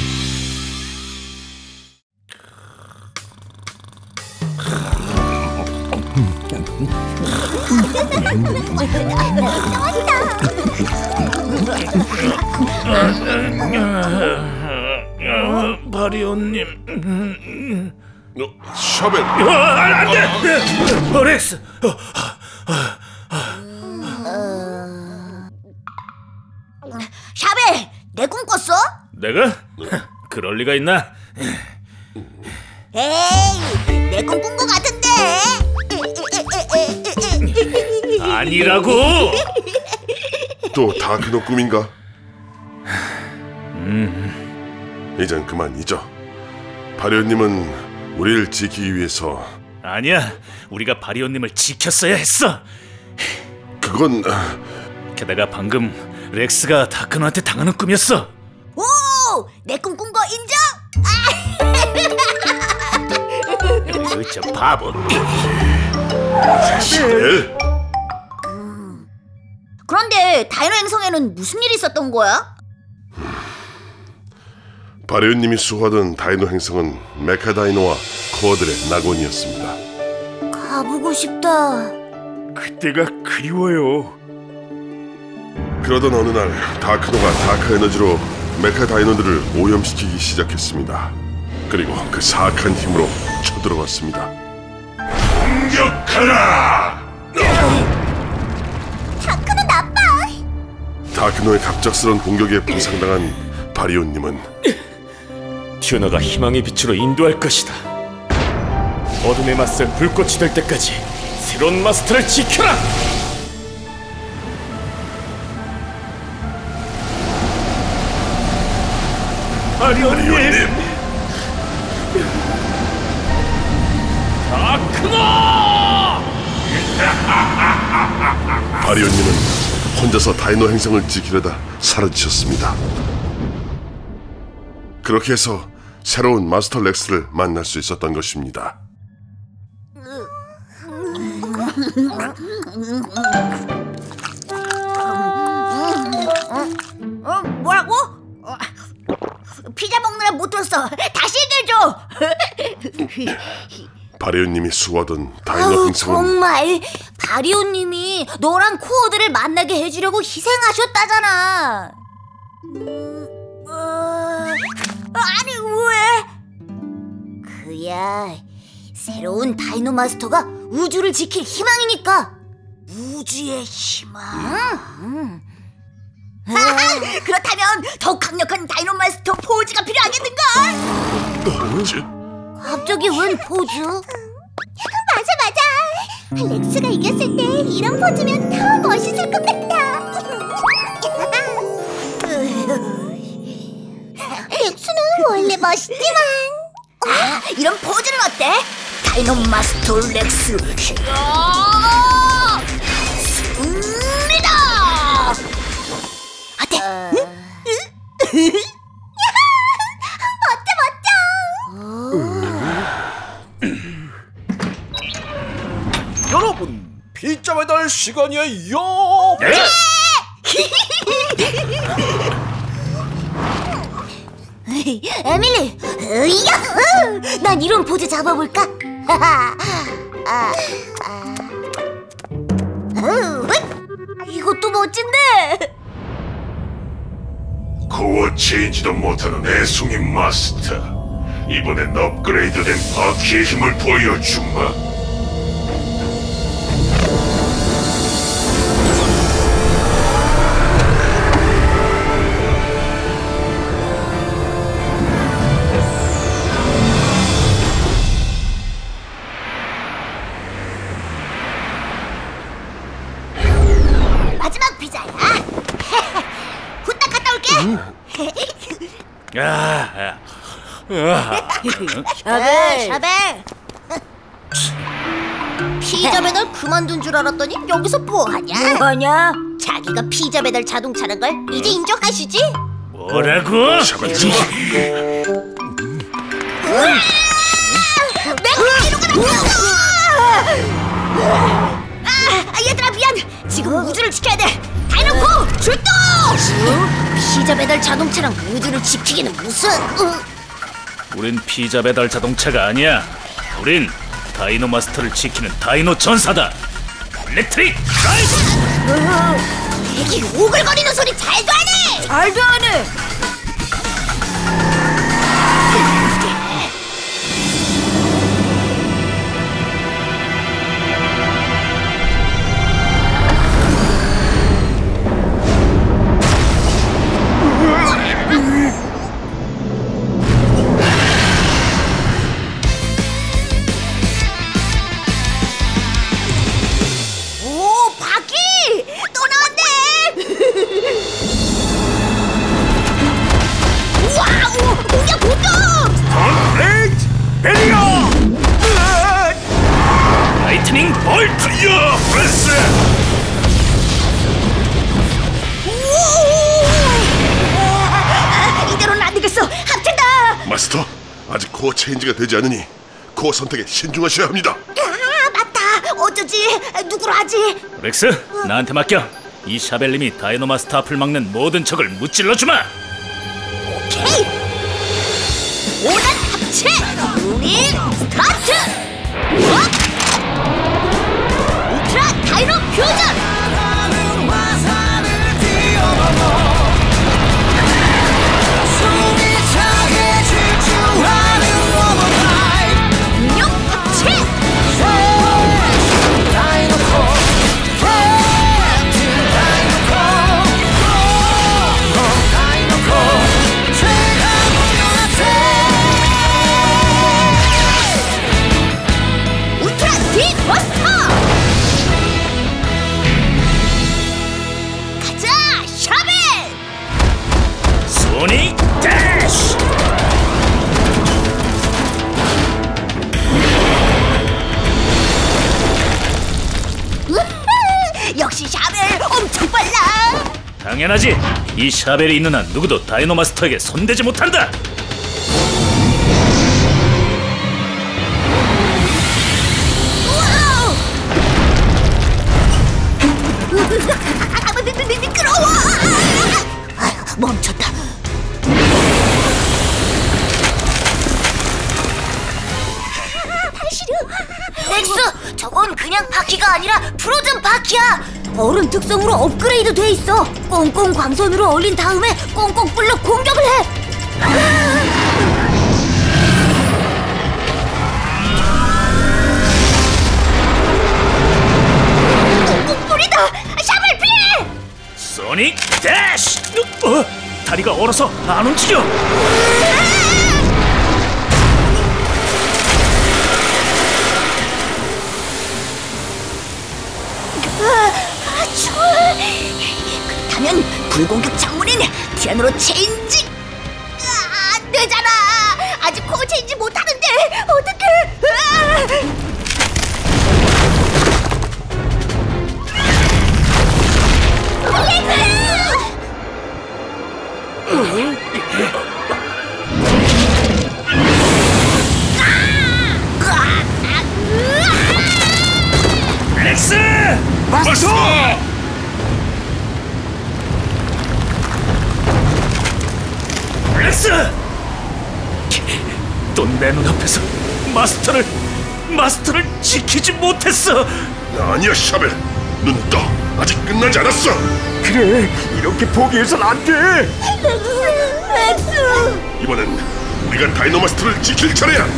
바리오님. 샤벨. 안 돼! 렉스! 샤벨, 내 꿈 꿨어? 내가? 그럴 리가 있나? 에이, 내 꿈 꾼 거 같은데. 아니라고! 또 다크노 꿈인가? 음. 이젠 그만 잊어. 바리오님은 우리를 지키기 위해서. 아니야, 우리가 바리오님을 지켰어야 했어. 그건 게다가 방금 렉스가 다크노한테 당하는 꿈이었어. 오, 내 꿈 꾼 거 인정? 저 바보. 샤벨. 그런데 다이노 행성에는 무슨 일이 있었던 거야? 바리오님이 수호하던 다이노 행성은 메카다이노와 코어들의 낙원이었습니다. 가보고 싶다. 그때가 그리워요. 그러던 어느 날 다크노가 다크 에너지로 메카다이노들을 오염시키기 시작했습니다. 그리고 그 사악한 힘으로 쳐들어왔습니다. 공격하라! 다크는 나빠. 다크노의 갑작스런 공격에 부상당한 바리오님은 튜너가 희망의 빛으로 인도할 것이다. 어둠의 맞설 불꽃이 될 때까지 새로운 마스터를 지켜라! 바리오님! 다크노! 바리오님은 혼자서 다이노 행성을 지키려다 사라지셨습니다. 그렇게 해서 새로운 마스터 렉스를 만날 수 있었던 것입니다. 어, 뭐라고? 어, 피자 먹느라 못 들었어. 다시 얘기해줘. 바리오님이 수호하던 다이노 아우, 행성은 정말 바리오님이 너랑 코어들을 만나게 해주려고 희생하셨다잖아. 음, 어, 아니 왜? 그야 새로운 다이노 마스터가 우주를 지킬 희망이니까. 우주의 희망? 음. 그렇다면 더욱 강력한 다이노 마스터 포즈가 필요하겠는걸? 뭐지? 갑자기 웬 포즈? 맞아 맞아. 렉스가 이겼을 때 이런 포즈면 더 멋있을 것 같다. 렉스는 원래 멋있지만. 아, 이런 포즈는 어때? 다이노 마스터 렉스 힘 승리다! 어때? 어... 멋져 멋져. 여러분, 피자 배달 시간이에요. 네? 에밀리, 으이야! 난 이런 포즈 잡아볼까? 아, 아. 으, 이것도 멋진데? 코어 체인지도 못하는 애송이 마스터. 이번엔 업그레이드된 바퀴의 힘을 보여주마. 마지막 피자야. 아, 아. 샤벨, 샤벨. 피자 배달 그만둔 줄 알았더니 여기서 뭐하냐? 뭐하냐? 자기가 피자 배달 자동차란 걸 이제 인정하시지? 뭐라고? 샤벨 좋아. 맥키로가 나왔어! 아, 얘들아 미안. 지금 우주를 지켜야 돼. 다이노코 출동! 피자 배달 자동차랑 우주를 지키기는 무슨? 어? 우린 피자 배달 자동차가 아니야. 우린 다이노 마스터를 지키는 다이노 전사다. 일렉트릭 드라이브! 이게 오글거리는 소리 잘도 하네! 잘도 하네. 오, 바퀴! 또 나왔네! 와우! 공격 공격! 컴플레이트 베리어! 라이트닝 볼트! 야! 프레스! 아, 이대로는 안 되겠어. 합체다. 마스터, 아직 코어 체인지가 되지 않으니 코어 선택에 신중하셔야 합니다. 아, 맞다. 어쩌지? 누구로 하지? 렉스, 나한테 맡겨. 이 샤벨님이 다이노 마스터 앞을 막는 모든 적을 무찔러주마. 오케이. 오단 합체. 우리 스타트. 어? 울트라 다이노 퓨전. 공룡 합체. 울트라 딥버스터. 가자 샤벨. 소닉 대쉬! 역시 샤벨 엄청 빨라. 당연하지. 이 샤벨이 있는 한 누구도 다이노 마스터에게 손대지 못한다. 와우. 아, 미- 미- 미- 미끄러워. 아, 멈췄다. 렉스, 저건 그냥 바퀴가 아니라 프로즌 바퀴야. 얼음 특성으로 업그레이드 돼 있어. 꽁꽁 광선으로 얼린 다음에 꽁꽁 불로 공격을 해. 꽁꽁 불이다. 샤벨 피해. 소닉 대쉬! 어? 다리가 얼어서 안 움직여. 아, 추워. 그렇다면 불공격 장문인 티아노로 체인지. 아, 안 되잖아. 아직 코어 체인지 못하는데 어떡해. 렉스! 마스터! 렉스! 또 내 눈앞에서 마스터를 마스터를 지키지 못했어. 아니야, 샤벨. 눈 떠. 아직 끝나지 않았어. 그래, 이렇게 포기해선 안 돼! 렉스. 이번엔 우리가 다이노 마스터를 지킬 차례야.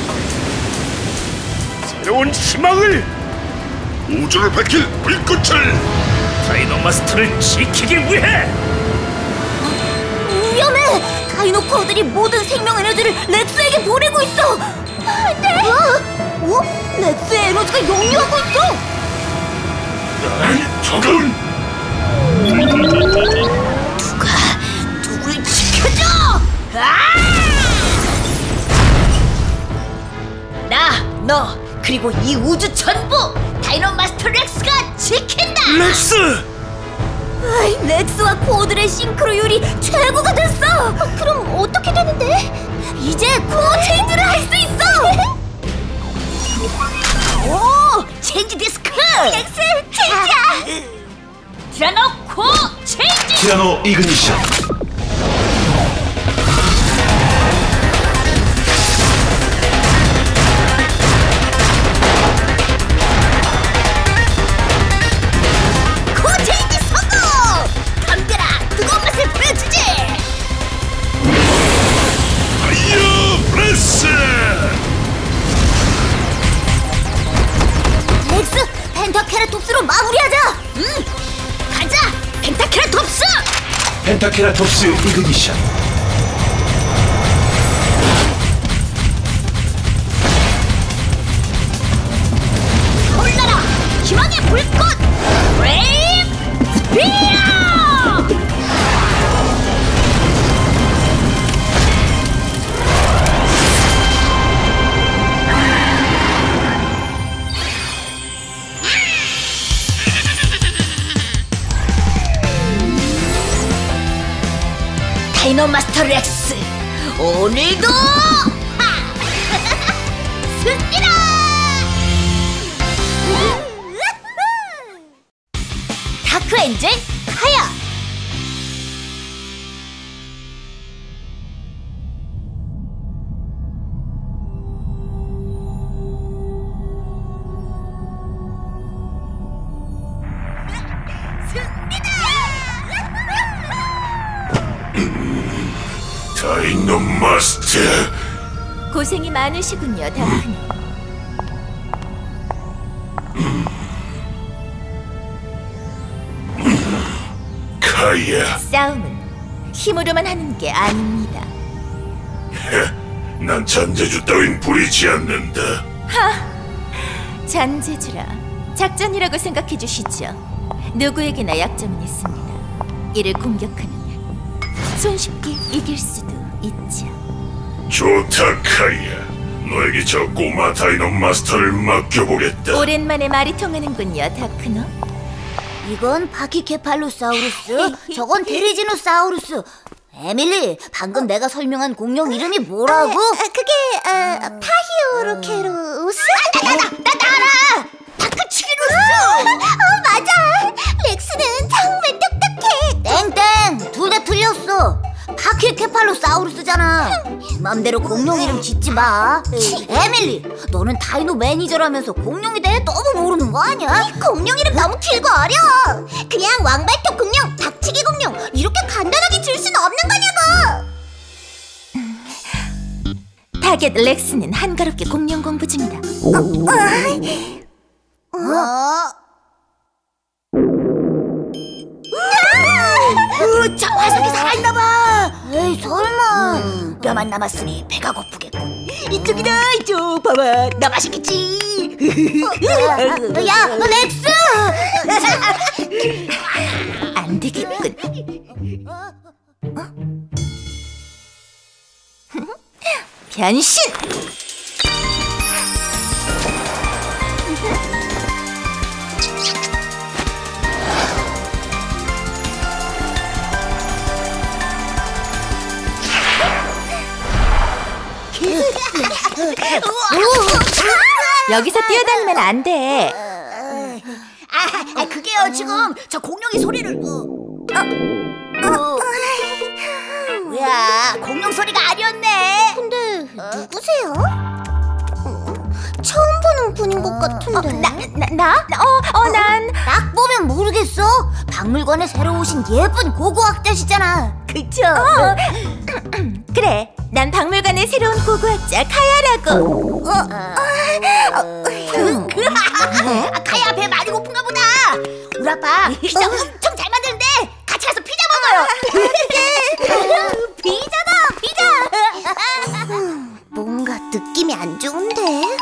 새로운 희망을! 우주를 밝힐 불꽃을. 다이노 마스터를 지키기 위해. 위험해. 다이노 코어들이 모든 생명 에너지를 렉스에게 보내고 있어. 안돼. 어? 어? 렉스의 에너지가 역류하고 있어. 저건 누가 너 그리고 이 우주 전부 다이노 마스터 렉스가 지킨다. 렉스! 아이, 렉스와 코어들의 싱크로율이 최고가 됐어. 어, 그럼 어떻게 되는데? 이제 코어 체인지를 할 수 있어. 오, 체인지 디스크. 렉스 체인지야. 티라노 코어 체인지. 티라노 이그니션. 코어 체인지 성공. 덤벼라, 뜨거운 맛을 보여주지. 파이어 브레스! 렉스, 펜타케라톱스로 마무리하자. 응, 가자, 펜타케라톱스. 펜타케라톱스 이그니션. 올라라, 희망의 불꽃. 브레이브 스피어. 다이노 마스터 렉스, 오늘도 승리다! 다크 엔젤 카야. 다이노 마스터. 고생이 많으시군요, 다크노. 카야. 싸움은 힘으로만 하는 게 아닙니다. 난 잔재주 따윈 부리지 않는다. 하! 잔재주라. 작전이라고 생각해 주시죠. 누구에게나 약점은 있습니다. 이를 공격하면 손쉽게 이길 수도 있죠. 좋다 카야. 너에게 저 꼬마 다이노 마스터를 맡겨보겠다. 오랜만에 말이 통하는군요, 다크노. 이건 파키케팔로사우루스, 저건 테리지노사우루스. 에밀리, 방금 내가 설명한 공룡 이름이 뭐라고? 아, 그게 어, 파히오로케로스? 나, 나, 나, 나, 나 알아! 다크치기로스! 어, 맞아! 렉스는 정말 똑똑해! 땡땡! 둘 다 틀렸어! 파키케팔로사우루스잖아. 맘대로 공룡 이름 짓지 마. 에밀리, 너는 다이노 매니저라면서 공룡에 대해 너무 모르는 거 아니야? 공룡 이름 너무 길고 어려워. 그냥 왕발톱 공룡, 닥치기 공룡 이렇게 간단하게 줄 수는 없는 거냐고. 타겟 렉스는 한가롭게 공룡 공부 중이다. 어? 어? 으, 저 화석이 살아있나봐. 에이, 설마. 음. 뼈만 남았으니 배가 고프겠고. 이쪽이다, 이쪽. 봐봐, 나 맛있겠지. 어, 야, 렉스. 안 되겠군. 어? 변신! 여기서 뛰어다니면 안 돼. 아, 아, 그게요, 지금 저 공룡이 소리를. 어, 어, 어. 야, 공룡 소리가 아니었네. 근데 누구세요? 처음 보는 분인 것 같은데. 어, 나, 나, 나? 어, 어, 난 딱 보면 모르겠어. 박물관에 새로 오신 예쁜 고고학자시잖아. 그쵸? 어. 그래, 난 박물관의 새로운 고고학자 카야라고. 어, 어, 어. 카야 배 많이 고픈가 보다. 우리 아빠 피자 엄청 잘 만드는데 같이 가서 피자 먹어요. 피자다, 피자. 뭔가 느낌이 안 좋은데.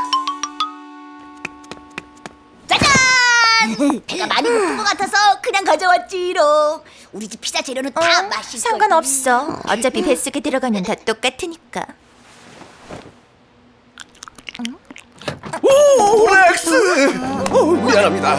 짜잔! 배가 많이 고픈 것 같아서 그냥 가져왔지롱. 우리 집 피자 재료는 다 어, 맛있어. 상관없어. 어차피 뱃속에 들어가면 다 똑같으니까. 응? 오, 렉스! 어, 미안합니다.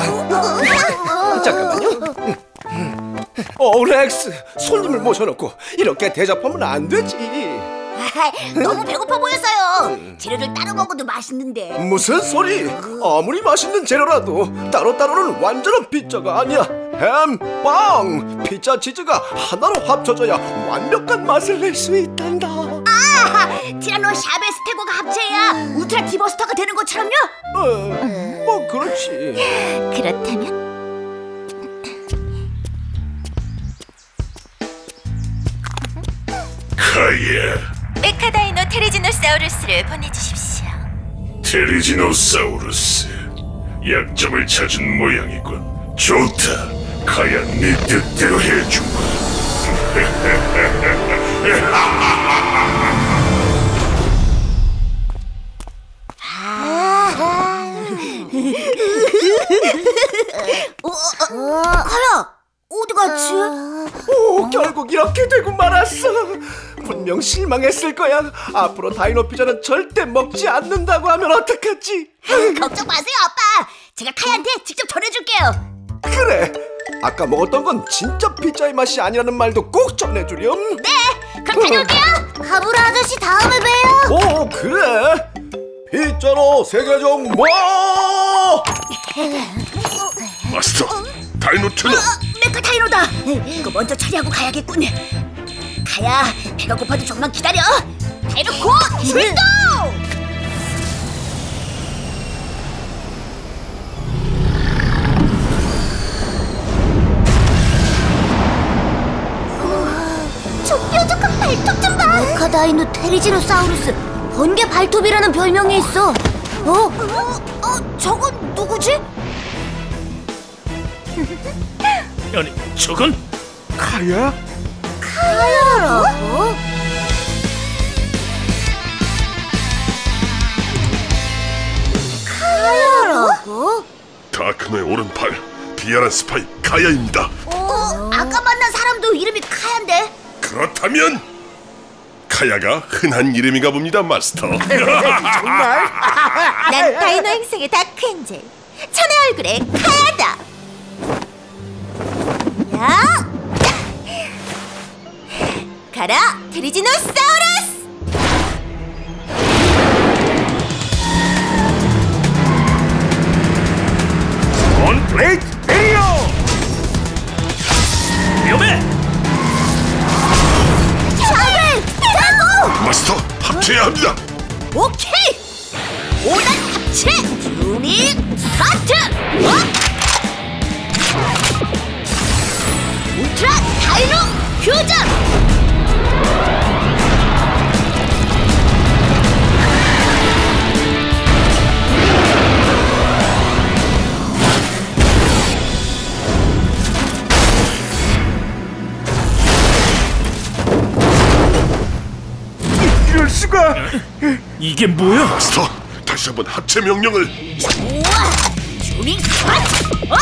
잠깐만요. 어, 렉스, 손님을 모셔놓고 이렇게 대접하면 안 되지. 너무 배고파 보였어요. 재료를 따로 먹어도 맛있는데. 무슨 소리? 아무리 맛있는 재료라도 따로따로는 완전한 피자가 아니야. 햄, 빵, 피자 치즈가 하나로 합쳐져야 완벽한 맛을 낼 수 있단다. 아! 티라노 샤베 스테고가 합체해야 울트라 디버스터가 되는 것처럼요? 어, 뭐 그렇지. 그렇다면 카야, 메카다이노 테리지노사우루스를 보내주십시오. 테리지노사우루스, 약점을 찾은 모양이군. 좋다, 카야, 네 뜻대로 해주마. 어, 어, 카야, 어디 갔지? 오, 결국 이렇게 되고 말았어. 분명 실망했을 거야. 앞으로 다이노 피자는 절대 먹지 않는다고 하면 어떡하지? 걱정 마세요, 아빠. 제가 카야한테 직접 전해줄게요. 그래, 아까 먹었던 건 진짜 피자의 맛이 아니라는 말도 꼭 전해주렴. 네, 그럼 다녀올게요. 가브라 아저씨, 다음에 봬요. 오, 그래. 피자로 세계적 뭐! 마스터, 다이노 튀너. 어, 메카다이노다. 이거 먼저 처리하고 가야겠군. 가야, 배가 고파도 조금만 기다려. 다이노 곧 출동! 저 뾰족한 발톱 좀 봐. 메카다이노 테리지노사우루스, 번개 발톱이라는 별명이 있어. 어? 어, 어 저건 누구지? 아니, 저건? 카야? 카야라고? 카야라고? 다크노의 오른팔, 비열한 스파이 카야입니다. 어, 아까 만난 사람도 이름이 카야인데. 그렇다면 카야가 흔한 이름인가 봅니다, 마스터. 정말? 난 다이노 행성의 다크 엔젤, 천의 얼굴의 카야다. 야! 가라, 테리지노사우루스! 온 플레이트 에리어! 위험해! 샤벨! 대고! 마스터, 합체해야 합니다. 오케이! 오단 합체! 준비 스타트! 어? 울트라 다이노 퓨전! 이럴 수가! 이게 뭐야? 마스터, 다시 한번 합체 명령을. 우와! 준비 스타트! 어?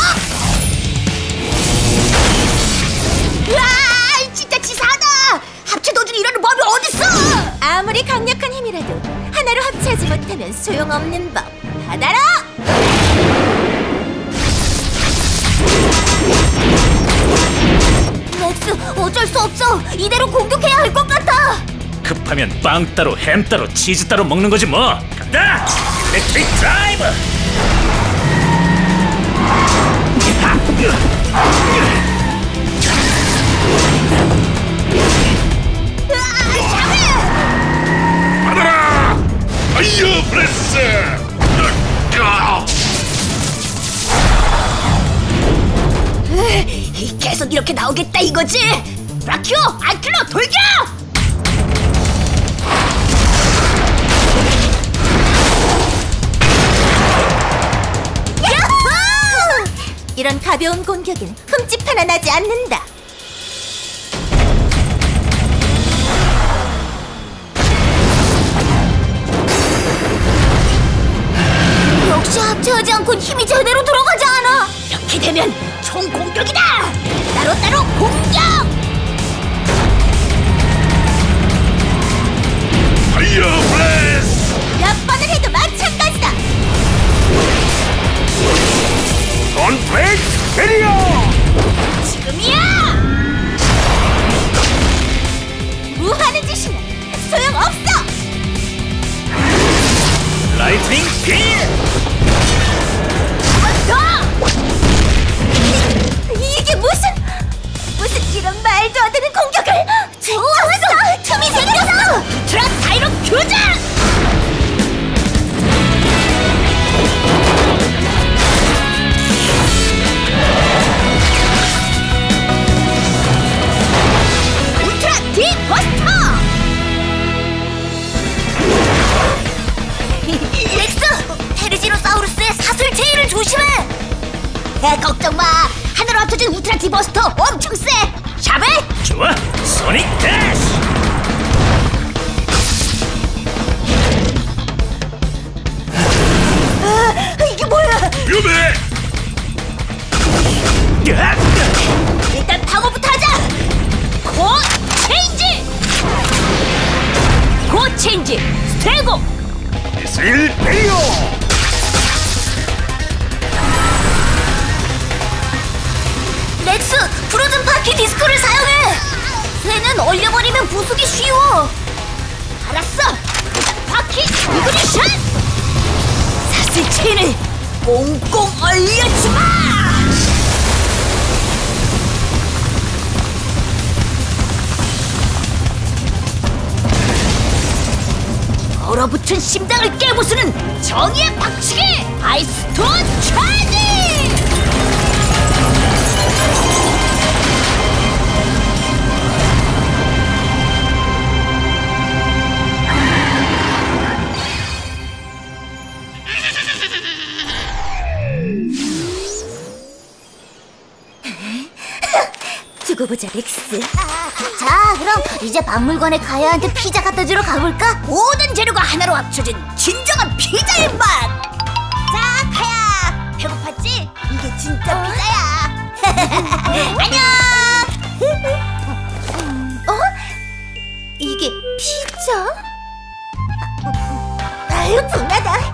으아! 진짜 치사하다! 합체 도중에 이러는 법이 어딨어! 아무리 강력한 힘이라도 하나로 합체하지 못하면 소용없는 법. 받아라! 렉스, 어쩔 수 없어! 이대로 공격해야 할 것 같아! 급하면 빵 따로, 햄 따로, 치즈 따로 먹는 거지 뭐. 간다! 일렉트릭 드라이브! 받아라! 파이어 브레스! 으, 계속 이렇게 나오겠다 이거지? 라키오! 아킬로 돌격! 야호! 이런 가벼운 공격엔 흠집 하나 나지 않는다. 역시 합체하지 않곤 힘이 제대로 들어가지 않아. 이렇게 되면 총 공격이다. 따로따로 공격. 파이어 브레스! 몇 번을 해도 마찬가지다. 언플레이 베리어! 지금이야! 무하는 짓이면 소용없어! 라이트닝 빔! 이게 무슨 무슨 이런 말도 안 되는 공격을! 좋았어! 틈이 생겼어! 트라 다이노 교장! 울트라 디 버스터! 렉스! 테르지노사우루스의 사슬 제의를 조심해! 야, 걱정 마. 하나로 합쳐진 울트라 디 버스터 엄청 세. 샤베? 좋아! 소닉 대시! 아, 이게 뭐야? 위험해! 일단 방어부터 하자. 고 체인지! 고 체인지! 스테고! 미사일 베리어! 렉스! 프로즌 바퀴 디스크를 사용해! 쇠는 얼려버리면 부수기 쉬워! 알았어. 바퀴 이그니션! 사슬 체인을 꽁꽁 얼려주마! 얼어붙은 심장을 깨부수는 정의의 박치기! 아이스톤 차지! 두고 보자, 렉스. 자, 그럼 이제 박물관에 가야한테 피자 갖다 주러 가볼까? 모든 재료가 하나로 합쳐진 진정한 피자의 맛! 자, 가야! 배고팠지? 이게 진짜 피자야! 안녕! 어? 이게 피자? 아유, 분하다.